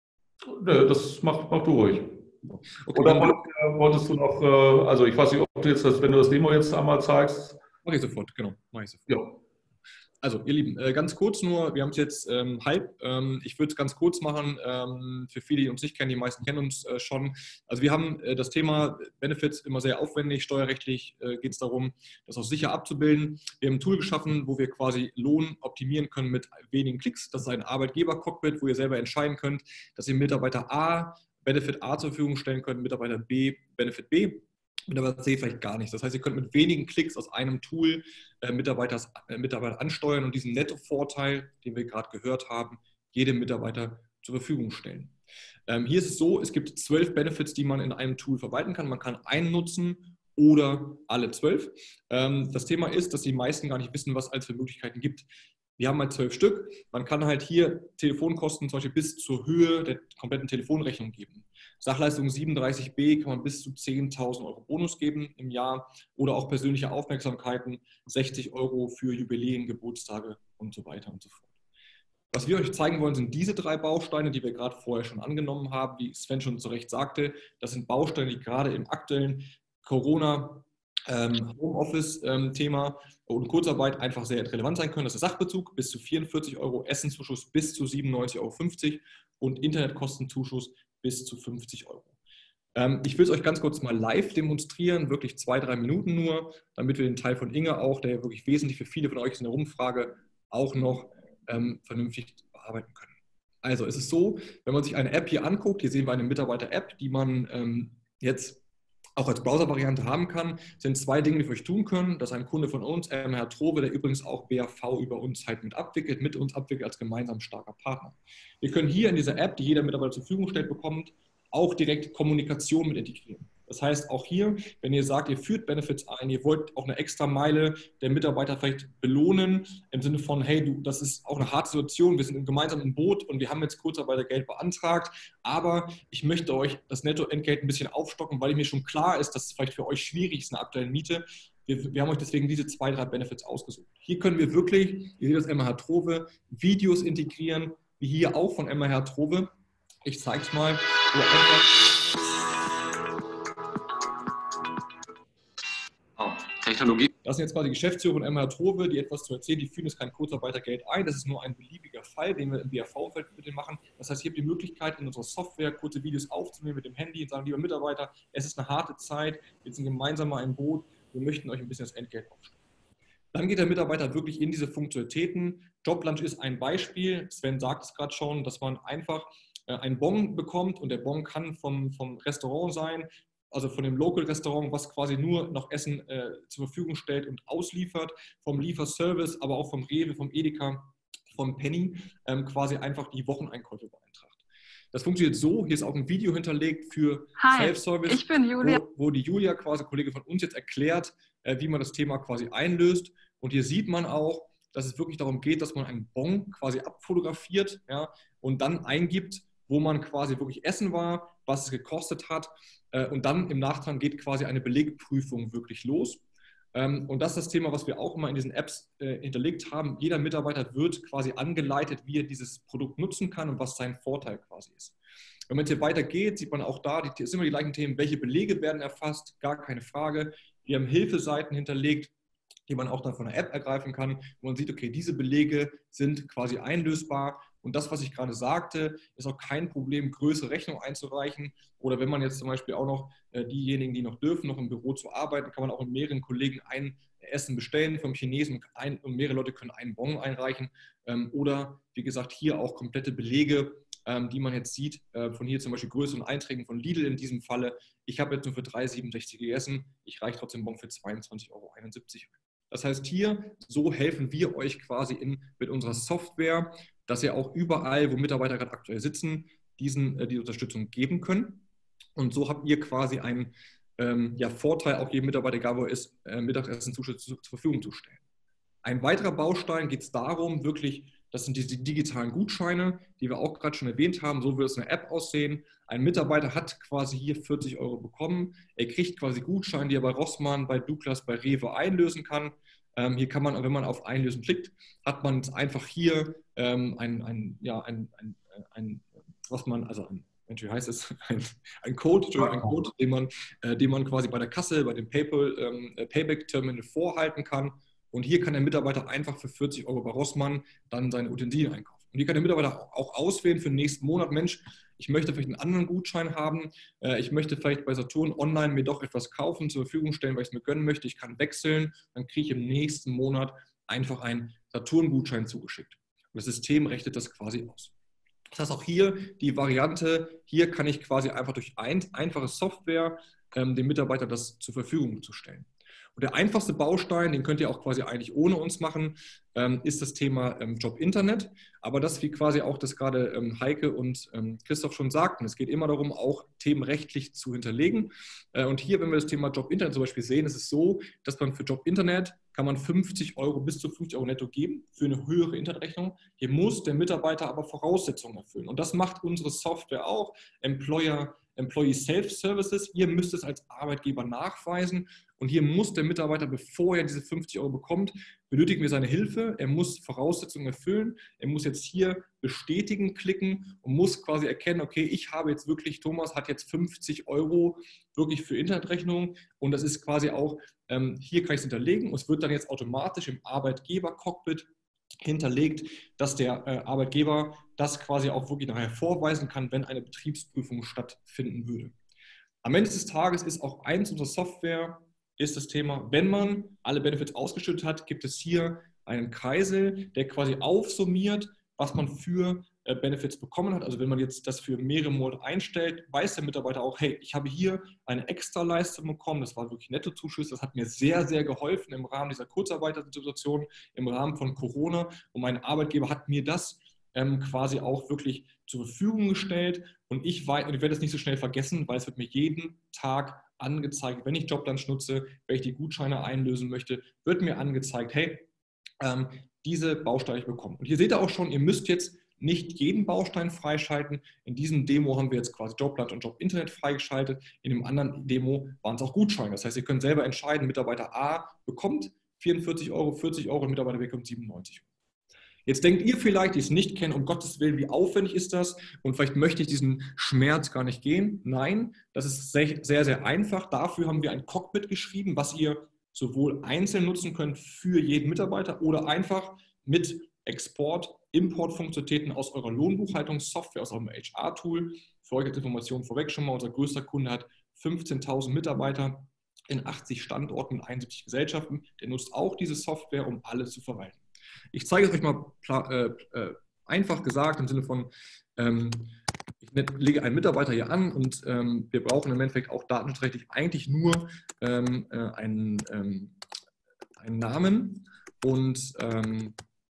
Nö, das mach, mach du ruhig. Okay, oder wolltest du noch, also ich weiß nicht, ob du jetzt, das, wenn du das Demo jetzt einmal zeigst. Mach ich sofort, genau. Mach ich sofort. Ja. Also, ihr Lieben, äh, ganz kurz nur, wir haben es jetzt ähm, halb. Ähm, ich würde es ganz kurz machen, ähm, für viele, die uns nicht kennen, die meisten kennen uns äh, schon. Also wir haben äh, das Thema Benefits immer sehr aufwendig, steuerrechtlich äh, geht es darum, das auch sicher abzubilden. Wir haben ein Tool geschaffen, wo wir quasi Lohn optimieren können mit wenigen Klicks. Das ist ein Arbeitgeber-Cockpit, wo ihr selber entscheiden könnt, dass ihr Mitarbeiter A Benefit A zur Verfügung stellen könnt, Mitarbeiter B Benefit B. Mitarbeiter C vielleicht gar nicht. Das heißt, ihr könnt mit wenigen Klicks aus einem Tool äh, Mitarbeiter, äh, Mitarbeiter ansteuern und diesen Nettovorteil, den wir gerade gehört haben, jedem Mitarbeiter zur Verfügung stellen. Ähm, hier ist es so, es gibt zwölf Benefits, die man in einem Tool verwalten kann. Man kann einen nutzen oder alle zwölf. Ähm, das Thema ist, dass die meisten gar nicht wissen, was es als für Möglichkeiten gibt. Wir haben halt zwölf Stück. Man kann halt hier Telefonkosten zum Beispiel bis zur Höhe der kompletten Telefonrechnung geben. Sachleistung siebenunddreißig b kann man bis zu zehntausend Euro Bonus geben im Jahr oder auch persönliche Aufmerksamkeiten, sechzig Euro für Jubiläen, Geburtstage und so weiter und so fort. Was wir euch zeigen wollen, sind diese drei Bausteine, die wir gerade vorher schon angenommen haben. Wie Sven schon zu Recht sagte, das sind Bausteine, die gerade im aktuellen Corona- Ähm, Homeoffice-Thema ähm, und Kurzarbeit einfach sehr relevant sein können. Das ist Sachbezug bis zu vierundvierzig Euro, Essenzuschuss bis zu siebenundneunzig Euro fünfzig und Internetkostenzuschuss bis zu fünfzig Euro. Ähm, ich will es euch ganz kurz mal live demonstrieren, wirklich zwei, drei Minuten nur, damit wir den Teil von Inge auch, der wirklich wesentlich für viele von euch ist in der Umfrage, auch noch ähm, vernünftig bearbeiten können. Also es ist so, wenn man sich eine App hier anguckt, hier sehen wir eine Mitarbeiter-App, die man ähm, jetzt auch als Browser-Variante haben kann, sind zwei Dinge, die wir euch tun können. Das ist ein Kunde von uns, M H Trove, der übrigens auch B A V über uns halt mit abwickelt, mit uns abwickelt als gemeinsam starker Partner. Wir können hier in dieser App, die jeder Mitarbeiter zur Verfügung stellt bekommt, auch direkt Kommunikation mit integrieren. Das heißt, auch hier, wenn ihr sagt, ihr führt Benefits ein, ihr wollt auch eine extra Meile der Mitarbeiter vielleicht belohnen, im Sinne von, hey, du, das ist auch eine harte Situation, wir sind gemeinsam im Boot und wir haben jetzt Kurzarbeitergeld beantragt, aber ich möchte euch das Nettoentgelt ein bisschen aufstocken, weil mir schon klar ist, dass es vielleicht für euch schwierig ist in der aktuellen Miete. Wir, wir haben euch deswegen diese zwei, drei Benefits ausgesucht. Hier können wir wirklich, ihr seht das M H Trove, Videos integrieren, wie hier auch von M H Trove. Ich zeige es mal. Oder einfach Technologie. Das sind jetzt quasi Geschäftsführer von M H Trove, die etwas zu erzählen, die führen jetzt kein Kurzarbeitergeld ein. Das ist nur ein beliebiger Fall, den wir im B A V-Feld mit dem machen. Das heißt, ihr habt die Möglichkeit, in unserer Software kurze Videos aufzunehmen mit dem Handy und sagen, lieber Mitarbeiter, es ist eine harte Zeit, wir sind gemeinsam mal im Boot, wir möchten euch ein bisschen das Entgelt aufstellen. Dann geht der Mitarbeiter wirklich in diese Funktionalitäten. Joblunch ist ein Beispiel. Sven sagt es gerade schon, dass man einfach äh, einen Bon bekommt und der Bon kann vom, vom Restaurant sein, also von dem Local-Restaurant, was quasi nur noch Essen äh, zur Verfügung stellt und ausliefert, vom Lieferservice, aber auch vom Rewe, vom Edeka, vom Penny, ähm, quasi einfach die Wocheneinkäufe beantragt. Das funktioniert so, hier ist auch ein Video hinterlegt für Self-Service, ich bin Julia. Wo, wo die Julia, quasi Kollege von uns, jetzt erklärt, äh, wie man das Thema quasi einlöst. Und hier sieht man auch, dass es wirklich darum geht, dass man einen Bon quasi abfotografiert, ja, und dann eingibt, wo man quasi wirklich essen war, was es gekostet hat. Äh, und dann im Nachtrag geht quasi eine Belegprüfung wirklich los. Ähm, und das ist das Thema, was wir auch immer in diesen Apps äh, hinterlegt haben. Jeder Mitarbeiter wird quasi angeleitet, wie er dieses Produkt nutzen kann und was sein Vorteil quasi ist. Wenn man jetzt hier weitergeht, sieht man auch da, die, sind immer die gleichen Themen. Welche Belege werden erfasst? Gar keine Frage. Wir haben Hilfeseiten hinterlegt, die man auch dann von der App ergreifen kann, wo man sieht, okay, diese Belege sind quasi einlösbar. Und das, was ich gerade sagte, ist auch kein Problem, größere Rechnungen einzureichen. Oder wenn man jetzt zum Beispiel auch noch äh, diejenigen, die noch dürfen, noch im Büro zu arbeiten, kann man auch mit mehreren Kollegen ein Essen bestellen vom Chinesen ein, und mehrere Leute können einen Bon einreichen. Ähm, oder wie gesagt, hier auch komplette Belege, ähm, die man jetzt sieht, äh, von hier zum Beispiel größeren Einträgen von Lidl in diesem Falle. Ich habe jetzt nur für drei Euro siebenundsechzig gegessen, ich reiche trotzdem Bon für zweiundzwanzig Euro einundsiebzig. Das heißt hier, so helfen wir euch quasi in, mit unserer Software, dass ihr auch überall, wo Mitarbeiter gerade aktuell sitzen, diesen, äh, die Unterstützung geben können. Und so habt ihr quasi einen ähm, ja, Vorteil, auch jedem Mitarbeiter, egal wo er ist, äh, Mittagessen-Zuschüsse zu, zur Verfügung zu stellen. Ein weiterer Baustein geht es darum, wirklich, das sind diese digitalen Gutscheine, die wir auch gerade schon erwähnt haben, so wird es in der App aussehen. Ein Mitarbeiter hat quasi hier vierzig Euro bekommen. Er kriegt quasi Gutscheine, die er bei Rossmann, bei Douglas, bei Rewe einlösen kann. Ähm, hier kann man, wenn man auf Einlösen klickt, hat man einfach hier ähm, ein, ein, ja, ein, ein, ein, was man, also ein, wie heißt es, ein, ein Code, ein Code den, man, äh, den man quasi bei der Kasse, bei dem PayPal, ähm, Payback-Terminal vorhalten kann. Und hier kann der Mitarbeiter einfach für vierzig Euro bei Rossmann dann seine Utensilien einkaufen. Und hier kann der Mitarbeiter auch auswählen für den nächsten Monat, Mensch, ich möchte vielleicht einen anderen Gutschein haben, ich möchte vielleicht bei Saturn online mir doch etwas kaufen, zur Verfügung stellen, weil ich es mir gönnen möchte, ich kann wechseln, dann kriege ich im nächsten Monat einfach einen Saturn-Gutschein zugeschickt. Und das System rechnet das quasi aus. Das heißt auch hier die Variante, hier kann ich quasi einfach durch ein, einfache Software ähm, dem Mitarbeiter das zur Verfügung zu stellen. Und der einfachste Baustein, den könnt ihr auch quasi eigentlich ohne uns machen, ähm, ist das Thema ähm, Job-Internet. Aber das, wie quasi auch das gerade ähm, Heike und ähm, Christoph schon sagten, es geht immer darum, auch Themen rechtlich zu hinterlegen. Äh, und hier, wenn wir das Thema Job-Internet zum Beispiel sehen, ist es so, dass man für Job-Internet kann man fünfzig Euro bis zu fünfzig Euro netto geben für eine höhere Internetrechnung. Hier muss der Mitarbeiter aber Voraussetzungen erfüllen. Und das macht unsere Software auch, Employer Employee Self-Services. Ihr müsst es als Arbeitgeber nachweisen und hier muss der Mitarbeiter, bevor er diese fünfzig Euro bekommt, benötigen wir seine Hilfe. Er muss Voraussetzungen erfüllen. Er muss jetzt hier bestätigen klicken und muss quasi erkennen, okay, ich habe jetzt wirklich, Thomas hat jetzt fünfzig Euro wirklich für Internetrechnung und das ist quasi auch, ähm, hier kann ich es hinterlegen und es wird dann jetzt automatisch im Arbeitgeber-Cockpit hinterlegt, dass der äh, Arbeitgeber das quasi auch wirklich nachher vorweisen kann, wenn eine Betriebsprüfung stattfinden würde. Am Ende des Tages ist auch eins unserer Software, ist das Thema, wenn man alle Benefits ausgeschüttet hat, gibt es hier einen Kreisel, der quasi aufsummiert, was man für äh, Benefits bekommen hat. Also wenn man jetzt das für mehrere Monate einstellt, weiß der Mitarbeiter auch, hey, ich habe hier eine Extraleistung bekommen, das war wirklich Nettozuschüsse, das hat mir sehr, sehr geholfen im Rahmen dieser Kurzarbeitersituation, im Rahmen von Corona und mein Arbeitgeber hat mir das ähm, quasi auch wirklich zur Verfügung gestellt und ich, weiß, und ich werde es nicht so schnell vergessen, weil es wird mir jeden Tag angezeigt, wenn ich Joblunch nutze, wenn ich die Gutscheine einlösen möchte, wird mir angezeigt, hey, ähm, diese Bausteine bekommen. Und hier seht ihr auch schon, ihr müsst jetzt nicht jeden Baustein freischalten. In diesem Demo haben wir jetzt quasi Joblunch und Job-Internet freigeschaltet. In dem anderen Demo waren es auch Gutscheine. Das heißt, ihr könnt selber entscheiden, Mitarbeiter A bekommt vierundvierzig Euro, vierzig Euro und Mitarbeiter B bekommt siebenundneunzig Euro. Jetzt denkt ihr vielleicht, die es nicht kennen, um Gottes Willen, wie aufwendig ist das? Und vielleicht möchte ich diesen Schmerz gar nicht gehen. Nein, das ist sehr, sehr, sehr einfach. Dafür haben wir ein Cockpit geschrieben, was ihr sowohl einzeln nutzen könnt für jeden Mitarbeiter oder einfach mit Export, Import-Funktionalitäten aus eurer Lohnbuchhaltungssoftware, aus eurem H R-Tool. Für euch als Information vorweg schon mal, unser größter Kunde hat fünfzehntausend Mitarbeiter. in achtzig Standorten mit einundsiebzig Gesellschaften. Der nutzt auch diese Software, um alles zu verwalten. Ich zeige es euch mal äh, äh, einfach gesagt im Sinne von, ähm, ich lege einen Mitarbeiter hier an und ähm, wir brauchen im Endeffekt auch datenschutzrechtlich eigentlich nur ähm, äh, einen, ähm, einen Namen und, ähm,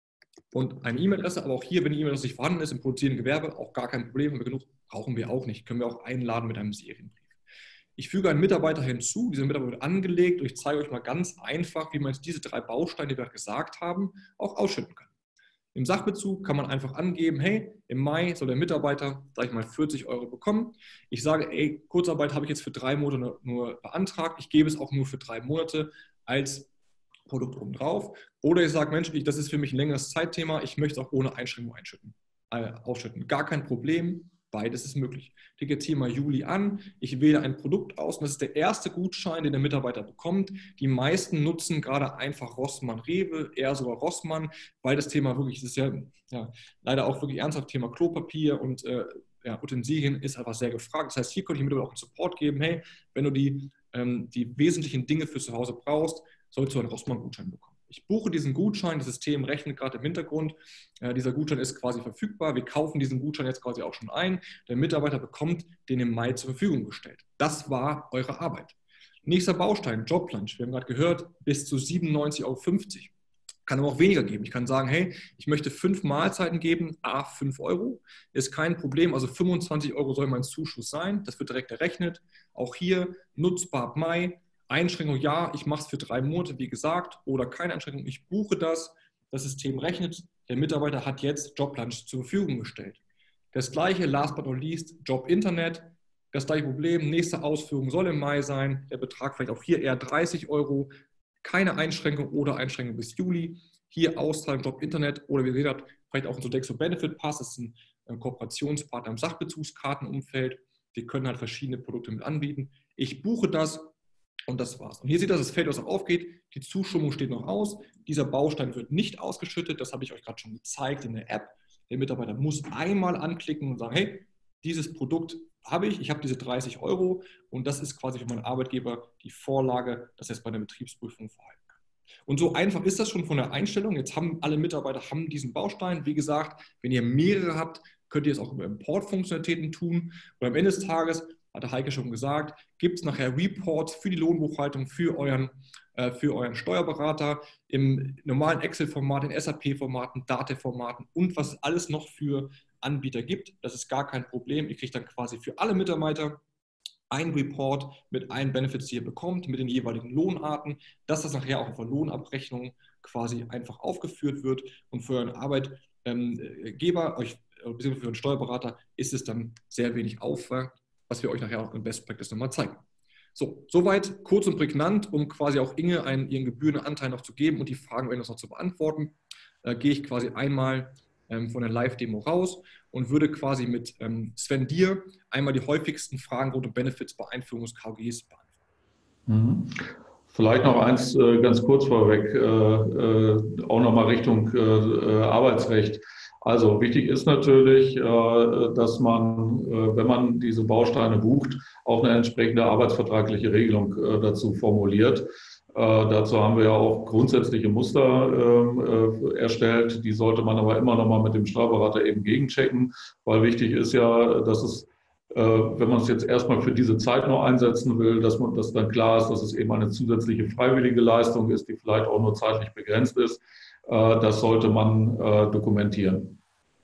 und eine E-Mail-Adresse. Aber auch hier, wenn die E-Mail-Adresse nicht vorhanden ist, im produzierenden Gewerbe, auch gar kein Problem. Wenn wir genug brauchen wir auch nicht. Können wir auch einladen mit einem Serienbrief. Ich füge einen Mitarbeiter hinzu, dieser Mitarbeiter wird angelegt und ich zeige euch mal ganz einfach, wie man jetzt diese drei Bausteine, die wir gesagt haben, auch ausschütten kann. Im Sachbezug kann man einfach angeben, hey, im Mai soll der Mitarbeiter, sage ich mal, vierzig Euro bekommen. Ich sage, ey, Kurzarbeit habe ich jetzt für drei Monate nur beantragt. Ich gebe es auch nur für drei Monate als Produkt obendrauf. Oder ich sage, Mensch, ich, das ist für mich ein längeres Zeitthema. Ich möchte es auch ohne Einschränkung einschütten, äh, ausschütten. Gar kein Problem. Beides ist möglich. Ich klicke jetzt hier mal Juli an, ich wähle ein Produkt aus und das ist der erste Gutschein, den der Mitarbeiter bekommt. Die meisten nutzen gerade einfach Rossmann Rewe, eher sogar Rossmann, weil das Thema wirklich, das ist ja, ja leider auch wirklich ernsthaft Thema Klopapier und äh, ja, Utensilien ist einfach sehr gefragt. Das heißt, hier könnte ich Mitarbeiter auch einen Support geben, hey, wenn du die, ähm, die wesentlichen Dinge für zu Hause brauchst, sollst du einen Rossmann-Gutschein bekommen. Ich buche diesen Gutschein, das System rechnet gerade im Hintergrund. Äh, dieser Gutschein ist quasi verfügbar. Wir kaufen diesen Gutschein jetzt quasi auch schon ein. Der Mitarbeiter bekommt den im Mai zur Verfügung gestellt. Das war eure Arbeit. Nächster Baustein, Joblunch. Wir haben gerade gehört, bis zu siebenundneunzig Euro fünfzig. Kann aber auch weniger geben. Ich kann sagen, hey, ich möchte fünf Mahlzeiten geben, a fünf Euro. Ist kein Problem. Also fünfundzwanzig Euro soll mein Zuschuss sein. Das wird direkt errechnet. Auch hier nutzbar ab Mai. Einschränkung, ja, ich mache es für drei Monate, wie gesagt, oder keine Einschränkung, ich buche das, das System rechnet, der Mitarbeiter hat jetzt Joblunch zur Verfügung gestellt. Das gleiche, last but not least, Job Internet, das gleiche Problem, nächste Ausführung soll im Mai sein, der Betrag vielleicht auch hier eher dreißig Euro, keine Einschränkung oder Einschränkung bis Juli, hier Auszahlung Job Internet oder wie ihr seht, vielleicht auch ein Sodexo Benefit Pass, das ist ein, ein Kooperationspartner im Sachbezugskartenumfeld, die können halt verschiedene Produkte mit anbieten. Ich buche das. Und das war's. Und hier seht ihr, dass das Feld, was auch aufgeht, die Zustimmung steht noch aus. Dieser Baustein wird nicht ausgeschüttet. Das habe ich euch gerade schon gezeigt in der App. Der Mitarbeiter muss einmal anklicken und sagen, hey, dieses Produkt habe ich, ich habe diese dreißig Euro und das ist quasi für meinen Arbeitgeber die Vorlage, dass er es bei der Betriebsprüfung verhalten kann. Und so einfach ist das schon von der Einstellung. Jetzt haben alle Mitarbeiter haben diesen Baustein. Wie gesagt, wenn ihr mehrere habt, könnt ihr es auch über Import-Funktionalitäten tun. Und am Ende des Tages, hat der Heike schon gesagt, gibt es nachher Reports für die Lohnbuchhaltung, für euren, äh, für euren Steuerberater im normalen Excel-Format, in S A P-Formaten, Datev-Formaten und was es alles noch für Anbieter gibt. Das ist gar kein Problem. Ihr kriegt dann quasi für alle Mitarbeiter ein Report mit allen Benefits, die ihr bekommt, mit den jeweiligen Lohnarten, dass das nachher auch auf der Lohnabrechnung quasi einfach aufgeführt wird und für euren Arbeitgeber, euch, beziehungsweise für einen Steuerberater, ist es dann sehr wenig Aufwand, was wir euch nachher auch in Best Practice nochmal zeigen. So, soweit kurz und prägnant, um quasi auch Inge einen, ihren gebührenden Anteil noch zu geben und die Fragen noch zu beantworten, äh, gehe ich quasi einmal ähm, von der Live-Demo raus und würde quasi mit ähm, Sven dir einmal die häufigsten Fragen rund um Benefits bei Einführung des K O Gs beantworten. Mhm. Vielleicht noch eins äh, ganz kurz vorweg, äh, äh, auch nochmal Richtung äh, Arbeitsrecht. Also wichtig ist natürlich, dass man, wenn man diese Bausteine bucht, auch eine entsprechende arbeitsvertragliche Regelung dazu formuliert. Dazu haben wir ja auch grundsätzliche Muster erstellt. Die sollte man aber immer noch mal mit dem Steuerberater eben gegenchecken, weil wichtig ist ja, dass es, wenn man es jetzt erstmal für diese Zeit noch einsetzen will, dass man, dass dann klar ist, dass es eben eine zusätzliche freiwillige Leistung ist, die vielleicht auch nur zeitlich begrenzt ist. Das sollte man dokumentieren.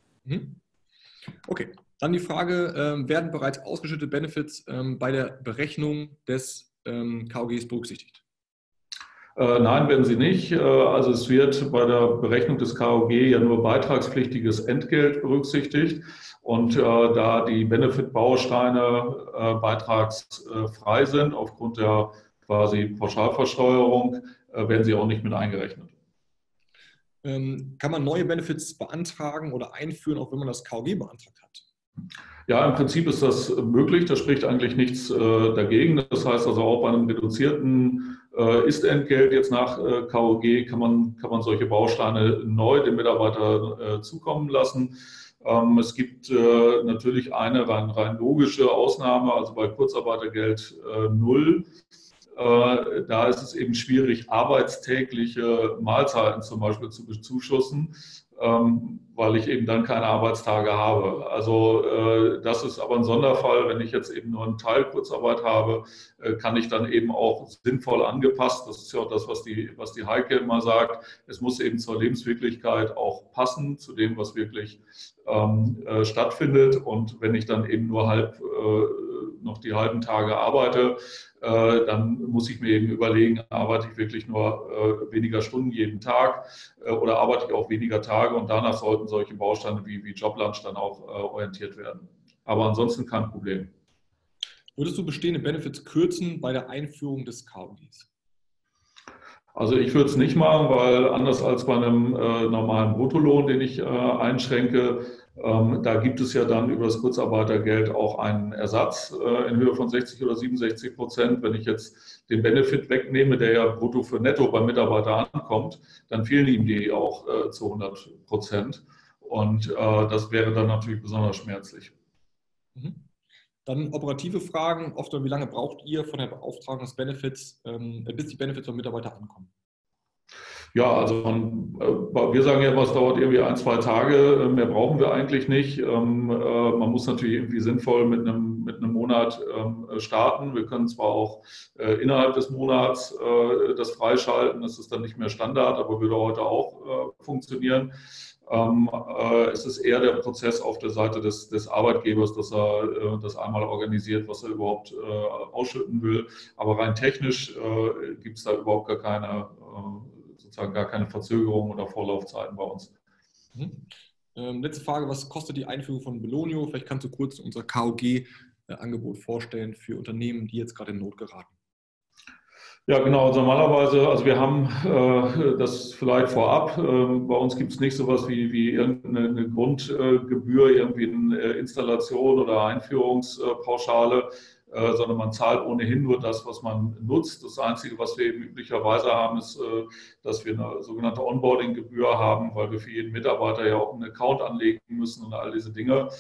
Okay, dann die Frage, werden bereits ausgeschüttete Benefits bei der Berechnung des K O Gs berücksichtigt? Nein, werden sie nicht. Also es wird bei der Berechnung des K O G ja nur beitragspflichtiges Entgelt berücksichtigt. Und äh, da die Benefit-Bausteine äh, beitragsfrei sind, aufgrund der quasi Pauschalversteuerung, äh, werden sie auch nicht mit eingerechnet. Ähm, kann man neue Benefits beantragen oder einführen, auch wenn man das K O G beantragt hat? Ja, im Prinzip ist das möglich. Da spricht eigentlich nichts äh, dagegen. Das heißt also auch bei einem reduzierten äh, Ist-Entgelt jetzt nach äh, K O G kann man, kann man solche Bausteine neu dem Mitarbeiter äh, zukommen lassen. Ähm, es gibt äh, natürlich eine rein, rein logische Ausnahme, also bei Kurzarbeitergeld äh, null. Äh, da ist es eben schwierig, arbeitstägliche Mahlzeiten zum Beispiel zu bezuschussen, ähm, weil ich eben dann keine Arbeitstage habe. Also äh, das ist aber ein Sonderfall. Wenn ich jetzt eben nur einen Teil Kurzarbeit habe, äh, kann ich dann eben auch sinnvoll angepasst, das ist ja auch das, was die, was die Heike immer sagt, es muss eben zur Lebenswirklichkeit auch passen, zu dem, was wirklich ähm, äh, stattfindet. Und wenn ich dann eben nur halb äh, noch die halben Tage arbeite, äh, dann muss ich mir eben überlegen, arbeite ich wirklich nur äh, weniger Stunden jeden Tag äh, oder arbeite ich auch weniger Tage, und danach sollten solche Bausteine wie, wie Joblunch dann auch äh, orientiert werden. Aber ansonsten kein Problem. Würdest du bestehende Benefits kürzen bei der Einführung des K O Gs? Also ich würde es nicht machen, weil anders als bei einem äh, normalen Bruttolohn, den ich äh, einschränke, ähm, da gibt es ja dann über das Kurzarbeitergeld auch einen Ersatz äh, in Höhe von sechzig oder siebenundsechzig Prozent. Wenn ich jetzt den Benefit wegnehme, der ja brutto für netto beim Mitarbeiter ankommt, dann fehlen ihm die auch äh, zu hundert Prozent. Und äh, das wäre dann natürlich besonders schmerzlich. Mhm. Dann operative Fragen. Oft, wie lange braucht ihr von der Beauftragung des Benefits, ähm, bis die Benefits vom Mitarbeiter ankommen? Ja, also man, äh, wir sagen ja, was dauert irgendwie ein, zwei Tage, mehr brauchen wir eigentlich nicht. Ähm, äh, man muss natürlich irgendwie sinnvoll mit einem, mit einem Monat ähm, starten. Wir können zwar auch äh, innerhalb des Monats äh, das freischalten, das ist dann nicht mehr Standard, aber würde heute auch äh, funktionieren. Ähm, äh, es ist eher der Prozess auf der Seite des, des Arbeitgebers, dass er äh, das einmal organisiert, was er überhaupt äh, ausschütten will. Aber rein technisch äh, gibt es da überhaupt gar keine äh, sozusagen gar keine Verzögerung oder Vorlaufzeiten bei uns. Mhm. Ähm, letzte Frage, was kostet die Einführung von Belonio? Vielleicht kannst du kurz unser K O G-Angebot vorstellen für Unternehmen, die jetzt gerade in Not geraten. Ja, genau. Also normalerweise, also wir haben äh, das vielleicht vorab. Äh, bei uns gibt es nicht sowas wie, wie irgendeine Grundgebühr, irgendwie eine Installation oder Einführungspauschale, äh, sondern man zahlt ohnehin nur das, was man nutzt. Das Einzige, was wir eben üblicherweise haben, ist, äh, dass wir eine sogenannte Onboarding-Gebühr haben, weil wir für jeden Mitarbeiter ja auch einen Account anlegen müssen und all diese Dinge.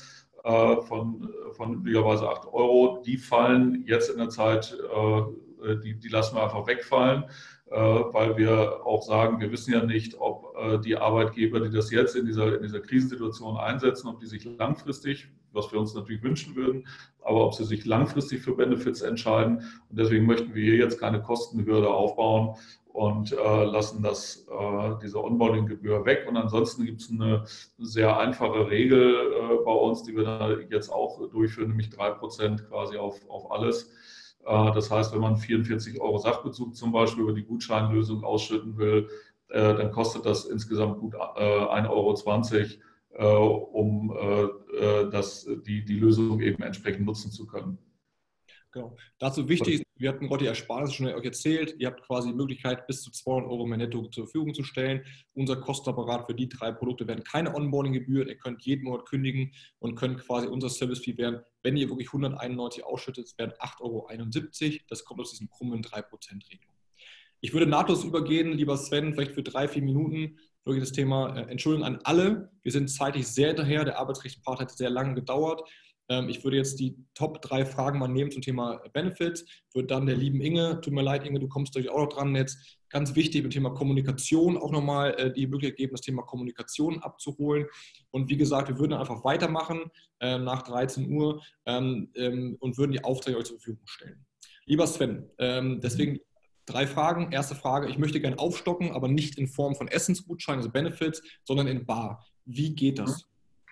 Von, von üblicherweise acht Euro. Die fallen jetzt in der Zeit, die, die lassen wir einfach wegfallen, weil wir auch sagen, wir wissen ja nicht, ob die Arbeitgeber, die das jetzt in dieser, in dieser Krisensituation einsetzen, ob die sich langfristig, was wir uns natürlich wünschen würden, aber ob sie sich langfristig für Benefits entscheiden. Und deswegen möchten wir hier jetzt keine Kostenhürde aufbauen und äh, lassen das, äh, diese Onboarding-Gebühr weg. Und ansonsten gibt es eine sehr einfache Regel äh, bei uns, die wir da jetzt auch durchführen, nämlich drei Prozent quasi auf, auf alles. Äh, das heißt, wenn man vierundvierzig Euro Sachbezug zum Beispiel über die Gutscheinlösung ausschütten will, äh, dann kostet das insgesamt gut äh, ein Euro zwanzig, äh, um äh, das, die, die Lösung eben entsprechend nutzen zu können. Genau. Dazu wichtig, wir hatten gerade die Ersparnisse schon euch erzählt, ihr habt quasi die Möglichkeit, bis zu zweihundert Euro mehr netto zur Verfügung zu stellen. Unser Kostenapparat für die drei Produkte werden keine Onboarding-Gebühren, ihr könnt jeden Monat kündigen und könnt quasi unser Service-Fee werden, wenn ihr wirklich hunderteinundneunzig ausschüttet, es werden acht Euro einundsiebzig, das kommt aus diesen krummen drei Prozent Regelung. Ich würde nahtlos übergehen, lieber Sven, vielleicht für drei, vier Minuten, wirklich das Thema äh, Entschuldigung an alle, wir sind zeitlich sehr hinterher, der Arbeitsrechtspart hat sehr lange gedauert. Ich würde jetzt die Top drei Fragen mal nehmen zum Thema Benefits. Würde dann der lieben Inge, tut mir leid, Inge, du kommst natürlich auch noch dran jetzt. Ganz wichtig beim Thema Kommunikation auch nochmal die Möglichkeit geben, das Thema Kommunikation abzuholen. Und wie gesagt, wir würden einfach weitermachen äh, nach dreizehn Uhr ähm, ähm, und würden die Aufträge euch zur Verfügung stellen. Lieber Sven, ähm, deswegen drei Fragen. Erste Frage, ich möchte gerne aufstocken, aber nicht in Form von Essensgutscheinen, also Benefits, sondern in bar. Wie geht das?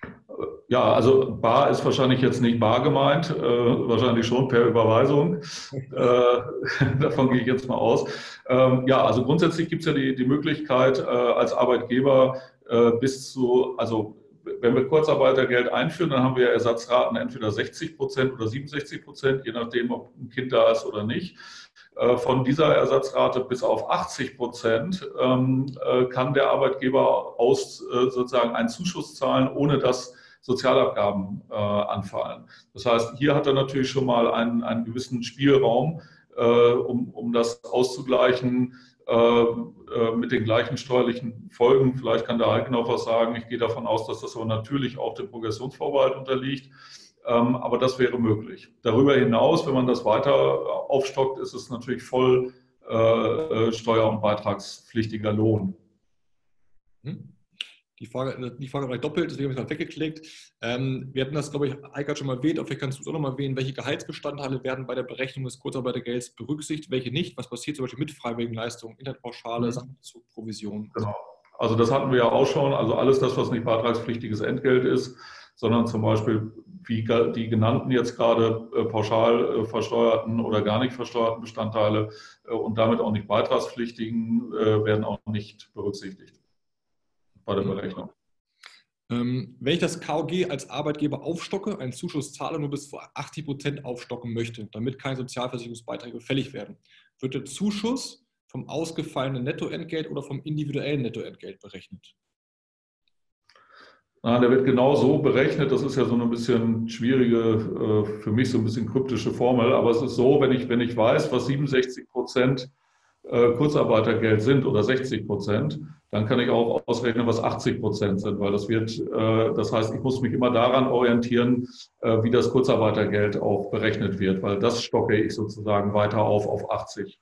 Ja, also bar ist wahrscheinlich jetzt nicht bar gemeint, äh, wahrscheinlich schon per Überweisung. Äh, davon gehe ich jetzt mal aus. Ähm, ja, also grundsätzlich gibt es ja die, die Möglichkeit, äh, als Arbeitgeber äh, bis zu, also wenn wir Kurzarbeitergeld einführen, dann haben wir Ersatzraten entweder sechzig Prozent oder siebenundsechzig Prozent, je nachdem, ob ein Kind da ist oder nicht. Von dieser Ersatzrate bis auf achtzig Prozent ähm, kann der Arbeitgeber aus äh, sozusagen einen Zuschuss zahlen, ohne dass Sozialabgaben äh, anfallen. Das heißt, hier hat er natürlich schon mal einen, einen gewissen Spielraum, äh, um, um das auszugleichen äh, äh, mit den gleichen steuerlichen Folgen. Vielleicht kann der Heike noch was sagen. Ich gehe davon aus, dass das aber natürlich auch dem Progressionsvorbehalt unterliegt. Aber das wäre möglich. Darüber hinaus, wenn man das weiter aufstockt, ist es natürlich voll äh, steuer- und beitragspflichtiger Lohn. Die Frage, die Frage war doppelt, deswegen habe ich es gerade weggeklickt. Ähm, wir hatten das, glaube ich, Eikert schon mal erwähnt, aber vielleicht kannst du es auch noch mal erwähnen, welche Gehaltsbestandteile werden bei der Berechnung des Kurzarbeitergelds berücksichtigt, welche nicht? Was passiert zum Beispiel mit freiwilligen Leistungen, Internetpauschale, Sachbezug, Provision? Genau. Also das hatten wir ja auch schon, also alles das, was nicht beitragspflichtiges Entgelt ist, sondern zum Beispiel wie die genannten jetzt gerade äh, pauschal äh, versteuerten oder gar nicht versteuerten Bestandteile äh, und damit auch nicht beitragspflichtigen äh, werden auch nicht berücksichtigt bei der Berechnung. Ähm, wenn ich das K O G als Arbeitgeber aufstocke, einen Zuschuss zahle, nur bis zu achtzig Prozent aufstocken möchte, damit keine Sozialversicherungsbeiträge fällig werden, wird der Zuschuss vom ausgefallenen Nettoentgelt oder vom individuellen Nettoentgelt berechnet? Na, der wird genau so berechnet. Das ist ja so eine bisschen schwierige, für mich so ein bisschen kryptische Formel. Aber es ist so, wenn ich, wenn ich weiß, was siebenundsechzig Prozent Kurzarbeitergeld sind oder sechzig Prozent, dann kann ich auch ausrechnen, was achtzig Prozent sind, weil das wird, das heißt, ich muss mich immer daran orientieren, wie das Kurzarbeitergeld auch berechnet wird, weil das stocke ich sozusagen weiter auf auf achtzig.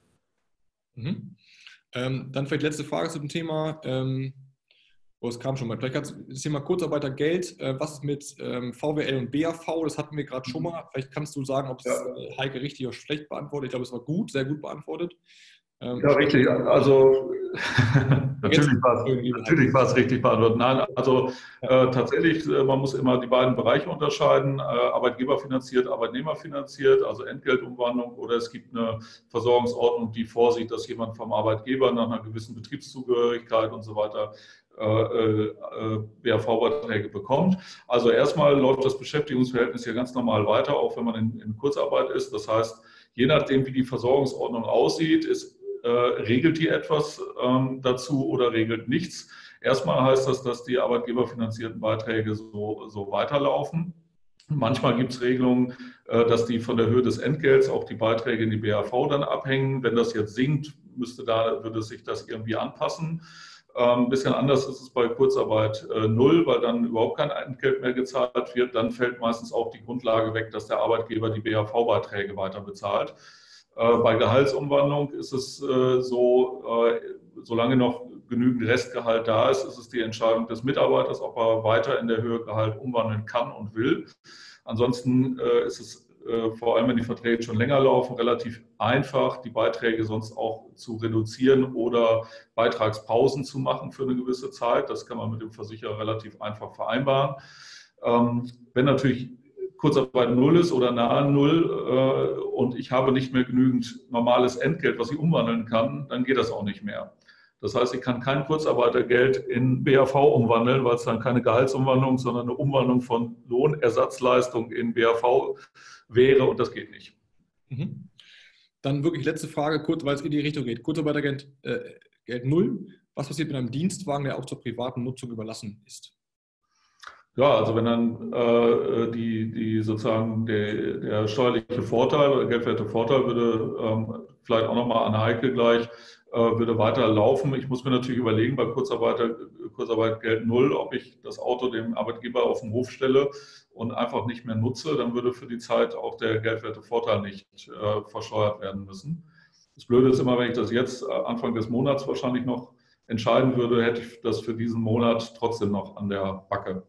Mhm. Ähm, dann vielleicht letzte Frage zu dem Thema. Ähm, oh, es kam schon mal. Vielleicht kannst du das Thema Kurzarbeitergeld. Äh, was ist mit ähm, V W L und B A V? Das hatten wir gerade schon mal. Vielleicht kannst du sagen, ob es Ja. äh, Heike richtig oder schlecht beantwortet. Ich glaube, es war gut, sehr gut beantwortet. Ähm, ja, richtig. Also natürlich war es natürlich war es richtig beantwortet. Nein, also äh, tatsächlich, äh, man muss immer die beiden Bereiche unterscheiden. Äh, Arbeitgeberfinanziert, Arbeitnehmerfinanziert, also Entgeltumwandlung, oder es gibt eine Versorgungsordnung, die vorsieht, dass jemand vom Arbeitgeber nach einer gewissen Betriebszugehörigkeit und so weiter äh, äh, B A V-Beiträge bekommt. Also erstmal läuft das Beschäftigungsverhältnis hier ganz normal weiter, auch wenn man in, in Kurzarbeit ist. Das heißt, je nachdem, wie die Versorgungsordnung aussieht, ist Äh, regelt die etwas ähm, dazu oder regelt nichts. Erstmal heißt das, dass die arbeitgeberfinanzierten Beiträge so, so weiterlaufen. Manchmal gibt es Regelungen, äh, dass die von der Höhe des Entgelts auch die Beiträge in die B A V dann abhängen. Wenn das jetzt sinkt, müsste da, würde sich das irgendwie anpassen. Ein ähm, bisschen anders ist es bei Kurzarbeit äh, null, weil dann überhaupt kein Entgelt mehr gezahlt wird. Dann fällt meistens auch die Grundlage weg, dass der Arbeitgeber die B A V-Beiträge weiter bezahlt. Bei Gehaltsumwandlung ist es so, solange noch genügend Restgehalt da ist, ist es die Entscheidung des Mitarbeiters, ob er weiter in der Höhe Gehalt umwandeln kann und will. Ansonsten ist es vor allem, wenn die Verträge schon länger laufen, relativ einfach, die Beiträge sonst auch zu reduzieren oder Beitragspausen zu machen für eine gewisse Zeit. Das kann man mit dem Versicherer relativ einfach vereinbaren. Wenn natürlich Kurzarbeit null ist oder nahe null äh, und ich habe nicht mehr genügend normales Entgelt, was ich umwandeln kann, dann geht das auch nicht mehr. Das heißt, ich kann kein Kurzarbeitergeld in B A V umwandeln, weil es dann keine Gehaltsumwandlung, sondern eine Umwandlung von Lohnersatzleistung in B A V wäre und das geht nicht. Mhm. Dann wirklich letzte Frage, kurz, weil es in die Richtung geht. Kurzarbeitergeld äh, Geld null. Was passiert mit einem Dienstwagen, der auch zur privaten Nutzung überlassen ist? Ja, also wenn dann äh, die, die sozusagen der, der steuerliche Vorteil oder geldwerte Vorteil würde ähm, vielleicht auch nochmal an Heike gleich, äh, würde weiter laufen. Ich muss mir natürlich überlegen, bei Kurzarbeiter, Kurzarbeitergeld null, ob ich das Auto dem Arbeitgeber auf den Hof stelle und einfach nicht mehr nutze, dann würde für die Zeit auch der geldwerte Vorteil nicht äh, versteuert werden müssen. Das Blöde ist immer, wenn ich das jetzt Anfang des Monats wahrscheinlich noch entscheiden würde, hätte ich das für diesen Monat trotzdem noch an der Backe.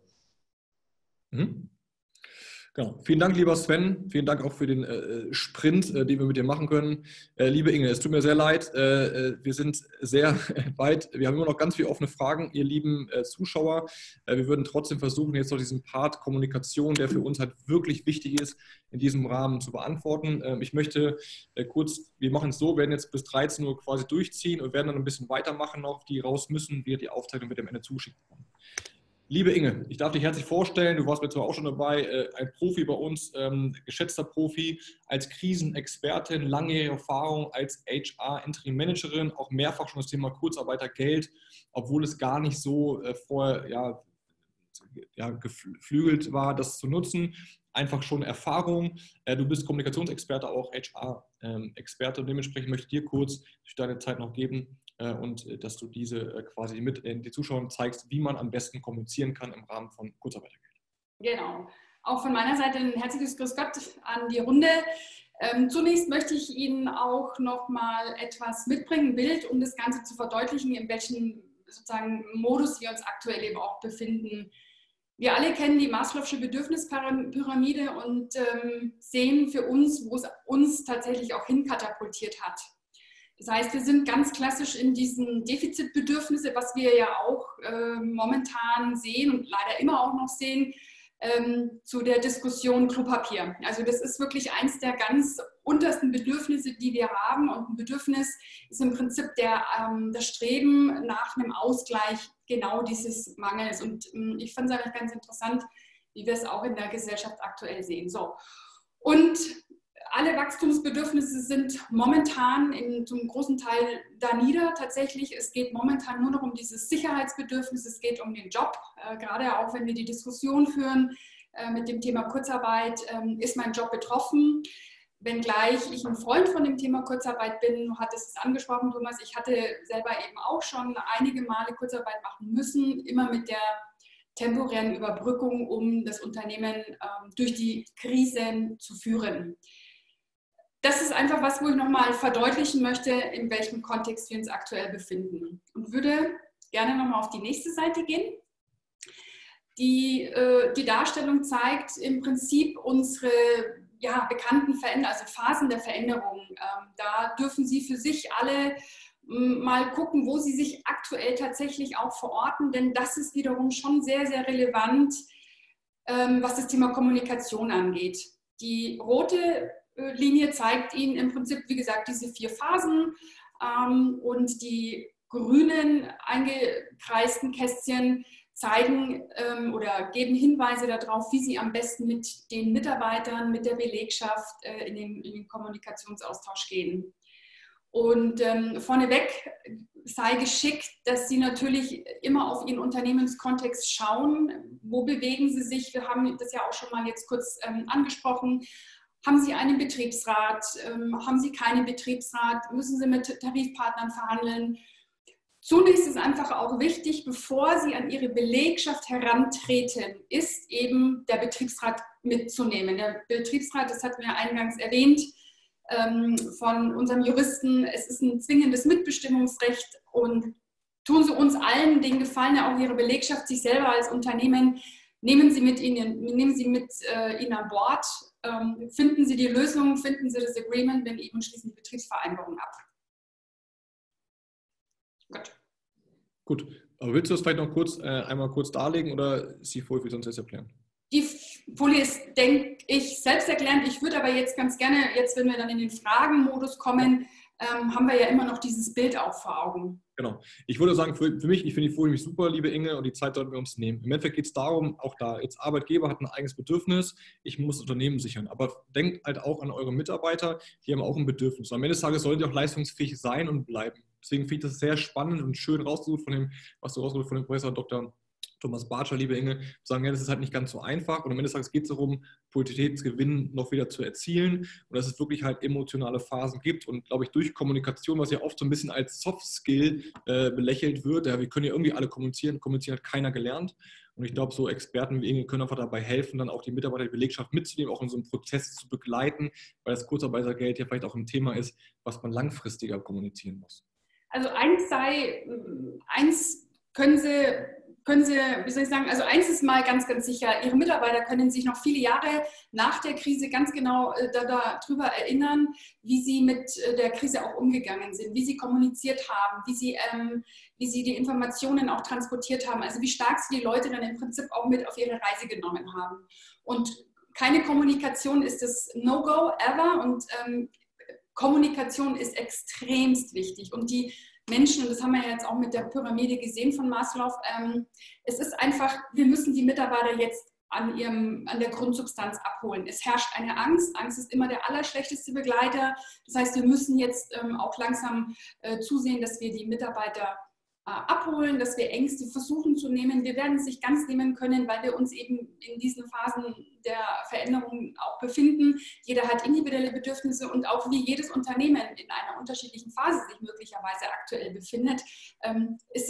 Mhm. Genau. Vielen Dank, lieber Sven. Vielen Dank auch für den äh, Sprint, äh, den wir mit dir machen können. Äh, liebe Inge, es tut mir sehr leid. Äh, wir sind sehr weit. Wir haben immer noch ganz viele offene Fragen, ihr lieben äh, Zuschauer. Äh, wir würden trotzdem versuchen, jetzt noch diesen Part Kommunikation, der für uns halt wirklich wichtig ist, in diesem Rahmen zu beantworten. Äh, ich möchte äh, kurz, wir machen es so, wir werden jetzt bis dreizehn Uhr quasi durchziehen und werden dann ein bisschen weitermachen noch, die raus müssen, wir die Aufzeichnung wird am Ende zugeschickt bekommen. Liebe Inge, ich darf dich herzlich vorstellen, du warst mir zwar auch schon dabei, äh, ein Profi bei uns, ähm, geschätzter Profi, als Krisenexpertin, langjährige Erfahrung als H R-Interim-Managerin, auch mehrfach schon das Thema Kurzarbeitergeld, obwohl es gar nicht so äh, vorher ja, ja, geflügelt war, das zu nutzen. Einfach schon Erfahrung. Äh, du bist Kommunikationsexperte, auch H R-Experte und dementsprechend möchte ich dir kurz durch deine Zeit noch geben, und dass du diese quasi mit den Zuschauern zeigst, wie man am besten kommunizieren kann im Rahmen von Kurzarbeitergeld. Genau. auch von meiner Seite ein herzliches Grüß Gott an die Runde. Ähm, zunächst möchte ich Ihnen auch noch mal etwas mitbringen, ein Bild, um das Ganze zu verdeutlichen, in welchem sozusagen Modus wir uns aktuell eben auch befinden. Wir alle kennen die Maslow'sche Bedürfnispyramide und ähm, sehen für uns, wo es uns tatsächlich auch hinkatapultiert hat. Das heißt, wir sind ganz klassisch in diesen Defizitbedürfnisse, was wir ja auch äh, momentan sehen und leider immer auch noch sehen, ähm, zu der Diskussion Klopapier. Also das ist wirklich eins der ganz untersten Bedürfnisse, die wir haben. Und ein Bedürfnis ist im Prinzip der, ähm, das Streben nach einem Ausgleich genau dieses Mangels. Und ähm, ich fand es eigentlich ganz interessant, wie wir es auch in der Gesellschaft aktuell sehen. So. Und alle Wachstumsbedürfnisse sind momentan in, zum großen Teil da nieder. Tatsächlich, es geht momentan nur noch um dieses Sicherheitsbedürfnis, es geht um den Job. Äh, gerade auch, wenn wir die Diskussion führen äh, mit dem Thema Kurzarbeit, äh, ist mein Job betroffen? Wenngleich ich ein Freund von dem Thema Kurzarbeit bin, du hattest es angesprochen, Thomas, ich hatte selber eben auch schon einige Male Kurzarbeit machen müssen, immer mit der temporären Überbrückung, um das Unternehmen ähm, durch die Krisen zu führen. Das ist einfach was, wo ich nochmal verdeutlichen möchte, in welchem Kontext wir uns aktuell befinden. Und würde gerne nochmal auf die nächste Seite gehen. Die, äh, die Darstellung zeigt im Prinzip unsere ja, bekannten Veränderungen, also Phasen der Veränderung. Ähm, da dürfen Sie für sich alle m, mal gucken, wo Sie sich aktuell tatsächlich auch verorten, denn das ist wiederum schon sehr, sehr relevant, ähm, was das Thema Kommunikation angeht. Die rote Linie zeigt Ihnen im Prinzip, wie gesagt, diese vier Phasen ähm, und die grünen eingekreisten Kästchen zeigen ähm, oder geben Hinweise darauf, wie Sie am besten mit den Mitarbeitern, mit der Belegschaft äh, in, den, in den Kommunikationsaustausch gehen. Und ähm, vorneweg sei geschickt, dass Sie natürlich immer auf Ihren Unternehmenskontext schauen. Wo bewegen Sie sich? Wir haben das ja auch schon mal jetzt kurz ähm, angesprochen. Haben Sie einen Betriebsrat? Ähm, haben Sie keinen Betriebsrat? Müssen Sie mit Tarifpartnern verhandeln? Zunächst ist einfach auch wichtig, bevor Sie an Ihre Belegschaft herantreten, ist eben der Betriebsrat mitzunehmen. Der Betriebsrat, das hatten wir eingangs erwähnt, ähm, von unserem Juristen, es ist ein zwingendes Mitbestimmungsrecht und tun Sie uns allen den Gefallen, ja auch Ihre Belegschaft, sich selber als Unternehmen, nehmen Sie mit Ihnen, nehmen Sie mit äh, Ihnen an Bord. Ähm, finden Sie die Lösung, finden Sie das Agreement, wenn eben schließen die Betriebsvereinbarung ab. Gut. Gut, aber willst du das vielleicht noch kurz äh, einmal kurz darlegen oder ist die Folie für sonst erst erklären? Die Folie ist, denke ich, selbsterklärend. Ich würde aber jetzt ganz gerne, jetzt wenn wir dann in den Fragenmodus kommen, ähm, haben wir ja immer noch dieses Bild auch vor Augen. Genau. Ich würde sagen, für, für mich, ich finde die Folie nämlich super, liebe Inge, und die Zeit sollten wir uns nehmen. Im Endeffekt geht es darum, auch da, jetzt Arbeitgeber hat ein eigenes Bedürfnis, ich muss das Unternehmen sichern. Aber denkt halt auch an eure Mitarbeiter, die haben auch ein Bedürfnis. Und am Ende des Tages sollen die auch leistungsfähig sein und bleiben. Deswegen finde ich das sehr spannend und schön rausgesucht von dem, was du rausgesucht von dem Professor Doktor Thomas Bartscher, liebe Inge, sagen, ja, das ist halt nicht ganz so einfach. Und am Ende des Tages geht es darum, Produktivitätsgewinn noch wieder zu erzielen und dass es wirklich halt emotionale Phasen gibt. Und glaube ich, durch Kommunikation, was ja oft so ein bisschen als Soft Skill äh, belächelt wird, ja, wir können ja irgendwie alle kommunizieren, kommunizieren hat keiner gelernt. Und ich glaube, so Experten wie Inge können einfach dabei helfen, dann auch die Mitarbeiter, die Belegschaft mitzunehmen, auch in so einem Prozess zu begleiten, weil das Kurzarbeitergeld ja vielleicht auch ein Thema ist, was man langfristiger kommunizieren muss. Also eins sei, eins können Sie Können Sie, wie soll ich sagen, also eins ist mal ganz, ganz sicher, Ihre Mitarbeiter können sich noch viele Jahre nach der Krise ganz genau äh, darüber erinnern, wie sie mit äh, der Krise auch umgegangen sind, wie sie kommuniziert haben, wie sie, ähm, wie sie die Informationen auch transportiert haben, also wie stark sie die Leute dann im Prinzip auch mit auf ihre Reise genommen haben. Und keine Kommunikation ist das No-Go ever und ähm, Kommunikation ist extremst wichtig und die Menschen, und das haben wir ja jetzt auch mit der Pyramide gesehen von Maslow, ähm, es ist einfach, wir müssen die Mitarbeiter jetzt an, ihrem, an der Grundsubstanz abholen. Es herrscht eine Angst, Angst ist immer der allerschlechteste Begleiter, das heißt, wir müssen jetzt ähm, auch langsam äh, zusehen, dass wir die Mitarbeiter äh, abholen, dass wir Ängste versuchen zu nehmen. Wir werden es nicht ganz nehmen können, weil wir uns eben in diesen Phasen der Veränderung auch befinden. Jeder hat individuelle Bedürfnisse und auch wie jedes Unternehmen in einer unterschiedlichen Phase sich möglicherweise aktuell befindet, ähm, ist es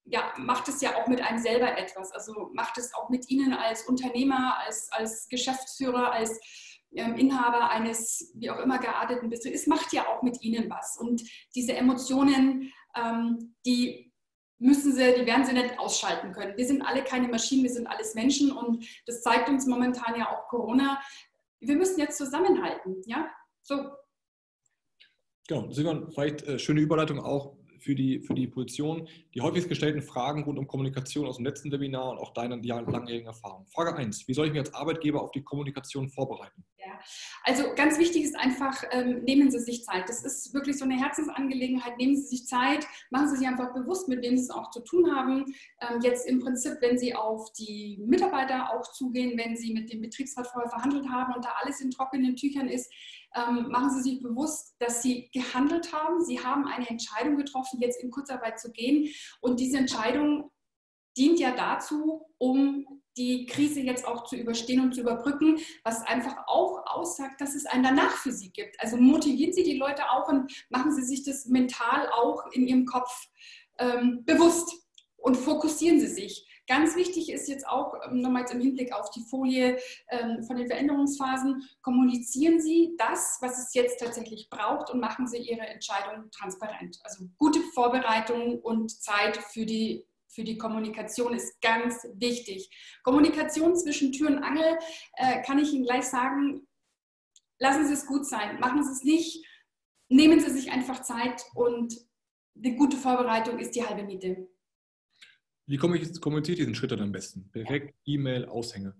ja, macht es ja auch mit einem selber etwas. Also macht es auch mit Ihnen als Unternehmer, als, als Geschäftsführer, als ähm, Inhaber eines wie auch immer gearteten Betriebs. Es macht ja auch mit Ihnen was. Und diese Emotionen, ähm, die müssen Sie, die werden Sie nicht ausschalten können. Wir sind alle keine Maschinen, wir sind alles Menschen und das zeigt uns momentan ja auch Corona. Wir müssen jetzt zusammenhalten, ja, so. Genau, Silvan, vielleicht äh, schöne Überleitung auch für die, für die Position. Die häufigst gestellten Fragen rund um Kommunikation aus dem letzten Webinar und auch deiner langjährigen Erfahrung. Frage eins, wie soll ich mich als Arbeitgeber auf die Kommunikation vorbereiten? Ja, also ganz wichtig ist einfach, ähm, nehmen Sie sich Zeit. Das ist wirklich so eine Herzensangelegenheit. Nehmen Sie sich Zeit, machen Sie sich einfach bewusst, mit wem Sie es auch zu tun haben. Ähm, jetzt im Prinzip, wenn Sie auf die Mitarbeiter auch zugehen, wenn Sie mit dem Betriebsrat vorher verhandelt haben und da alles in trockenen Tüchern ist, ähm, machen Sie sich bewusst, dass Sie gehandelt haben. Sie haben eine Entscheidung getroffen, jetzt in Kurzarbeit zu gehen. Und diese Entscheidung dient ja dazu, um die Krise jetzt auch zu überstehen und zu überbrücken, was einfach auch aussagt, dass es ein Danach für Sie gibt. Also motivieren Sie die Leute auch und machen Sie sich das mental auch in Ihrem Kopf ähm, bewusst und fokussieren Sie sich. Ganz wichtig ist jetzt auch, nochmals im Hinblick auf die Folie ähm, von den Veränderungsphasen, kommunizieren Sie das, was es jetzt tatsächlich braucht und machen Sie Ihre Entscheidung transparent. Also gute Vorbereitung und Zeit für die Für die Kommunikation ist ganz wichtig. Kommunikation zwischen Tür und Angel, äh, kann ich Ihnen gleich sagen, lassen Sie es gut sein, machen Sie es nicht, nehmen Sie sich einfach Zeit und eine gute Vorbereitung ist die halbe Miete. Wie kommuniziert diesen Schritt dann am besten? Perfekt, E-Mail, Aushänge.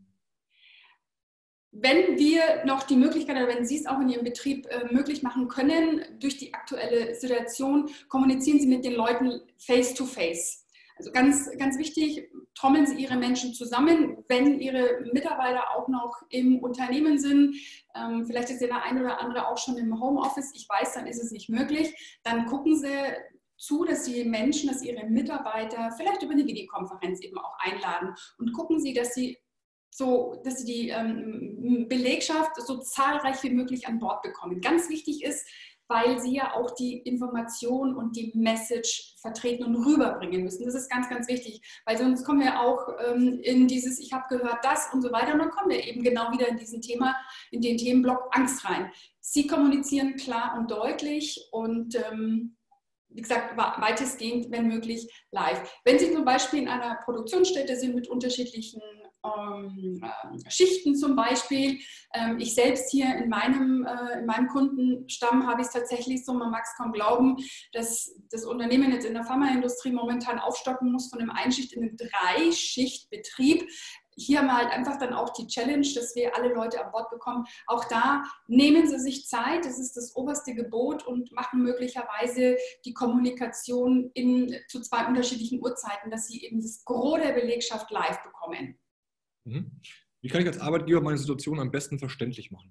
Wenn wir noch die Möglichkeit oder wenn Sie es auch in Ihrem Betrieb äh, möglich machen können, durch die aktuelle Situation, kommunizieren Sie mit den Leuten face to face. Also ganz, ganz wichtig, trommeln Sie Ihre Menschen zusammen, wenn Ihre Mitarbeiter auch noch im Unternehmen sind. Ähm, vielleicht ist der eine oder andere auch schon im Homeoffice. Ich weiß, dann ist es nicht möglich. Dann gucken Sie zu, dass die Menschen, dass Ihre Mitarbeiter vielleicht über eine Videokonferenz eben auch einladen und gucken Sie, dass Sie so, dass Sie die ähm, Belegschaft so zahlreich wie möglich an Bord bekommen. Ganz wichtig ist, weil Sie ja auch die Information und die Message vertreten und rüberbringen müssen. Das ist ganz, ganz wichtig, weil sonst kommen wir auch ähm, in dieses, ich habe gehört das und so weiter und dann kommen wir eben genau wieder in diesen Thema, in den Themenblock Angst rein. Sie kommunizieren klar und deutlich und ähm, wie gesagt, weitestgehend, wenn möglich, live. Wenn Sie zum Beispiel in einer Produktionsstätte sind mit unterschiedlichen ähm, äh, Schichten zum Beispiel, ähm, ich selbst hier in meinem, äh, in meinem Kundenstamm habe ich es tatsächlich so, man mag es kaum glauben, dass das Unternehmen jetzt in der Pharmaindustrie momentan aufstocken muss von einem Einschicht in einen Dreischichtbetrieb. Hier haben wir halt einfach dann auch die Challenge, dass wir alle Leute an Bord bekommen. Auch da nehmen Sie sich Zeit, das ist das oberste Gebot und machen möglicherweise die Kommunikation in, zu zwei unterschiedlichen Uhrzeiten, dass Sie eben das Gros der Belegschaft live bekommen. Wie kann ich als Arbeitgeber meine Situation am besten verständlich machen?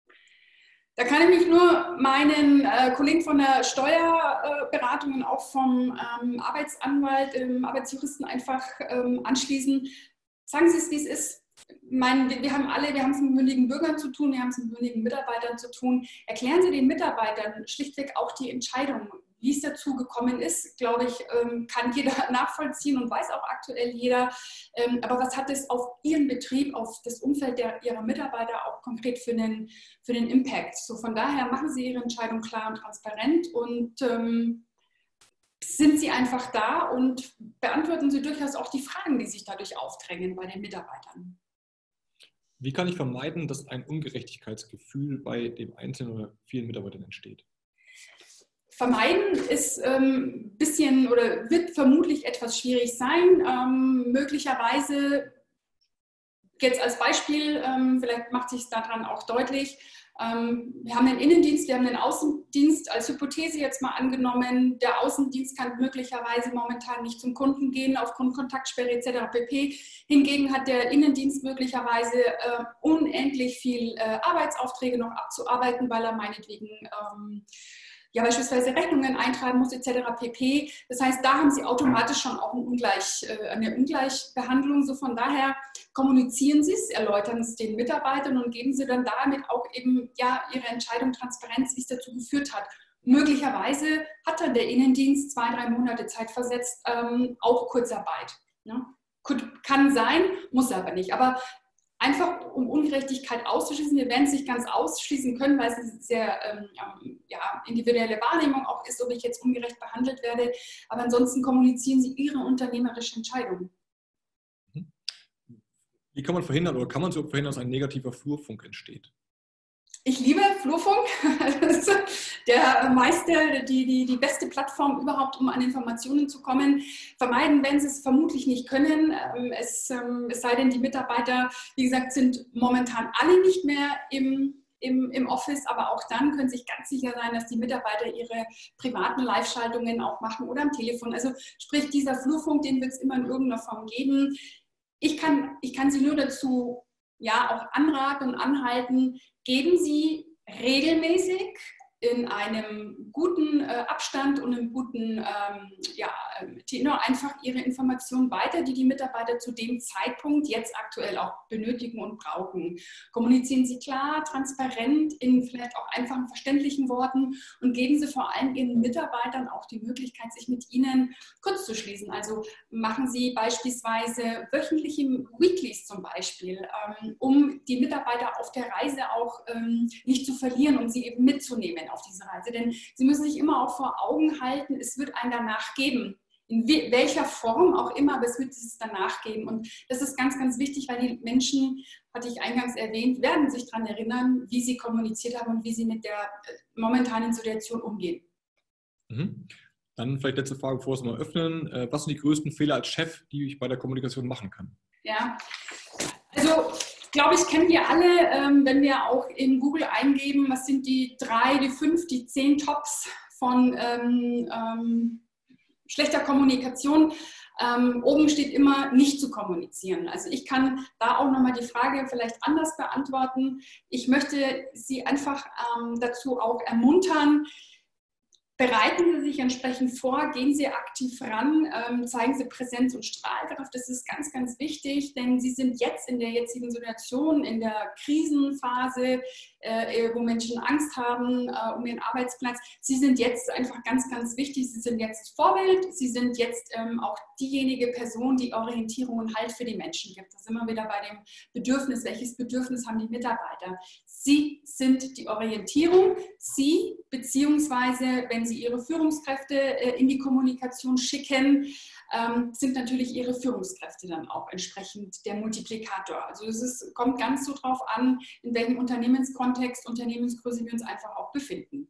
Da kann ich mich nur meinen äh, Kollegen von der Steuerberatung und auch vom ähm, Arbeitsanwalt, ähm, Arbeitsjuristen einfach ähm, anschließen. Sagen Sie es, wie es ist. Ich meine, wir, wir haben alle, wir haben es mit mündigen Bürgern zu tun, wir haben es mit mündigen Mitarbeitern zu tun. Erklären Sie den Mitarbeitern schlichtweg auch die Entscheidung. Wie es dazu gekommen ist, glaube ich, kann jeder nachvollziehen und weiß auch aktuell jeder. Aber was hat es auf Ihren Betrieb, auf das Umfeld der, Ihrer Mitarbeiter auch konkret für einen, für einen Impact? So von daher machen Sie Ihre Entscheidung klar und transparent und ähm, sind Sie einfach da und beantworten Sie durchaus auch die Fragen, die sich dadurch aufdrängen bei den Mitarbeitern. Wie kann ich vermeiden, dass ein Ungerechtigkeitsgefühl bei dem Einzelnen oder vielen Mitarbeitern entsteht? Vermeiden ist ein ähm, bisschen oder wird vermutlich etwas schwierig sein. Ähm, möglicherweise, jetzt als Beispiel, ähm, vielleicht macht sich daran auch deutlich, ähm, wir haben den Innendienst, wir haben den Außendienst als Hypothese jetzt mal angenommen. Der Außendienst kann möglicherweise momentan nicht zum Kunden gehen aufgrund Kontaktsperre et cetera pp. Hingegen hat der Innendienst möglicherweise äh, unendlich viel äh, Arbeitsaufträge noch abzuarbeiten, weil er meinetwegen ähm, ja beispielsweise Rechnungen eintreiben muss et cetera pp. Das heißt, da haben Sie automatisch schon auch ein Ungleich, äh, eine Ungleichbehandlung. So von daher kommunizieren Sie es, erläutern es den Mitarbeitern und geben Sie dann damit auch eben ja Ihre Entscheidung Transparenz, wie es dazu geführt hat. möglicherweise hat dann der Innendienst zwei, drei Monate zeitversetzt ähm, auch Kurzarbeit. Ne? Kann sein, muss aber nicht. Aber einfach um Ungerechtigkeit auszuschließen, wir werden es nicht ganz ausschließen können, weil es eine sehr ähm, ja, individuelle Wahrnehmung auch ist, ob ich jetzt ungerecht behandelt werde. Aber ansonsten kommunizieren Sie Ihre unternehmerische Entscheidung. Wie kann man verhindern oder kann man so verhindern, dass ein negativer Flurfunk entsteht? Ich liebe Flurfunk. Das ist der meiste, die, die, die beste Plattform überhaupt, um an Informationen zu kommen. Vermeiden werden sie es vermutlich nicht können. Es, es sei denn, die Mitarbeiter, wie gesagt, sind momentan alle nicht mehr im, im, im Office, aber auch dann können Sie sich ganz sicher sein, dass die Mitarbeiter ihre privaten Live-Schaltungen auch machen oder am Telefon. Also sprich, dieser Flurfunk, den wird es immer in irgendeiner Form geben. Ich kann, ich kann Sie nur dazu ja auch anraten und anhalten, geben Sie regelmäßig in einem guten äh, Abstand und einem guten ähm, ja, Tenor einfach Ihre Informationen weiter, die die Mitarbeiter zu dem Zeitpunkt jetzt aktuell auch benötigen und brauchen. Kommunizieren Sie klar, transparent, in vielleicht auch einfachen, verständlichen Worten und geben Sie vor allem Ihren Mitarbeitern auch die Möglichkeit, sich mit Ihnen kurz zu schließen. Also machen Sie beispielsweise wöchentliche Weeklies zum Beispiel, ähm, um die Mitarbeiter auf der Reise auch ähm, nicht zu verlieren, um sie eben mitzunehmen auf diese Reise. Denn Sie müssen sich immer auch vor Augen halten, es wird einen danach geben. In welcher Form auch immer, aber es wird es danach geben. Und das ist ganz, ganz wichtig, weil die Menschen, hatte ich eingangs erwähnt, werden sich daran erinnern, wie sie kommuniziert haben und wie sie mit der momentanen Situation umgehen. Mhm. Dann vielleicht letzte Frage, bevor wir es mal öffnen. Was sind die größten Fehler als Chef, die ich bei der Kommunikation machen kann? Ja, also glaube ich, kennen wir alle, ähm, wenn wir auch in Google eingeben, was sind die drei, die fünf, die zehn Tops von ähm, ähm, schlechter Kommunikation. Ähm, oben steht immer, nicht zu kommunizieren. Also ich kann da auch nochmal die Frage vielleicht anders beantworten. Ich möchte Sie einfach ähm, dazu auch ermuntern, bereiten Sie sich entsprechend vor, gehen Sie aktiv ran, ähm, zeigen Sie Präsenz und Strahlkraft. Das ist ganz, ganz wichtig, denn Sie sind jetzt in der jetzigen Situation, in der Krisenphase, äh, wo Menschen Angst haben äh, um ihren Arbeitsplatz. Sie sind jetzt einfach ganz, ganz wichtig. Sie sind jetzt Vorbild. Sie sind jetzt ähm, auch diejenige Person, die Orientierung und Halt für die Menschen gibt. Da sind wir wieder bei dem Bedürfnis. Welches Bedürfnis haben die Mitarbeiter? Sie sind die Orientierung. Sie, beziehungsweise, wenn Sie Ihre Führungskräfte in die Kommunikation schicken, sind natürlich Ihre Führungskräfte dann auch entsprechend der Multiplikator. Also es ist, kommt ganz so drauf an, in welchem Unternehmenskontext, Unternehmensgröße wir uns einfach auch befinden.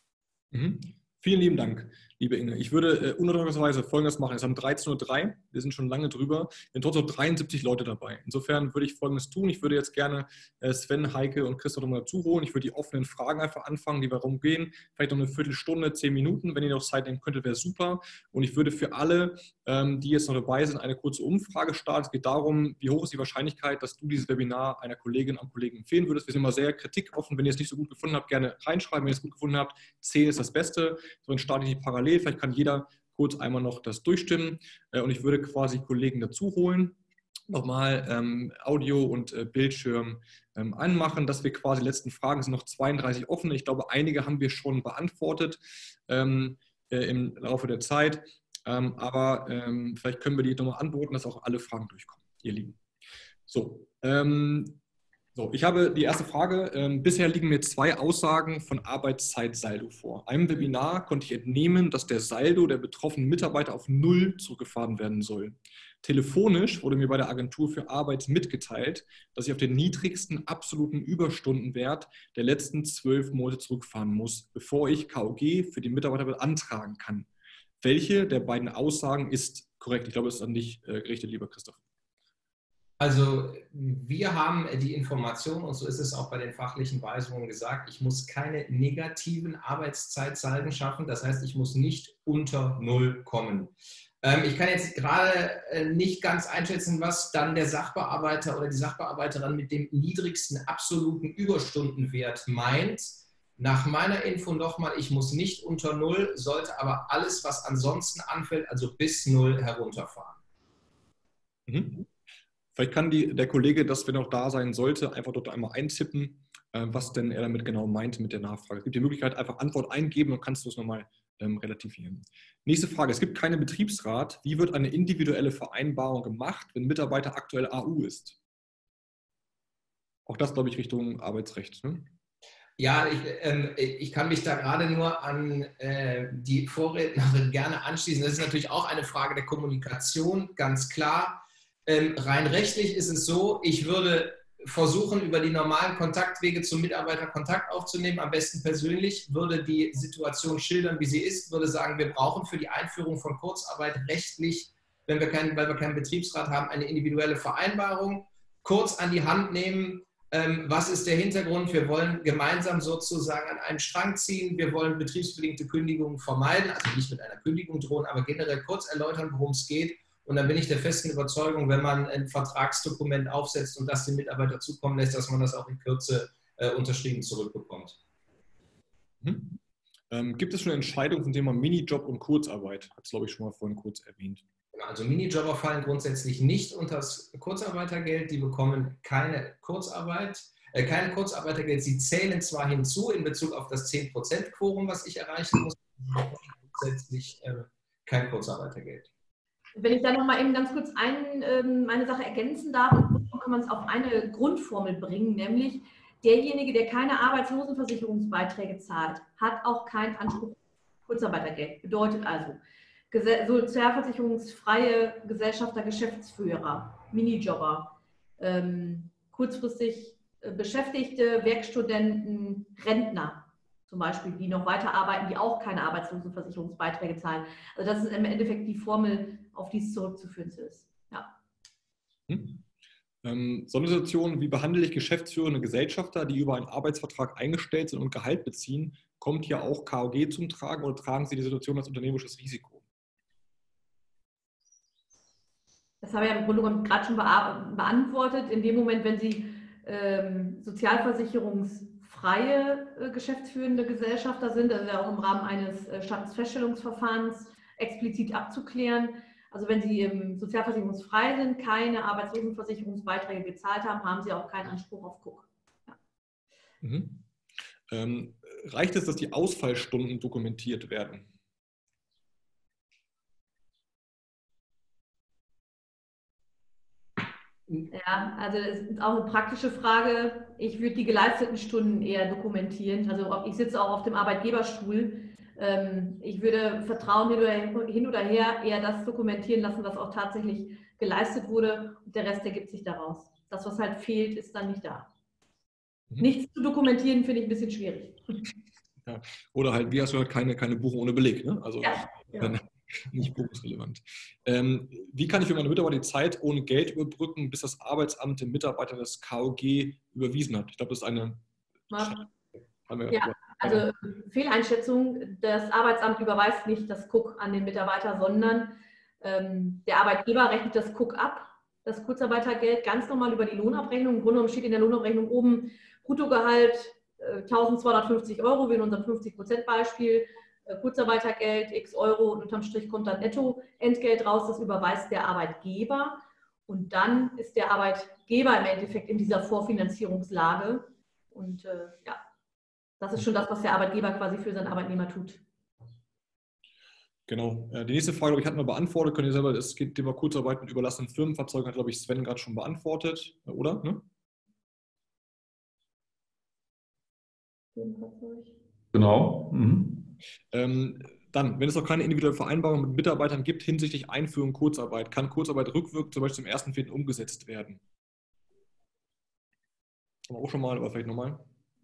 Mhm. Vielen lieben Dank, liebe Inge. Ich würde äh, unerwarteterweise Folgendes machen. Es ist um dreizehn Uhr drei, wir sind schon lange drüber. Es sind trotzdem dreiundsiebzig Leute dabei. Insofern würde ich Folgendes tun. Ich würde jetzt gerne äh, Sven, Heike und Christoph nochmal dazu holen. Ich würde die offenen Fragen einfach anfangen, die wir rumgehen. Vielleicht noch eine Viertelstunde, zehn Minuten. Wenn ihr noch Zeit nehmen könntet, wäre super. Und ich würde für alle, ähm, die jetzt noch dabei sind, eine kurze Umfrage starten. Es geht darum, wie hoch ist die Wahrscheinlichkeit, dass du dieses Webinar einer Kollegin und Kollegen empfehlen würdest. Wir sind immer sehr kritikoffen. Wenn ihr es nicht so gut gefunden habt, gerne reinschreiben. Wenn ihr es gut gefunden habt, zehn ist das Beste. So, dann starte ich die parallel. Vielleicht kann jeder kurz einmal noch das durchstimmen. Und ich würde quasi Kollegen dazu holen, nochmal ähm, Audio und äh, Bildschirm ähm, anmachen, dass wir quasi, die letzten Fragen sind noch zweiunddreißig offen. Ich glaube, einige haben wir schon beantwortet ähm, äh, im Laufe der Zeit. Ähm, aber ähm, vielleicht können wir die nochmal antworten, dass auch alle Fragen durchkommen, ihr Lieben. So, ähm, So, ich habe die erste Frage. Ähm, bisher liegen mir zwei Aussagen von Arbeitszeitsaldo vor. Einem Webinar konnte ich entnehmen, dass der Saldo der betroffenen Mitarbeiter auf null zurückgefahren werden soll. Telefonisch wurde mir bei der Agentur für Arbeit mitgeteilt, dass ich auf den niedrigsten absoluten Überstundenwert der letzten zwölf Monate zurückfahren muss, bevor ich K O G für die Mitarbeiter beantragen kann. Welche der beiden Aussagen ist korrekt? Ich glaube, es ist an dich äh, gerichtet, lieber Christoph. Also wir haben die Information, und so ist es auch bei den fachlichen Weisungen gesagt, ich muss keine negativen Arbeitszeitsalden schaffen, das heißt, ich muss nicht unter Null kommen. Ähm, ich kann jetzt gerade äh, nicht ganz einschätzen, was dann der Sachbearbeiter oder die Sachbearbeiterin mit dem niedrigsten absoluten Überstundenwert meint. Nach meiner Info nochmal, ich muss nicht unter Null, sollte aber alles, was ansonsten anfällt, also bis Null herunterfahren. Mhm. Vielleicht kann die, der Kollege, das, wenn er noch da sein sollte, einfach dort einmal eintippen äh, was denn er damit genau meint mit der Nachfrage. Es gibt die Möglichkeit, einfach Antwort eingeben und kannst du es nochmal ähm, relativieren. Nächste Frage. Es gibt keinen Betriebsrat. Wie wird eine individuelle Vereinbarung gemacht, wenn Mitarbeiter aktuell A U ist? Auch das, glaube ich, Richtung Arbeitsrecht. Ne? Ja, ich, ähm, ich kann mich da gerade nur an äh, die Vorrednerin gerne anschließen. Das ist natürlich auch eine Frage der Kommunikation, ganz klar. Ähm, rein rechtlich ist es so, ich würde versuchen, über die normalen Kontaktwege zum Mitarbeiter Kontakt aufzunehmen, am besten persönlich, würde die Situation schildern, wie sie ist, würde sagen, wir brauchen für die Einführung von Kurzarbeit rechtlich, wenn wir keinen, weil wir keinen Betriebsrat haben, eine individuelle Vereinbarung, kurz an die Hand nehmen. Ähm, was ist der Hintergrund? Wir wollen gemeinsam sozusagen an einen Strang ziehen. Wir wollen betriebsbedingte Kündigungen vermeiden, also nicht mit einer Kündigung drohen, aber generell kurz erläutern, worum es geht. Und dann bin ich der festen Überzeugung, wenn man ein Vertragsdokument aufsetzt und das dem Mitarbeiter zukommen lässt, dass man das auch in Kürze äh, unterschrieben zurückbekommt. Mhm. Ähm, gibt es schon Entscheidungen zum Thema Minijob und Kurzarbeit? Hat es, glaube ich, schon mal vorhin kurz erwähnt. Also Minijobber fallen grundsätzlich nicht unter das Kurzarbeitergeld. Die bekommen keine Kurzarbeit, äh, keine Kurzarbeitergeld. Sie zählen zwar hinzu in Bezug auf das zehn Prozent Quorum, was ich erreichen muss, aber grundsätzlich äh, kein Kurzarbeitergeld. Wenn ich da noch mal eben ganz kurz ein, ähm, eine Sache ergänzen darf, kann man es auf eine Grundformel bringen, nämlich derjenige, der keine Arbeitslosenversicherungsbeiträge zahlt, hat auch keinen Anspruch auf Kurzarbeitergeld. Bedeutet also, sozialversicherungsfreie Gesellschafter, Geschäftsführer, Minijobber, ähm, kurzfristig Beschäftigte, Werkstudenten, Rentner zum Beispiel, die noch weiterarbeiten, die auch keine Arbeitslosenversicherungsbeiträge zahlen. Also das ist im Endeffekt die Formel, auf die es zurückzuführen ist. Ja. Hm. Ähm, so eine Situation, wie behandle ich geschäftsführende Gesellschafter, die über einen Arbeitsvertrag eingestellt sind und Gehalt beziehen, kommt hier auch K O G zum Tragen oder tragen Sie die Situation als unternehmerisches Risiko? Das habe ich ja im Grunde genommen gerade schon beantwortet. In dem Moment, wenn Sie ähm, sozialversicherungsfreie äh, geschäftsführende Gesellschafter sind, das ist ja auch im Rahmen eines äh, Standesfeststellungsverfahrens explizit abzuklären. Also wenn Sie ähm, sozialversicherungsfrei sind, keine Arbeitslosenversicherungsbeiträge gezahlt haben, haben Sie auch keinen Anspruch auf K U K. Ja. Mhm. Ähm, reicht es, dass die Ausfallstunden dokumentiert werden? Ja, also das ist auch eine praktische Frage. Ich würde die geleisteten Stunden eher dokumentieren. Also ich sitze auch auf dem Arbeitgeberstuhl. Ich würde Vertrauen hin oder her eher das dokumentieren lassen, was auch tatsächlich geleistet wurde. Und der Rest ergibt sich daraus. Das, was halt fehlt, ist dann nicht da. Mhm. Nichts zu dokumentieren, finde ich ein bisschen schwierig. Ja. Oder halt, wie hast du halt keine, keine Buchung ohne Beleg. Ne? Also ja, ja. Nicht buchungsrelevant. Ähm, wie kann ich für meine Mitarbeiter die Zeit ohne Geld überbrücken, bis das Arbeitsamt dem Mitarbeiter das K O G überwiesen hat? Ich glaube, das ist eine... Ja, ja, also Fehleinschätzung. Das Arbeitsamt überweist nicht das K U K an den Mitarbeiter, sondern ähm, der Arbeitgeber rechnet das K U K ab, das Kurzarbeitergeld, ganz normal über die Lohnabrechnung. Im Grunde genommen steht in der Lohnabrechnung oben Bruttogehalt äh, eintausendzweihundertfünfzig Euro, wie in unserem fünfzig Prozent Beispiel. Kurzarbeitergeld, x Euro und unterm Strich kommt dann Nettoentgelt raus, das überweist der Arbeitgeber und dann ist der Arbeitgeber im Endeffekt in dieser Vorfinanzierungslage und äh, ja, das ist schon das, was der Arbeitgeber quasi für seinen Arbeitnehmer tut. Genau. Die nächste Frage, glaube ich, hatten wir beantwortet. Könnt ihr selber, es geht Thema Kurzarbeit mit überlassenen Firmenfahrzeugen, hat, glaube ich, Sven gerade schon beantwortet, oder? Ne? Firmenfahrzeug. Genau. Mhm. Ähm, dann, wenn es noch keine individuelle Vereinbarung mit Mitarbeitern gibt hinsichtlich Einführung Kurzarbeit, kann Kurzarbeit rückwirkend zum Beispiel zum ersten Vierten umgesetzt werden? Haben wir auch schon mal, aber vielleicht nochmal.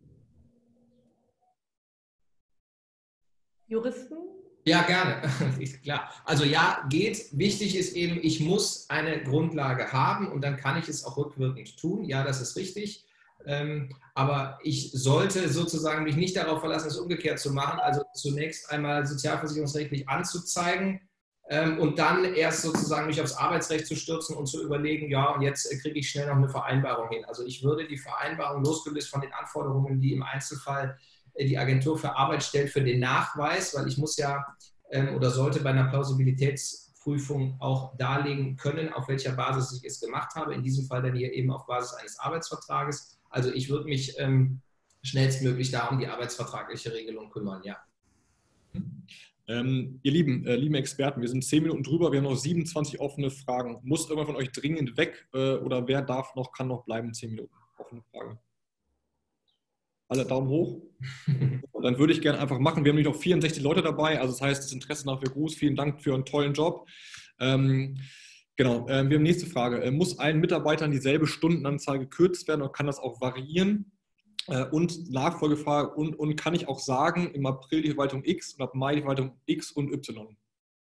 Juristen? Ja, gerne. Klar. Also ja, geht. Wichtig ist eben, ich muss eine Grundlage haben und dann kann ich es auch rückwirkend tun. Ja, das ist richtig. Ähm, aber ich sollte sozusagen mich nicht darauf verlassen, es umgekehrt zu machen. Also zunächst einmal sozialversicherungsrechtlich anzuzeigen ähm, und dann erst sozusagen mich aufs Arbeitsrecht zu stürzen und zu überlegen, ja, und jetzt äh, kriege ich schnell noch eine Vereinbarung hin. Also ich würde die Vereinbarung losgelöst von den Anforderungen, die im Einzelfall äh, die Agentur für Arbeit stellt, für den Nachweis, weil ich muss ja ähm, oder sollte bei einer Plausibilitätsprüfung auch darlegen können, auf welcher Basis ich es gemacht habe. In diesem Fall dann hier eben auf Basis eines Arbeitsvertrages. Also ich würde mich ähm, schnellstmöglich da um die arbeitsvertragliche Regelung kümmern, ja. Ähm, ihr Lieben, äh, lieben Experten, wir sind zehn Minuten drüber, wir haben noch siebenundzwanzig offene Fragen. Muss irgendwer von euch dringend weg äh, oder wer darf noch, kann noch bleiben? zehn Minuten offene Fragen. Alle Daumen hoch. Und dann würde ich gerne einfach machen. Wir haben nämlich noch vierundsechzig Leute dabei, also das heißt, das Interesse nach wäre groß. Vielen Dank für einen tollen Job. Ähm, genau, äh, wir haben nächste Frage. Äh, muss allen Mitarbeitern dieselbe Stundenanzahl gekürzt werden oder kann das auch variieren? Äh, und Nachfolgefrage, und, und kann ich auch sagen, im April die Verwaltung X und ab Mai die Verwaltung X und Y?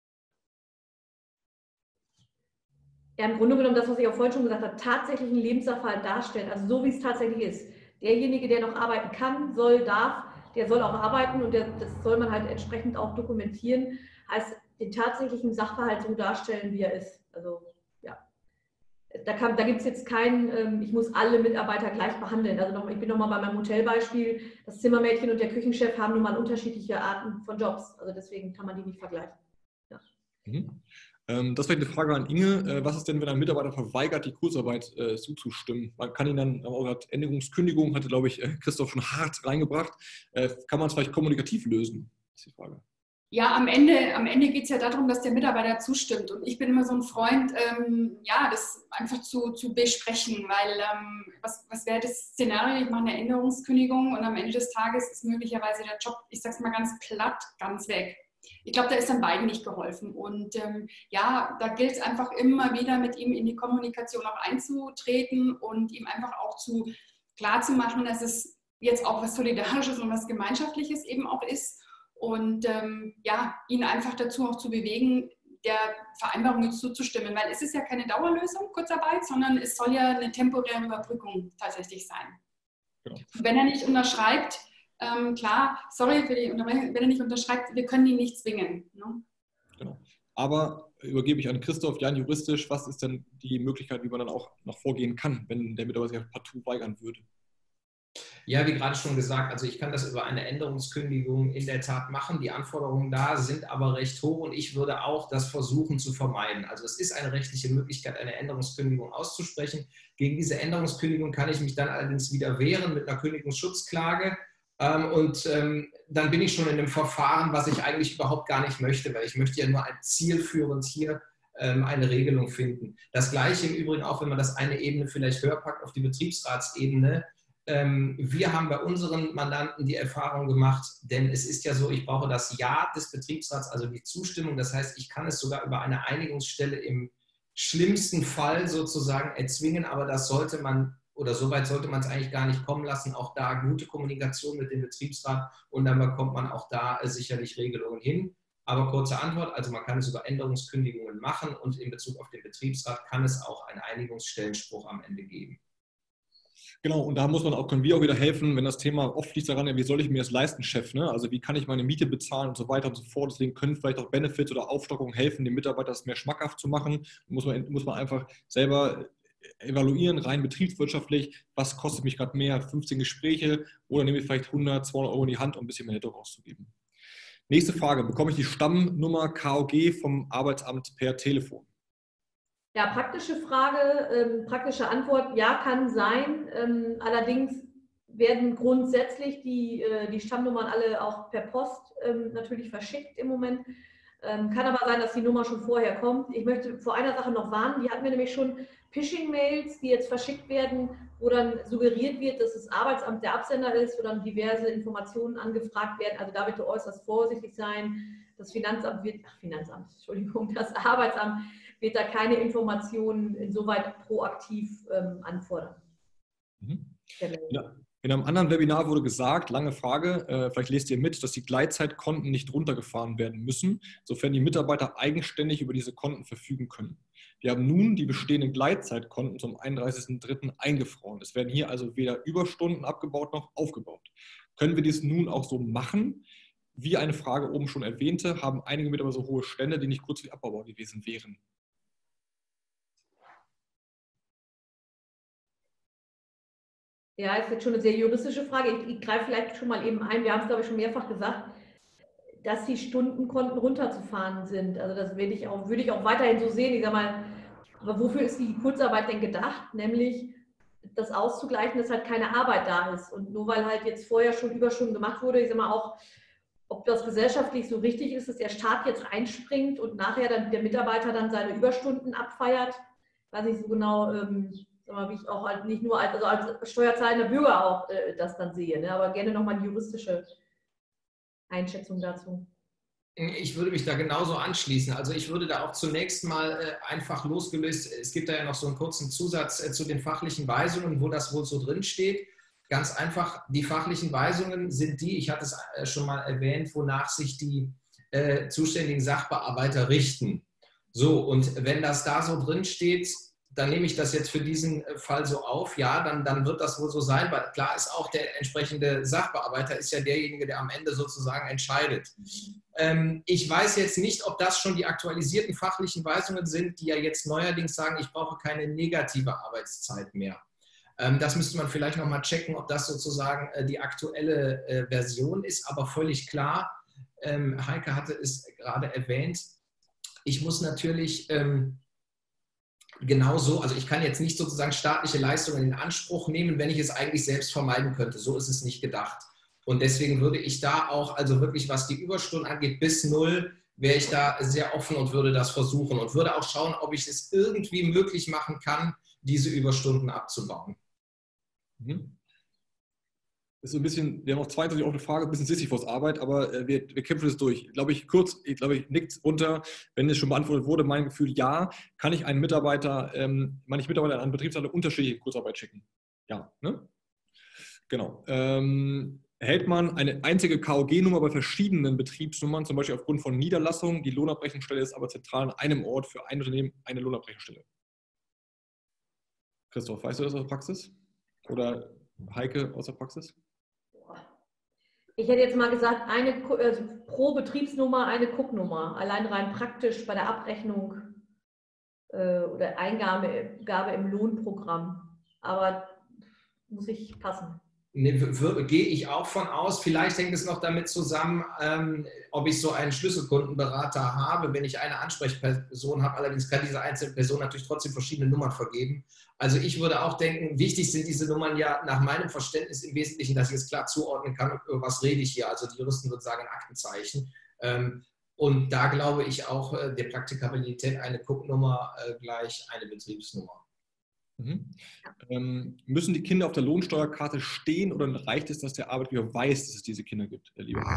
Ja, im Grunde genommen das, was ich auch vorhin schon gesagt habe, tatsächlich einen Lebenssachverhalt darstellt, also so wie es tatsächlich ist. Derjenige, der noch arbeiten kann, soll, darf, der soll auch arbeiten und der, das soll man halt entsprechend auch dokumentieren, heißt den tatsächlichen Sachverhalt so darstellen, wie er ist. Also ja, da, kann, da gibt es jetzt keinen, ähm, ich muss alle Mitarbeiter gleich behandeln. Also noch, ich bin nochmal bei meinem Hotelbeispiel, das Zimmermädchen und der Küchenchef haben nun mal unterschiedliche Arten von Jobs, also deswegen kann man die nicht vergleichen. Ja. Mhm. Das wäre eine Frage an Inge. Was ist denn, wenn ein Mitarbeiter verweigert, die Kurzarbeit äh, zuzustimmen? Man kann ihn dann, auch Änderungskündigung hatte, glaube ich, Christoph schon hart reingebracht. Äh, kann man es vielleicht kommunikativ lösen? Das ist die Frage. Ja, am Ende, am Ende geht es ja darum, dass der Mitarbeiter zustimmt. Und ich bin immer so ein Freund, ähm, ja, das einfach zu, zu besprechen, weil ähm, was, was wäre das Szenario? Ich mache eine Änderungskündigung und am Ende des Tages ist möglicherweise der Job, ich sage es mal ganz platt, ganz weg. Ich glaube, da ist dann beiden nicht geholfen. Und ähm, ja, da gilt es einfach immer wieder, mit ihm in die Kommunikation auch einzutreten und ihm einfach auch zu klar zu machen, dass es jetzt auch was Solidarisches und was Gemeinschaftliches eben auch ist. Und ähm, ja, ihn einfach dazu auch zu bewegen, der Vereinbarung jetzt zuzustimmen. Weil es ist ja keine Dauerlösung, Kurzarbeit, sondern es soll ja eine temporäre Überbrückung tatsächlich sein. Genau. Wenn er nicht unterschreibt, Ähm, klar, sorry für die Unterbrechung, wenn er nicht unterschreibt, wir können ihn nicht zwingen. Ne? Genau. Aber übergebe ich an Christoph, Jan, juristisch, was ist denn die Möglichkeit, wie man dann auch noch vorgehen kann, wenn der Mitarbeiter sich partout weigern würde? Ja, wie gerade schon gesagt, also ich kann das über eine Änderungskündigung in der Tat machen. Die Anforderungen da sind aber recht hoch und ich würde auch das versuchen zu vermeiden. Also es ist eine rechtliche Möglichkeit, eine Änderungskündigung auszusprechen. Gegen diese Änderungskündigung kann ich mich dann allerdings wieder wehren mit einer Kündigungsschutzklage. Und ähm, dann bin ich schon in einem Verfahren, was ich eigentlich überhaupt gar nicht möchte, weil ich möchte ja nur ein zielführend hier ähm, eine Regelung finden. Das Gleiche im Übrigen auch, wenn man das eine Ebene vielleicht höher packt auf die Betriebsratsebene. Ähm, wir haben bei unseren Mandanten die Erfahrung gemacht, denn es ist ja so, ich brauche das Ja des Betriebsrats, also die Zustimmung. Das heißt, ich kann es sogar über eine Einigungsstelle im schlimmsten Fall sozusagen erzwingen, aber das sollte man oder so weit sollte man es eigentlich gar nicht kommen lassen. Auch da gute Kommunikation mit dem Betriebsrat und dann bekommt man auch da sicherlich Regelungen hin. Aber kurze Antwort, also man kann es über Änderungskündigungen machen und in Bezug auf den Betriebsrat kann es auch einen Einigungsstellenspruch am Ende geben. Genau, und da muss man auch, können wir auch wieder helfen, wenn das Thema oft liegt daran, wie soll ich mir das leisten, Chef, ne? Also wie kann ich meine Miete bezahlen und so weiter und so fort. Deswegen können vielleicht auch Benefits oder Aufstockungen helfen, dem Mitarbeiter das mehr schmackhaft zu machen. Da muss man, muss man einfach selber evaluieren, rein betriebswirtschaftlich, was kostet mich gerade mehr, fünfzehn Gespräche oder nehme ich vielleicht hundert, zweihundert Euro in die Hand, um ein bisschen mehr netto rauszugeben. Nächste Frage, bekomme ich die Stammnummer K O G vom Arbeitsamt per Telefon? Ja, praktische Frage, ähm, praktische Antwort, ja, kann sein. Ähm, allerdings werden grundsätzlich die, äh, die Stammnummern alle auch per Post ähm, natürlich verschickt im Moment. Ähm, kann aber sein, dass die Nummer schon vorher kommt. Ich möchte vor einer Sache noch warnen, die hatten wir nämlich schon Phishing-Mails, die jetzt verschickt werden, wo dann suggeriert wird, dass das Arbeitsamt der Absender ist, wo dann diverse Informationen angefragt werden. Also da bitte äußerst vorsichtig sein. Das Finanzamt wird, ach Finanzamt, Entschuldigung, das Arbeitsamt wird da keine Informationen insoweit proaktiv ähm, anfordern. Mhm. Ja. In einem anderen Webinar wurde gesagt, lange Frage, äh, vielleicht lest ihr mit, dass die Gleitzeitkonten nicht runtergefahren werden müssen, sofern die Mitarbeiter eigenständig über diese Konten verfügen können. Wir haben nun die bestehenden Gleitzeitkonten zum einunddreißigsten dritten eingefroren. Es werden hier also weder Überstunden abgebaut noch aufgebaut. Können wir dies nun auch so machen? Wie eine Frage oben schon erwähnte, haben einige Mitarbeiter so hohe Stände, die nicht kurzfristig abbaubar gewesen wären. Ja, ist jetzt schon eine sehr juristische Frage. Ich, ich greife vielleicht schon mal eben ein. Wir haben es, glaube ich, schon mehrfach gesagt, dass die Stundenkonten runterzufahren sind. Also das würde ich auch, würde ich auch weiterhin so sehen. Ich sage mal, aber wofür ist die Kurzarbeit denn gedacht? Nämlich das auszugleichen, dass halt keine Arbeit da ist. Und nur weil halt jetzt vorher schon Überstunden gemacht wurde, ich sage mal auch, ob das gesellschaftlich so richtig ist, dass der Staat jetzt einspringt und nachher dann der Mitarbeiter dann seine Überstunden abfeiert, weiß ich so genau, ähm, wie ich auch halt nicht nur als, also als steuerzahlender Bürger auch äh, das dann sehe, ne? Aber gerne nochmal die juristische Einschätzung dazu. Ich würde mich da genauso anschließen. Also ich würde da auch zunächst mal äh, einfach losgelöst, es gibt da ja noch so einen kurzen Zusatz äh, zu den fachlichen Weisungen, wo das wohl so drin steht. Ganz einfach, die fachlichen Weisungen sind die, ich hatte es äh, schon mal erwähnt, wonach sich die äh, zuständigen Sachbearbeiter richten. So, und wenn das da so drin steht, dann nehme ich das jetzt für diesen Fall so auf, ja, dann, dann wird das wohl so sein, weil klar ist auch, der entsprechende Sachbearbeiter ist ja derjenige, der am Ende sozusagen entscheidet. Ähm, ich weiß jetzt nicht, ob das schon die aktualisierten fachlichen Weisungen sind, die ja jetzt neuerdings sagen, ich brauche keine negative Arbeitszeit mehr. Ähm, das müsste man vielleicht nochmal checken, ob das sozusagen äh, die aktuelle äh, Version ist, aber völlig klar, ähm, Heike hatte es gerade erwähnt, ich muss natürlich ähm, genauso, also ich kann jetzt nicht sozusagen staatliche Leistungen in Anspruch nehmen, wenn ich es eigentlich selbst vermeiden könnte. So ist es nicht gedacht. Und deswegen würde ich da auch, also wirklich was die Überstunden angeht, bis null, wäre ich da sehr offen und würde das versuchen und würde auch schauen, ob ich es irgendwie möglich machen kann, diese Überstunden abzubauen. Mhm. Das ist so ein bisschen, wir haben auch zweiundzwanzig offene Frage, ein bisschen Sisyphos Arbeit, aber äh, wir, wir kämpfen das durch. Glaube ich, kurz, ich glaube, ich nickt unter, wenn es schon beantwortet wurde, mein Gefühl, ja, kann ich einen Mitarbeiter, ähm, manche Mitarbeiter an Betriebsleiter unterschiedliche Kurzarbeit schicken. Ja, ne? Genau. Ähm, erhält man eine einzige K O G-Nummer bei verschiedenen Betriebsnummern, zum Beispiel aufgrund von Niederlassungen, die Lohnabrechnungsstelle ist aber zentral an einem Ort für ein Unternehmen eine Lohnabrechnungsstelle. Christoph, weißt du das aus der Praxis? Oder Heike aus der Praxis? Ich hätte jetzt mal gesagt, eine, also pro Betriebsnummer eine Cook-Nummer, allein rein praktisch bei der Abrechnung äh, oder Eingabe Gabe im Lohnprogramm. Aber muss ich passen. Nee, gehe ich auch von aus. Vielleicht hängt es noch damit zusammen, ähm, ob ich so einen Schlüsselkundenberater habe, wenn ich eine Ansprechperson habe. Allerdings kann diese einzelne Person natürlich trotzdem verschiedene Nummern vergeben. Also ich würde auch denken, wichtig sind diese Nummern ja nach meinem Verständnis im Wesentlichen, dass ich es klar zuordnen kann, über was rede ich hier. Also die Juristen würden sagen, ein Aktenzeichen. Ähm, und da glaube ich auch äh, der Praktikabilität eine Cook-Nummer äh, gleich eine Betriebsnummer. Mhm. Ähm, müssen die Kinder auf der Lohnsteuerkarte stehen oder reicht es, dass der Arbeitgeber weiß, dass es diese Kinder gibt, Herr Lieber?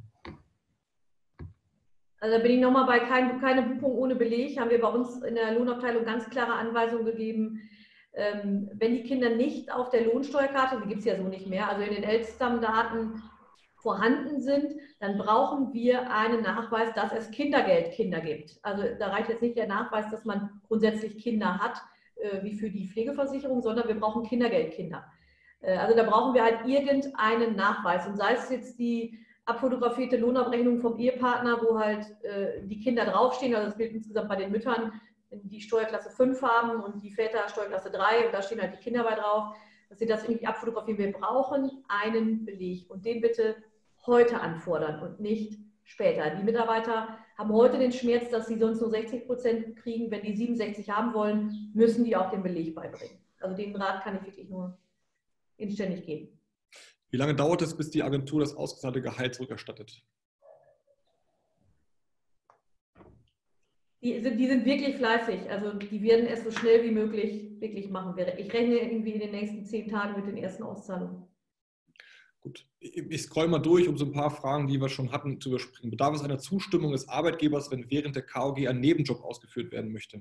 Also da bin ich nochmal bei kein, keine Buchung ohne Beleg. Haben wir bei uns in der Lohnabteilung ganz klare Anweisungen gegeben, ähm, wenn die Kinder nicht auf der Lohnsteuerkarte, die gibt es ja so nicht mehr, also in den Elterndaten vorhanden sind, dann brauchen wir einen Nachweis, dass es Kindergeldkinder gibt. Also da reicht jetzt nicht der Nachweis, dass man grundsätzlich Kinder hat, wie für die Pflegeversicherung, sondern wir brauchen Kindergeldkinder. Also da brauchen wir halt irgendeinen Nachweis. Und sei es jetzt die abfotografierte Lohnabrechnung vom Ehepartner, wo halt äh, die Kinder draufstehen, also das gilt insgesamt bei den Müttern, die Steuerklasse fünf haben und die Väter Steuerklasse drei und da stehen halt die Kinder bei drauf, dass sie das irgendwie abfotografieren. Wir brauchen einen Beleg und den bitte heute anfordern und nicht später. Die Mitarbeiter haben heute den Schmerz, dass sie sonst nur sechzig Prozent kriegen. Wenn die siebenundsechzig haben wollen, müssen die auch den Beleg beibringen. Also den Rat kann ich wirklich nur inständig geben. Wie lange dauert es, bis die Agentur das ausgezahlte Gehalt zurückerstattet? Die sind, die sind wirklich fleißig. Also die werden es so schnell wie möglich wirklich machen. Ich rechne irgendwie in den nächsten zehn Tagen mit den ersten Auszahlungen. Gut, ich scroll mal durch, um so ein paar Fragen, die wir schon hatten, zu überspringen. Bedarf es einer Zustimmung des Arbeitgebers, wenn während der K O G ein Nebenjob ausgeführt werden möchte?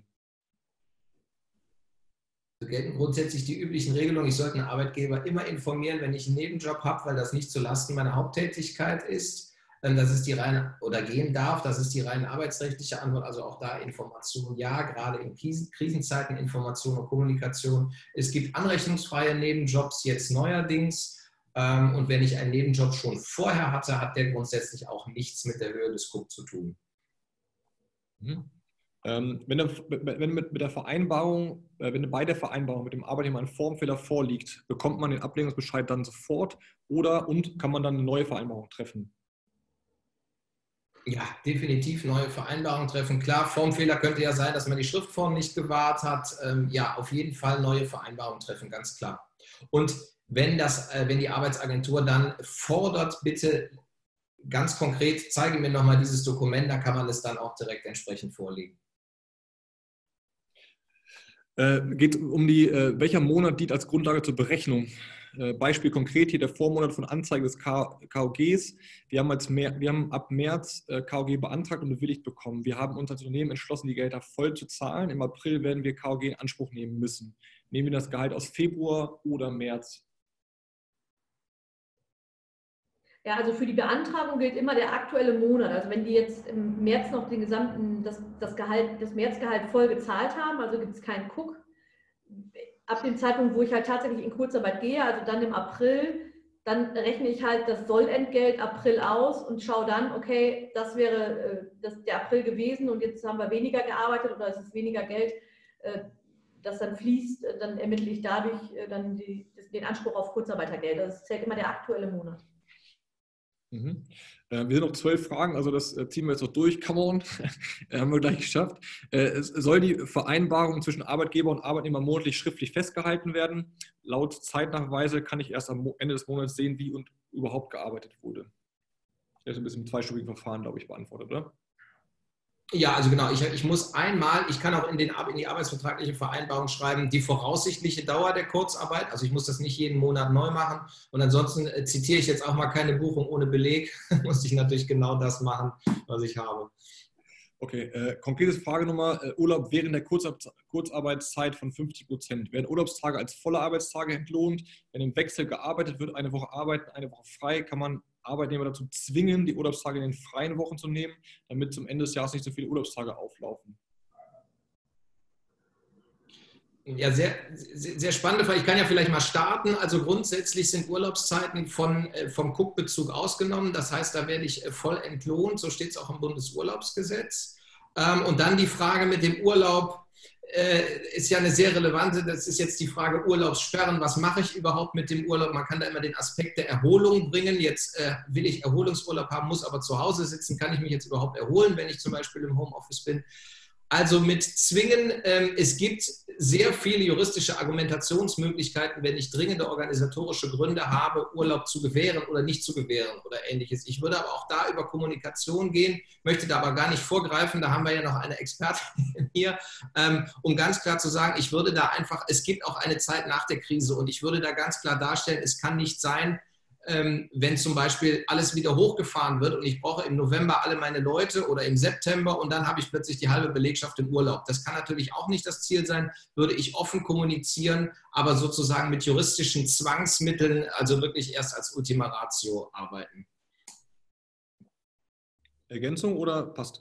Gelten grundsätzlich die üblichen Regelungen. Ich sollte einen Arbeitgeber immer informieren, wenn ich einen Nebenjob habe, weil das nicht zulasten meiner Haupttätigkeit ist. Das ist die reine, oder gehen darf, das ist die rein arbeitsrechtliche Antwort. Also auch da Information, ja, gerade in Krisenzeiten Information und Kommunikation. Es gibt anrechnungsfreie Nebenjobs jetzt neuerdings. Und wenn ich einen Nebenjob schon vorher hatte, hat der grundsätzlich auch nichts mit der Höhe des K U K zu tun. Mhm. Ähm, wenn, der, wenn mit, mit der Vereinbarung, äh, wenn bei der Vereinbarung mit dem Arbeitnehmer ein Formfehler vorliegt, bekommt man den Ablehnungsbescheid dann sofort oder und kann man dann eine neue Vereinbarung treffen? Ja, definitiv neue Vereinbarungen treffen. Klar, Formfehler könnte ja sein, dass man die Schriftform nicht gewahrt hat. Ähm, ja, auf jeden Fall neue Vereinbarungen treffen, ganz klar. Und wenn, das, äh, wenn die Arbeitsagentur dann fordert, bitte ganz konkret, zeige mir nochmal dieses Dokument, da kann man es dann auch direkt entsprechend vorlegen. Äh, geht um die, äh, welcher Monat dient als Grundlage zur Berechnung? Äh, Beispiel konkret hier der Vormonat von Anzeige des K O Gs. Wir haben, als Mer wir haben ab März äh, K O G beantragt und bewilligt bekommen. Wir haben uns als Unternehmen entschlossen, die Gehälter voll zu zahlen. Im April werden wir K O G in Anspruch nehmen müssen. Nehmen wir das Gehalt aus Februar oder März? Ja, also für die Beantragung gilt immer der aktuelle Monat. Also wenn die jetzt im März noch den gesamten, das, das Gehalt, das Märzgehalt voll gezahlt haben, also gibt es keinen Guck. Ab dem Zeitpunkt, wo ich halt tatsächlich in Kurzarbeit gehe, also dann im April, dann rechne ich halt das Sollentgelt April aus und schaue dann, okay, das wäre äh, das der April gewesen und jetzt haben wir weniger gearbeitet oder es ist weniger Geld, äh, das dann fließt, dann ermittle ich dadurch äh, dann die, den Anspruch auf Kurzarbeitergeld. Das zählt immer der aktuelle Monat. Mhm. Äh, wir sind noch zwölf Fragen, also das äh, ziehen wir jetzt noch durch. Come on, haben wir gleich geschafft. Äh, es soll die Vereinbarung zwischen Arbeitgeber und Arbeitnehmer monatlich schriftlich festgehalten werden? Laut Zeitnachweise kann ich erst am Ende des Monats sehen, wie und überhaupt gearbeitet wurde. Das ist ein bisschen im zweistufigen Verfahren, glaube ich, beantwortet, oder? Ja, also genau, ich, ich muss einmal, ich kann auch in, den, in die arbeitsvertragliche Vereinbarung schreiben, die voraussichtliche Dauer der Kurzarbeit, also ich muss das nicht jeden Monat neu machen und ansonsten äh, zitiere ich jetzt auch mal keine Buchung ohne Beleg, muss ich natürlich genau das machen, was ich habe. Okay, äh, konkrete Fragenummer, äh, Urlaub während der Kurzar Kurzarbeitszeit von fünfzig Prozent. Werden Urlaubstage als volle Arbeitstage entlohnt? Wenn im Wechsel gearbeitet wird, eine Woche arbeiten, eine Woche frei, kann man Arbeitnehmer dazu zwingen, die Urlaubstage in den freien Wochen zu nehmen, damit zum Ende des Jahres nicht so viele Urlaubstage auflaufen? Ja, sehr, sehr, sehr spannende Frage. Ich kann ja vielleicht mal starten. Also grundsätzlich sind Urlaubszeiten von, vom Cook-Bezug ausgenommen. Das heißt, da werde ich voll entlohnt. So steht es auch im Bundesurlaubsgesetz. Und dann die Frage mit dem Urlaub ist ja eine sehr relevante. Das ist jetzt die Frage Urlaubssperren. Was mache ich überhaupt mit dem Urlaub? Man kann da immer den Aspekt der Erholung bringen. Jetzt will ich Erholungsurlaub haben, muss aber zu Hause sitzen. Kann ich mich jetzt überhaupt erholen, wenn ich zum Beispiel im Homeoffice bin? Also mit Zwingen, ähm, es gibt sehr viele juristische Argumentationsmöglichkeiten, wenn ich dringende organisatorische Gründe habe, Urlaub zu gewähren oder nicht zu gewähren oder ähnliches. Ich würde aber auch da über Kommunikation gehen, möchte da aber gar nicht vorgreifen, da haben wir ja noch eine Expertin hier, ähm, um ganz klar zu sagen, ich würde da einfach, es gibt auch eine Zeit nach der Krise und ich würde da ganz klar darstellen, es kann nicht sein, wenn zum Beispiel alles wieder hochgefahren wird und ich brauche im November alle meine Leute oder im September und dann habe ich plötzlich die halbe Belegschaft im Urlaub. Das kann natürlich auch nicht das Ziel sein, würde ich offen kommunizieren, aber sozusagen mit juristischen Zwangsmitteln, also wirklich erst als Ultima Ratio arbeiten. Ergänzung oder passt?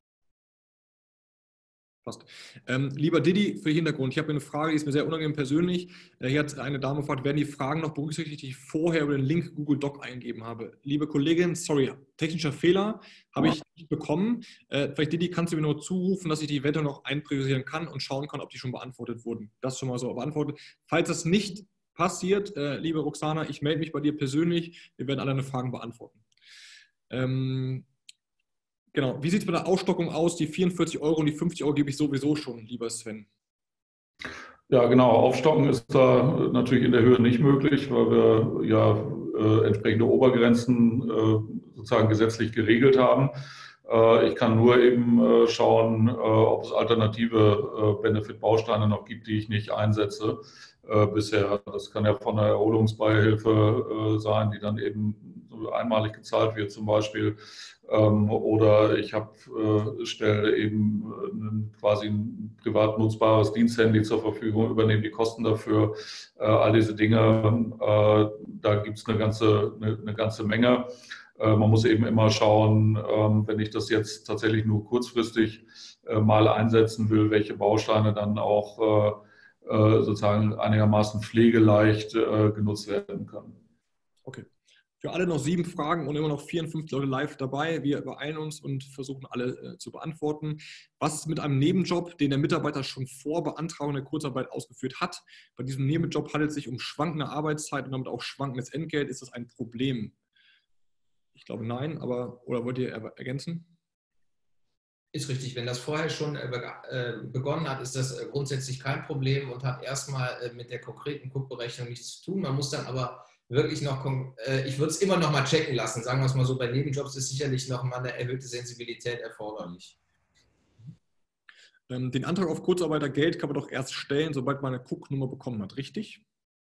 Passt. Ähm, lieber Didi, für den Hintergrund, ich habe eine Frage, die ist mir sehr unangenehm persönlich. Äh, hier hat eine Dame gefragt, werden die Fragen noch berücksichtigt, die ich vorher über den Link Google Doc eingegeben habe? Liebe Kollegin, sorry, technischer Fehler, habe ich nicht bekommen. Äh, vielleicht, Didi, kannst du mir nur zurufen, dass ich die eventuell noch einpriorisieren kann und schauen kann, ob die schon beantwortet wurden. Das schon mal so beantwortet. Falls das nicht passiert, äh, liebe Roxana, ich melde mich bei dir persönlich. Wir werden alle deine Fragen beantworten. Ähm, Genau. Wie sieht es mit der Ausstockung aus? Die vierundvierzig Euro und die fünfzig Euro gebe ich sowieso schon, lieber Sven. Ja, genau. Aufstocken ist da natürlich in der Höhe nicht möglich, weil wir ja äh, entsprechende Obergrenzen äh, sozusagen gesetzlich geregelt haben. Äh, ich kann nur eben äh, schauen, äh, ob es alternative äh, Benefit-Bausteine noch gibt, die ich nicht einsetze äh, bisher. Das kann ja von der Erholungsbeihilfe äh, sein, die dann eben so einmalig gezahlt wird zum Beispiel. Ähm, oder ich habe, äh, stelle eben äh, quasi ein privat nutzbares Diensthandy zur Verfügung, übernehme die Kosten dafür. Äh, all diese Dinge, äh, da gibt es eine ganze, eine, eine ganze Menge. Äh, man muss eben immer schauen, äh, wenn ich das jetzt tatsächlich nur kurzfristig äh, mal einsetzen will, welche Bausteine dann auch äh, äh, sozusagen einigermaßen pflegeleicht äh, genutzt werden können. Okay. Für alle noch sieben Fragen und immer noch vierundfünfzig Leute live dabei. Wir beeilen uns und versuchen alle äh, zu beantworten. Was ist mit einem Nebenjob, den der Mitarbeiter schon vor Beantragung der Kurzarbeit ausgeführt hat? Bei diesem Nebenjob handelt es sich um schwankende Arbeitszeit und damit auch schwankendes Entgelt. Ist das ein Problem? Ich glaube nein, aber oder wollt ihr ergänzen? Ist richtig, wenn das vorher schon begonnen hat, ist das grundsätzlich kein Problem und hat erstmal mit der konkreten Cook-Berechnung nichts zu tun. Man muss dann aber wirklich noch, ich würde es immer noch mal checken lassen, sagen wir es mal so, bei Nebenjobs ist sicherlich noch mal eine erhöhte Sensibilität erforderlich. Den Antrag auf Kurzarbeitergeld kann man doch erst stellen, sobald man eine Cook-Nummer bekommen hat, richtig?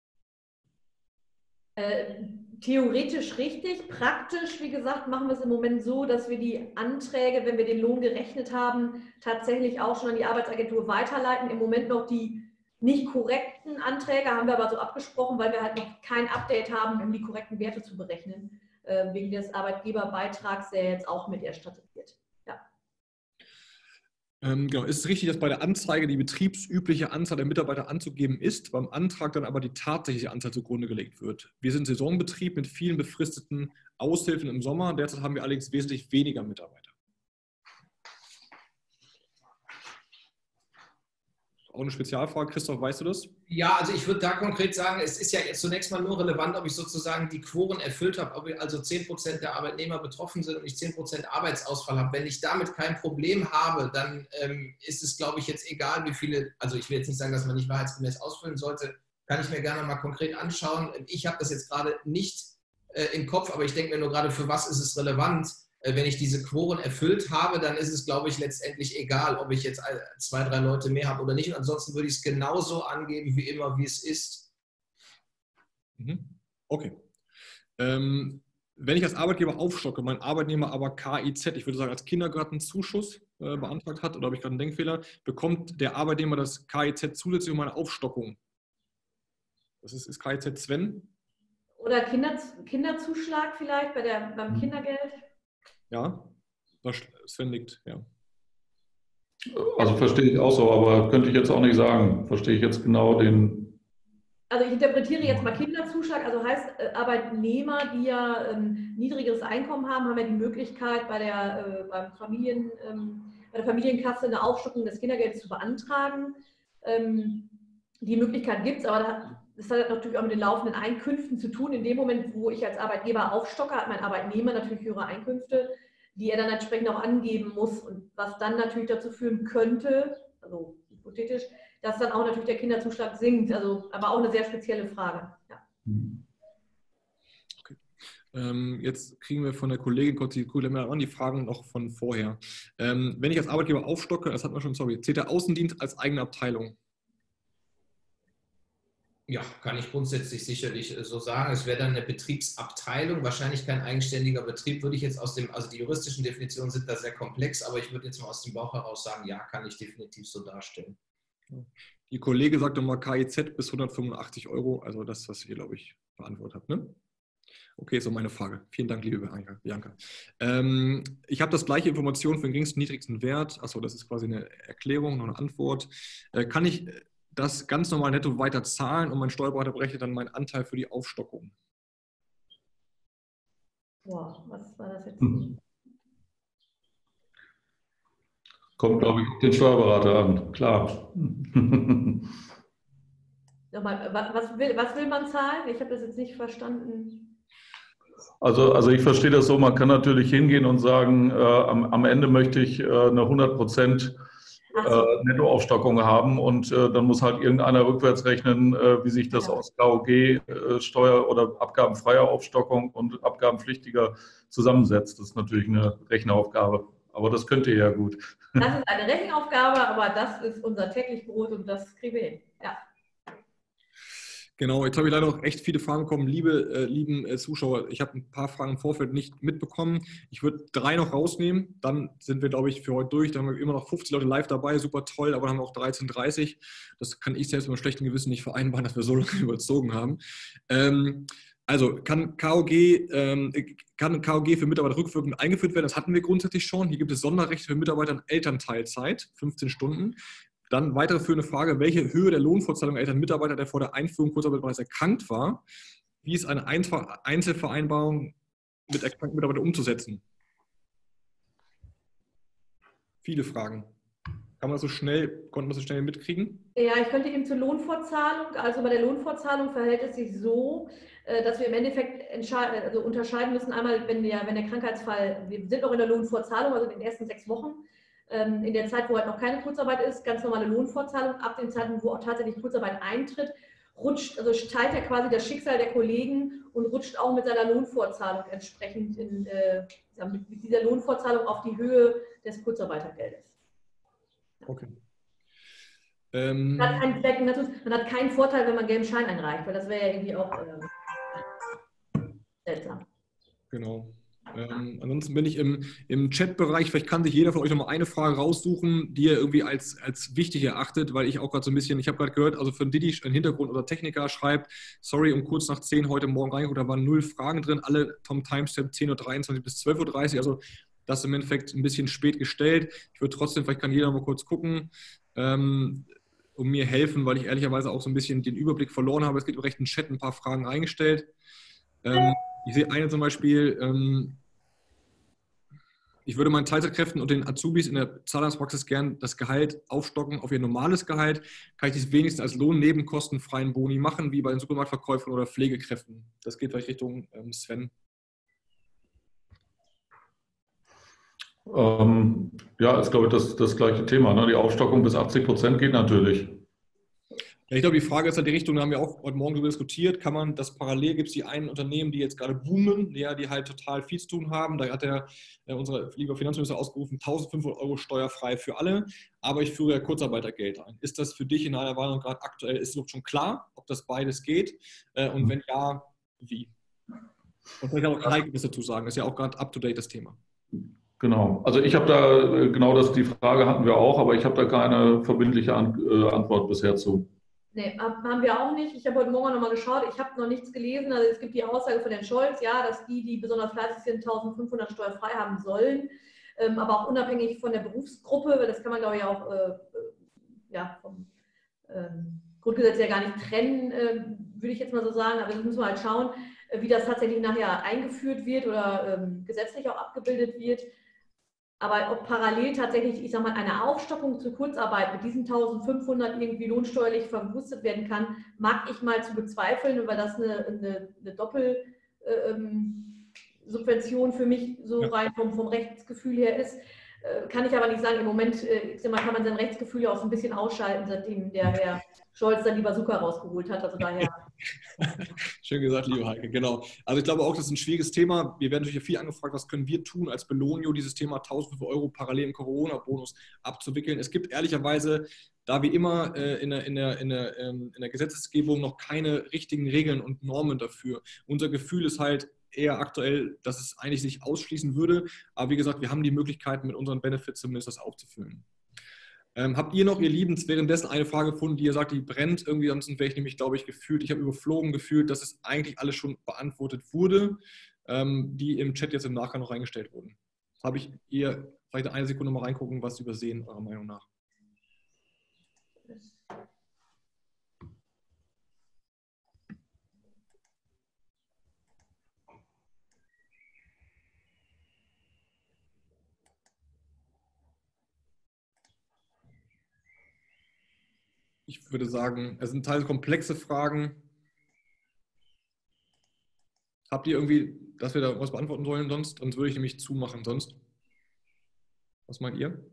Äh, theoretisch richtig. Praktisch, wie gesagt, machen wir es im Moment so, dass wir die Anträge, wenn wir den Lohn gerechnet haben, tatsächlich auch schon an die Arbeitsagentur weiterleiten. Im Moment noch die nicht korrekten Anträge haben wir aber so abgesprochen, weil wir halt noch kein Update haben, um die korrekten Werte zu berechnen, äh, wegen des Arbeitgeberbeitrags, der jetzt auch mit erstattet wird. Ja. Ähm, genau. Ist es richtig, dass bei der Anzeige die betriebsübliche Anzahl der Mitarbeiter anzugeben ist, beim Antrag dann aber die tatsächliche Anzahl zugrunde gelegt wird? Wir sind Saisonbetrieb mit vielen befristeten Aushilfen im Sommer. Derzeit haben wir allerdings wesentlich weniger Mitarbeiter. Auch eine Spezialfrage. Christoph, weißt du das? Ja, also ich würde da konkret sagen, es ist ja jetzt zunächst mal nur relevant, ob ich sozusagen die Quoren erfüllt habe, ob also zehn Prozent der Arbeitnehmer betroffen sind und ich zehn Prozent Arbeitsausfall habe. Wenn ich damit kein Problem habe, dann ähm, ist es, glaube ich, jetzt egal, wie viele, also ich will jetzt nicht sagen, dass man nicht wahrheitsgemäß ausfüllen sollte, kann ich mir gerne mal konkret anschauen. Ich habe das jetzt gerade nicht äh, im Kopf, aber ich denke mir nur gerade, für was ist es relevant? Wenn ich diese Quoren erfüllt habe, dann ist es, glaube ich, letztendlich egal, ob ich jetzt zwei, drei Leute mehr habe oder nicht. Und ansonsten würde ich es genauso angeben, wie immer, wie es ist. Okay. Ähm, wenn ich als Arbeitgeber aufstocke, mein Arbeitnehmer aber K I Z, ich würde sagen als Kindergartenzuschuss äh, beantragt hat, oder habe ich gerade einen Denkfehler, bekommt der Arbeitnehmer das K I Z zusätzlich um eine Aufstockung? Das ist, ist K I Z Sven? Oder Kinder, Kinderzuschlag vielleicht bei der, beim Kindergeld? Ja, Sven nickt, ja. Also verstehe ich auch so, aber könnte ich jetzt auch nicht sagen. Verstehe ich jetzt genau den... Also ich interpretiere jetzt mal Kinderzuschlag, also heißt äh, Arbeitnehmer, die ja ähm, niedrigeres Einkommen haben, haben ja die Möglichkeit, bei der, äh, beim Familien, ähm, bei der Familienkasse eine Aufstockung des Kindergeldes zu beantragen. Ähm, die Möglichkeit gibt es, aber das hat natürlich auch mit den laufenden Einkünften zu tun. In dem Moment, wo ich als Arbeitgeber aufstocke, hat mein Arbeitnehmer natürlich höhere Einkünfte, die er dann entsprechend auch angeben muss und was dann natürlich dazu führen könnte, also hypothetisch, dass dann auch natürlich der Kinderzuschlag sinkt, also aber auch eine sehr spezielle Frage. Ja. Okay. Ähm, jetzt kriegen wir von der Kollegin kurz die, die Fragen noch von vorher. Ähm, wenn ich als Arbeitgeber aufstocke, das hatten wir schon, sorry, zählt der Außendienst als eigene Abteilung? Ja, kann ich grundsätzlich sicherlich so sagen. Es wäre dann eine Betriebsabteilung, wahrscheinlich kein eigenständiger Betrieb, würde ich jetzt aus dem, also die juristischen Definitionen sind da sehr komplex, aber ich würde jetzt mal aus dem Bauch heraus sagen, ja, kann ich definitiv so darstellen. Die Kollege sagt nochmal K I Z bis hundertfünfundachtzig Euro, also das, was ihr, glaube ich, beantwortet habt, ne? Okay, so meine Frage. Vielen Dank, liebe Bianca. Ähm, ich habe das gleiche Information für den geringsten, niedrigsten Wert. Achso, das ist quasi eine Erklärung, noch eine Antwort. Äh, kann ich das ganz normal netto weiter zahlen und mein Steuerberater berechnet dann meinen Anteil für die Aufstockung? Boah, was war das jetzt? Hm. Kommt, glaube ich, auf den Steuerberater an, klar. Nochmal, was will, was will man zahlen? Ich habe das jetzt nicht verstanden. Also, also ich verstehe das so, man kann natürlich hingehen und sagen, äh, am, am Ende möchte ich äh, eine hundert Prozent So. äh, Nettoaufstockung haben und äh, dann muss halt irgendeiner rückwärts rechnen, äh, wie sich das Ja. aus K O G, äh, Steuer- oder abgabenfreier Aufstockung und abgabenpflichtiger zusammensetzt. Das ist natürlich eine Rechenaufgabe, aber das könnt ihr ja gut. Das ist eine Rechenaufgabe, aber das ist unser täglich Brot und das kriegen wir hin. Ja. Genau, jetzt habe ich leider noch echt viele Fragen bekommen. Liebe, äh, lieben äh, Zuschauer, ich habe ein paar Fragen im Vorfeld nicht mitbekommen. Ich würde drei noch rausnehmen, dann sind wir, glaube ich, für heute durch. Da haben wir immer noch fünfzig Leute live dabei, super toll, aber dann haben wir auch dreizehn Uhr dreißig. Das kann ich selbst mit einem schlechten Gewissen nicht vereinbaren, dass wir so lange überzogen haben. Ähm, also kann K O G, ähm, kann K O G für Mitarbeiter rückwirkend eingeführt werden? Das hatten wir grundsätzlich schon. Hier gibt es Sonderrechte für Mitarbeiter in Elternteilzeit, fünfzehn Stunden. Dann weitere führende Frage, welche Höhe der Lohnfortzahlung erhält ein Mitarbeiter, der vor der Einführung Kurzarbeit bereits erkrankt war? Wie ist eine Einzelvereinbarung mit erkrankten Mitarbeitern umzusetzen? Viele Fragen. Kann man das so schnell, konnten wir das so schnell mitkriegen? Ja, ich könnte eben zur Lohnfortzahlung, also bei der Lohnfortzahlung verhält es sich so, dass wir im Endeffekt also unterscheiden müssen, einmal, wenn der, wenn der Krankheitsfall, wir sind noch in der Lohnfortzahlung, also in den ersten sechs Wochen, ähm, in der Zeit, wo halt noch keine Kurzarbeit ist, ganz normale Lohnfortzahlung. Ab dem Zeitpunkt, wo auch tatsächlich Kurzarbeit eintritt, rutscht, also teilt er quasi das Schicksal der Kollegen und rutscht auch mit seiner Lohnfortzahlung entsprechend in, äh, mit dieser Lohnfortzahlung auf die Höhe des Kurzarbeitergeldes. Okay. Ähm, man, hat keinen, man hat keinen Vorteil, wenn man einen gelben Schein einreicht, weil das wäre ja irgendwie auch äh, seltsam. Genau. Ähm, ansonsten bin ich im, im Chatbereich, vielleicht kann sich jeder von euch nochmal eine Frage raussuchen, die er irgendwie als, als wichtig erachtet, weil ich auch gerade so ein bisschen, ich habe gerade gehört, also für Didi, ein Hintergrund oder Techniker schreibt, sorry, um kurz nach zehn heute Morgen reingeguckt, da waren null Fragen drin, alle vom Timestamp zehn Uhr dreiundzwanzig bis zwölf Uhr dreißig, also das ist im Endeffekt ein bisschen spät gestellt. Ich würde trotzdem, vielleicht kann jeder mal kurz gucken, ähm, um mir helfen, weil ich ehrlicherweise auch so ein bisschen den Überblick verloren habe. Es gibt im rechten Chat ein paar Fragen reingestellt. Ähm, ich sehe eine zum Beispiel, ähm, ich würde meinen Teilzeitkräften und den Azubis in der Zahnarztpraxis gern das Gehalt aufstocken auf ihr normales Gehalt. Kann ich dies wenigstens als lohnnebenkostenfreien Boni machen, wie bei den Supermarktverkäufern oder Pflegekräften? Das geht vielleicht Richtung ähm, Sven. Ähm, ja, ist, glaube ich, das, das gleiche Thema. Ne? Die Aufstockung bis achtzig Prozent geht natürlich. Ja, ich glaube, die Frage ist halt die Richtung, da haben wir auch heute Morgen darüber diskutiert, kann man das parallel, gibt es die einen Unternehmen, die jetzt gerade boomen, ja, die halt total viel zu tun haben, da hat der, äh, unser lieber Finanzminister ausgerufen, eintausendfünfhundert Euro steuerfrei für alle, aber ich führe ja Kurzarbeitergeld ein. Ist das für dich in deiner Wahrnehmung gerade aktuell, ist es überhaupt schon klar, ob das beides geht äh, und wenn ja, wie? Und vielleicht auch Heike was dazu sagen, das ist ja auch gerade up-to-date das Thema. Genau, also ich habe da, genau das, die Frage hatten wir auch, aber ich habe da keine verbindliche An äh, Antwort bisher zu. Nee, haben wir auch nicht. Ich habe heute Morgen nochmal geschaut, ich habe noch nichts gelesen. Also es gibt die Aussage von Herrn Scholz, ja, dass die, die besonders fleißig sind, eintausendfünfhundert steuerfrei haben sollen, ähm, aber auch unabhängig von der Berufsgruppe, weil das kann man, glaube ich, auch äh, ja, vom ähm, Grundgesetz ja gar nicht trennen, äh, würde ich jetzt mal so sagen. Aber das müssen wir halt schauen, äh, wie das tatsächlich nachher eingeführt wird oder ähm, gesetzlich auch abgebildet wird. Aber ob parallel tatsächlich, ich sage mal, eine Aufstockung zur Kurzarbeit mit diesen eintausendfünfhundert irgendwie lohnsteuerlich verwurstet werden kann, mag ich mal zu bezweifeln, weil das eine, eine, eine Doppelsubvention für mich so rein vom, vom Rechtsgefühl her ist. Kann ich aber nicht sagen, im Moment ich sag mal, kann man sein Rechtsgefühl ja auch so ein bisschen ausschalten, seitdem der Herr Scholz dann die Bazooka rausgeholt hat. Also daher. Schön gesagt, liebe Heike, genau. Also ich glaube auch, das ist ein schwieriges Thema. Wir werden natürlich viel angefragt, was können wir tun als Belonio, dieses Thema eintausendfünfhundert Euro parallel im Corona-Bonus abzuwickeln. Es gibt ehrlicherweise, da wie immer äh, in, der, in, der, in, der, ähm, in der Gesetzgebung noch keine richtigen Regeln und Normen dafür. Unser Gefühl ist halt eher aktuell, dass es eigentlich sich ausschließen würde. Aber wie gesagt, wir haben die Möglichkeit, mit unseren Benefits zumindest das aufzufüllen. Ähm, habt ihr noch, ihr Lieben, währenddessen eine Frage gefunden, die ihr sagt, die brennt irgendwie, ansonsten wäre ich nämlich, glaube ich, gefühlt, ich habe überflogen gefühlt, dass es eigentlich alles schon beantwortet wurde, ähm, die im Chat jetzt im Nachgang noch reingestellt wurden. Habe ich ihr vielleicht eine Sekunde mal reingucken, was übersehen, eurer Meinung nach? Ich würde sagen, es sind teilweise komplexe Fragen. Habt ihr irgendwie, dass wir da was beantworten sollen sonst? Sonst würde ich nämlich zumachen sonst. Was meint ihr?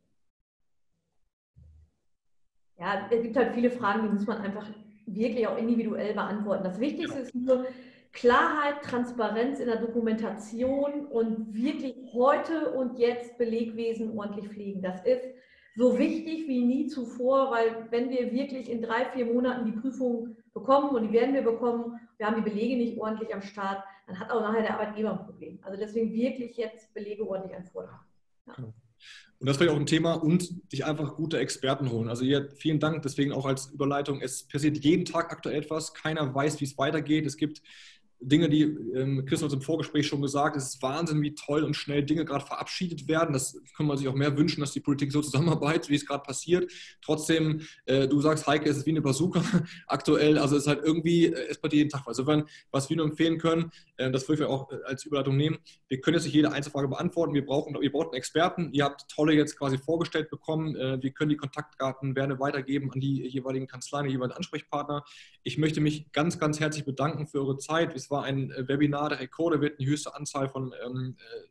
Ja, es gibt halt viele Fragen, die muss man einfach wirklich auch individuell beantworten. Das Wichtigste ist nur Klarheit, Transparenz in der Dokumentation und wirklich heute und jetzt Belegwesen ordentlich pflegen. Das ist so wichtig wie nie zuvor, weil wenn wir wirklich in drei, vier Monaten die Prüfung bekommen und die werden wir bekommen, wir haben die Belege nicht ordentlich am Start, dann hat auch nachher der Arbeitgeber ein Problem. Also deswegen wirklich jetzt Belege ordentlich anfordern. Ja. Und das ist vielleicht auch ein Thema und sich einfach gute Experten holen. Also hier vielen Dank, deswegen auch als Überleitung, es passiert jeden Tag aktuell etwas, keiner weiß, wie es weitergeht. Es gibt Dinge, die ähm, Chris hat uns im Vorgespräch schon gesagt, es ist Wahnsinn, wie toll und schnell Dinge gerade verabschiedet werden. Das kann man sich auch mehr wünschen, dass die Politik so zusammenarbeitet, wie es gerade passiert. Trotzdem, äh, du sagst, Heike, es ist wie eine Bazooka aktuell, also es ist halt irgendwie, äh, es passiert jeden Tag. Also was wir nur empfehlen können, äh, das würde ich auch als Überleitung nehmen, wir können jetzt nicht jede Einzelfrage beantworten, wir brauchen, ihr braucht einen Experten, ihr habt tolle jetzt quasi vorgestellt bekommen, äh, wir können die Kontaktdaten gerne weitergeben an die jeweiligen Kanzleien, die jeweiligen Ansprechpartner. Ich möchte mich ganz, ganz herzlich bedanken für eure Zeit. Es war ein Webinar, der Rekorde wird die höchste Anzahl von ähm,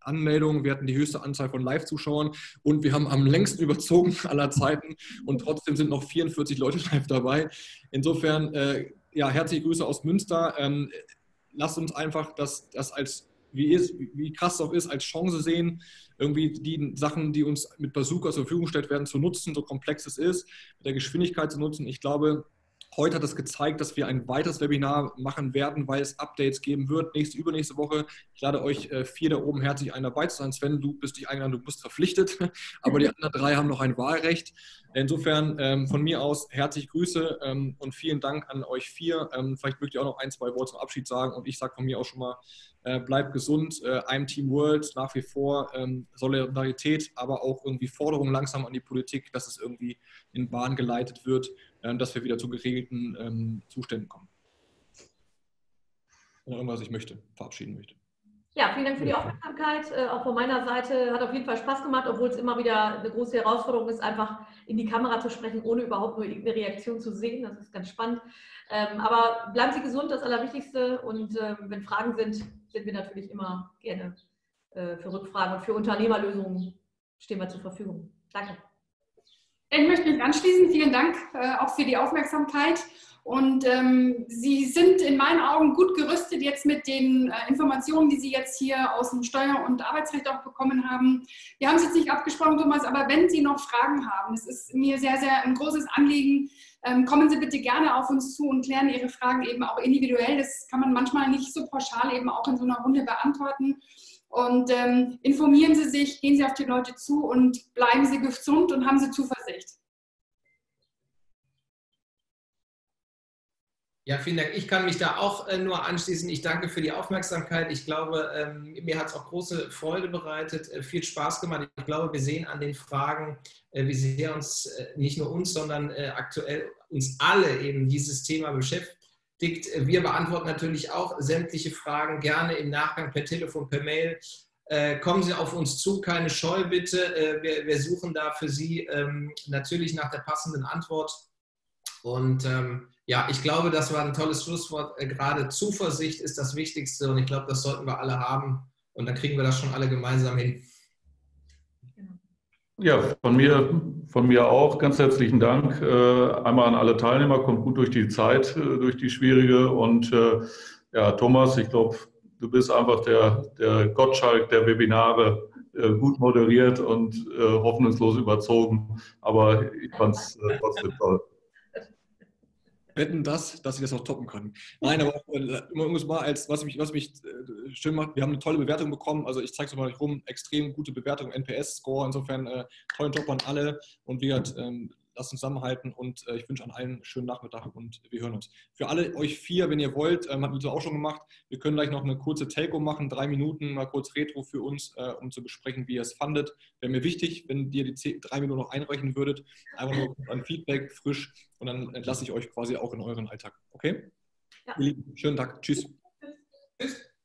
Anmeldungen, wir hatten die höchste Anzahl von Live-Zuschauern und wir haben am längsten überzogen aller Zeiten und trotzdem sind noch vierundvierzig Leute live dabei. Insofern, äh, ja, herzliche Grüße aus Münster. Ähm, lasst uns einfach das, das als, wie, ist, wie krass es auch ist, als Chance sehen, irgendwie die Sachen, die uns mit Bazooka zur Verfügung gestellt werden, zu nutzen, so komplex es ist, mit der Geschwindigkeit zu nutzen. Ich glaube, heute hat es gezeigt, dass wir ein weiteres Webinar machen werden, weil es Updates geben wird. Nächste, übernächste Woche. Ich lade euch äh, vier da oben herzlich ein, dabei zu sein. Sven, du bist nicht eingeladen, du bist verpflichtet. Aber die anderen drei haben noch ein Wahlrecht. Insofern ähm, von mir aus herzliche Grüße ähm, und vielen Dank an euch vier. Ähm, vielleicht mögt ihr auch noch ein, zwei Worte zum Abschied sagen. Und ich sage von mir auch schon mal, äh, bleibt gesund. Äh, I'm Team World, nach wie vor ähm, Solidarität, aber auch irgendwie Forderungen langsam an die Politik, dass es irgendwie in Bahn geleitet wird, dass wir wieder zu geregelten ähm, Zuständen kommen. Wenn irgendwas ich möchte, verabschieden möchte. Ja, vielen Dank für die Aufmerksamkeit. Äh, auch von meiner Seite hat auf jeden Fall Spaß gemacht, obwohl es immer wieder eine große Herausforderung ist, einfach in die Kamera zu sprechen, ohne überhaupt nur irgendeine Reaktion zu sehen. Das ist ganz spannend. Ähm, aber bleiben Sie gesund, das Allerwichtigste. Und ähm, wenn Fragen sind, sind wir natürlich immer gerne äh, für Rückfragen und für Unternehmerlösungen stehen wir zur Verfügung. Danke. Ich möchte mich anschließen. Vielen Dank äh, auch für die Aufmerksamkeit. Und ähm, Sie sind in meinen Augen gut gerüstet jetzt mit den äh, Informationen, die Sie jetzt hier aus dem Steuer- und Arbeitsrecht auch bekommen haben. Wir haben es jetzt nicht abgesprochen, Thomas, aber wenn Sie noch Fragen haben, es ist mir sehr, sehr ein großes Anliegen, ähm, kommen Sie bitte gerne auf uns zu und klären Ihre Fragen eben auch individuell. Das kann man manchmal nicht so pauschal eben auch in so einer Runde beantworten. Und ähm, informieren Sie sich, gehen Sie auf die Leute zu und bleiben Sie gesund und haben Sie Zuversicht. Ja, vielen Dank. Ich kann mich da auch äh, nur anschließen. Ich danke für die Aufmerksamkeit. Ich glaube, ähm, mir hat es auch große Freude bereitet, äh, viel Spaß gemacht. Ich glaube, wir sehen an den Fragen, äh, wie sehr uns, äh, nicht nur uns, sondern äh, aktuell uns alle eben dieses Thema beschäftigt. Wir beantworten natürlich auch sämtliche Fragen gerne im Nachgang per Telefon, per Mail. Äh, kommen Sie auf uns zu, keine Scheu bitte. Äh, wir, wir suchen da für Sie ähm, natürlich nach der passenden Antwort. Und ähm, ja, ich glaube, das war ein tolles Schlusswort. Äh, gerade Zuversicht ist das Wichtigste und ich glaube, das sollten wir alle haben. Und dann kriegen wir das schon alle gemeinsam hin. Ja, von mir, von mir auch ganz herzlichen Dank. Äh, einmal an alle Teilnehmer, kommt gut durch die Zeit, äh, durch die schwierige. Und äh, ja, Thomas, ich glaube, du bist einfach der, der Gottschalk der Webinare, äh, gut moderiert und äh, hoffnungslos überzogen. Aber ich fand es äh, trotzdem toll. Wetten das, dass sie das noch toppen können. Nein, aber immer mal als, was mich, was mich schön macht, wir haben eine tolle Bewertung bekommen, also ich zeige es mal rum, extrem gute Bewertung, N P S-Score, insofern äh, tollen Job an alle und wir ähm, lasst uns zusammenhalten und äh, ich wünsche an allen einen schönen Nachmittag und wir hören uns. Für alle euch vier, wenn ihr wollt, ähm, haben wir das auch schon gemacht, wir können gleich noch eine kurze Telco machen, drei Minuten, mal kurz Retro für uns, äh, um zu besprechen, wie ihr es fandet. Wäre mir wichtig, wenn ihr die zehn, drei Minuten noch einreichen würdet, einfach nur ein Feedback, frisch und dann entlasse ich euch quasi auch in euren Alltag. Okay? Ja. Ihr Lieben, schönen Tag. Tschüss. Tschüss.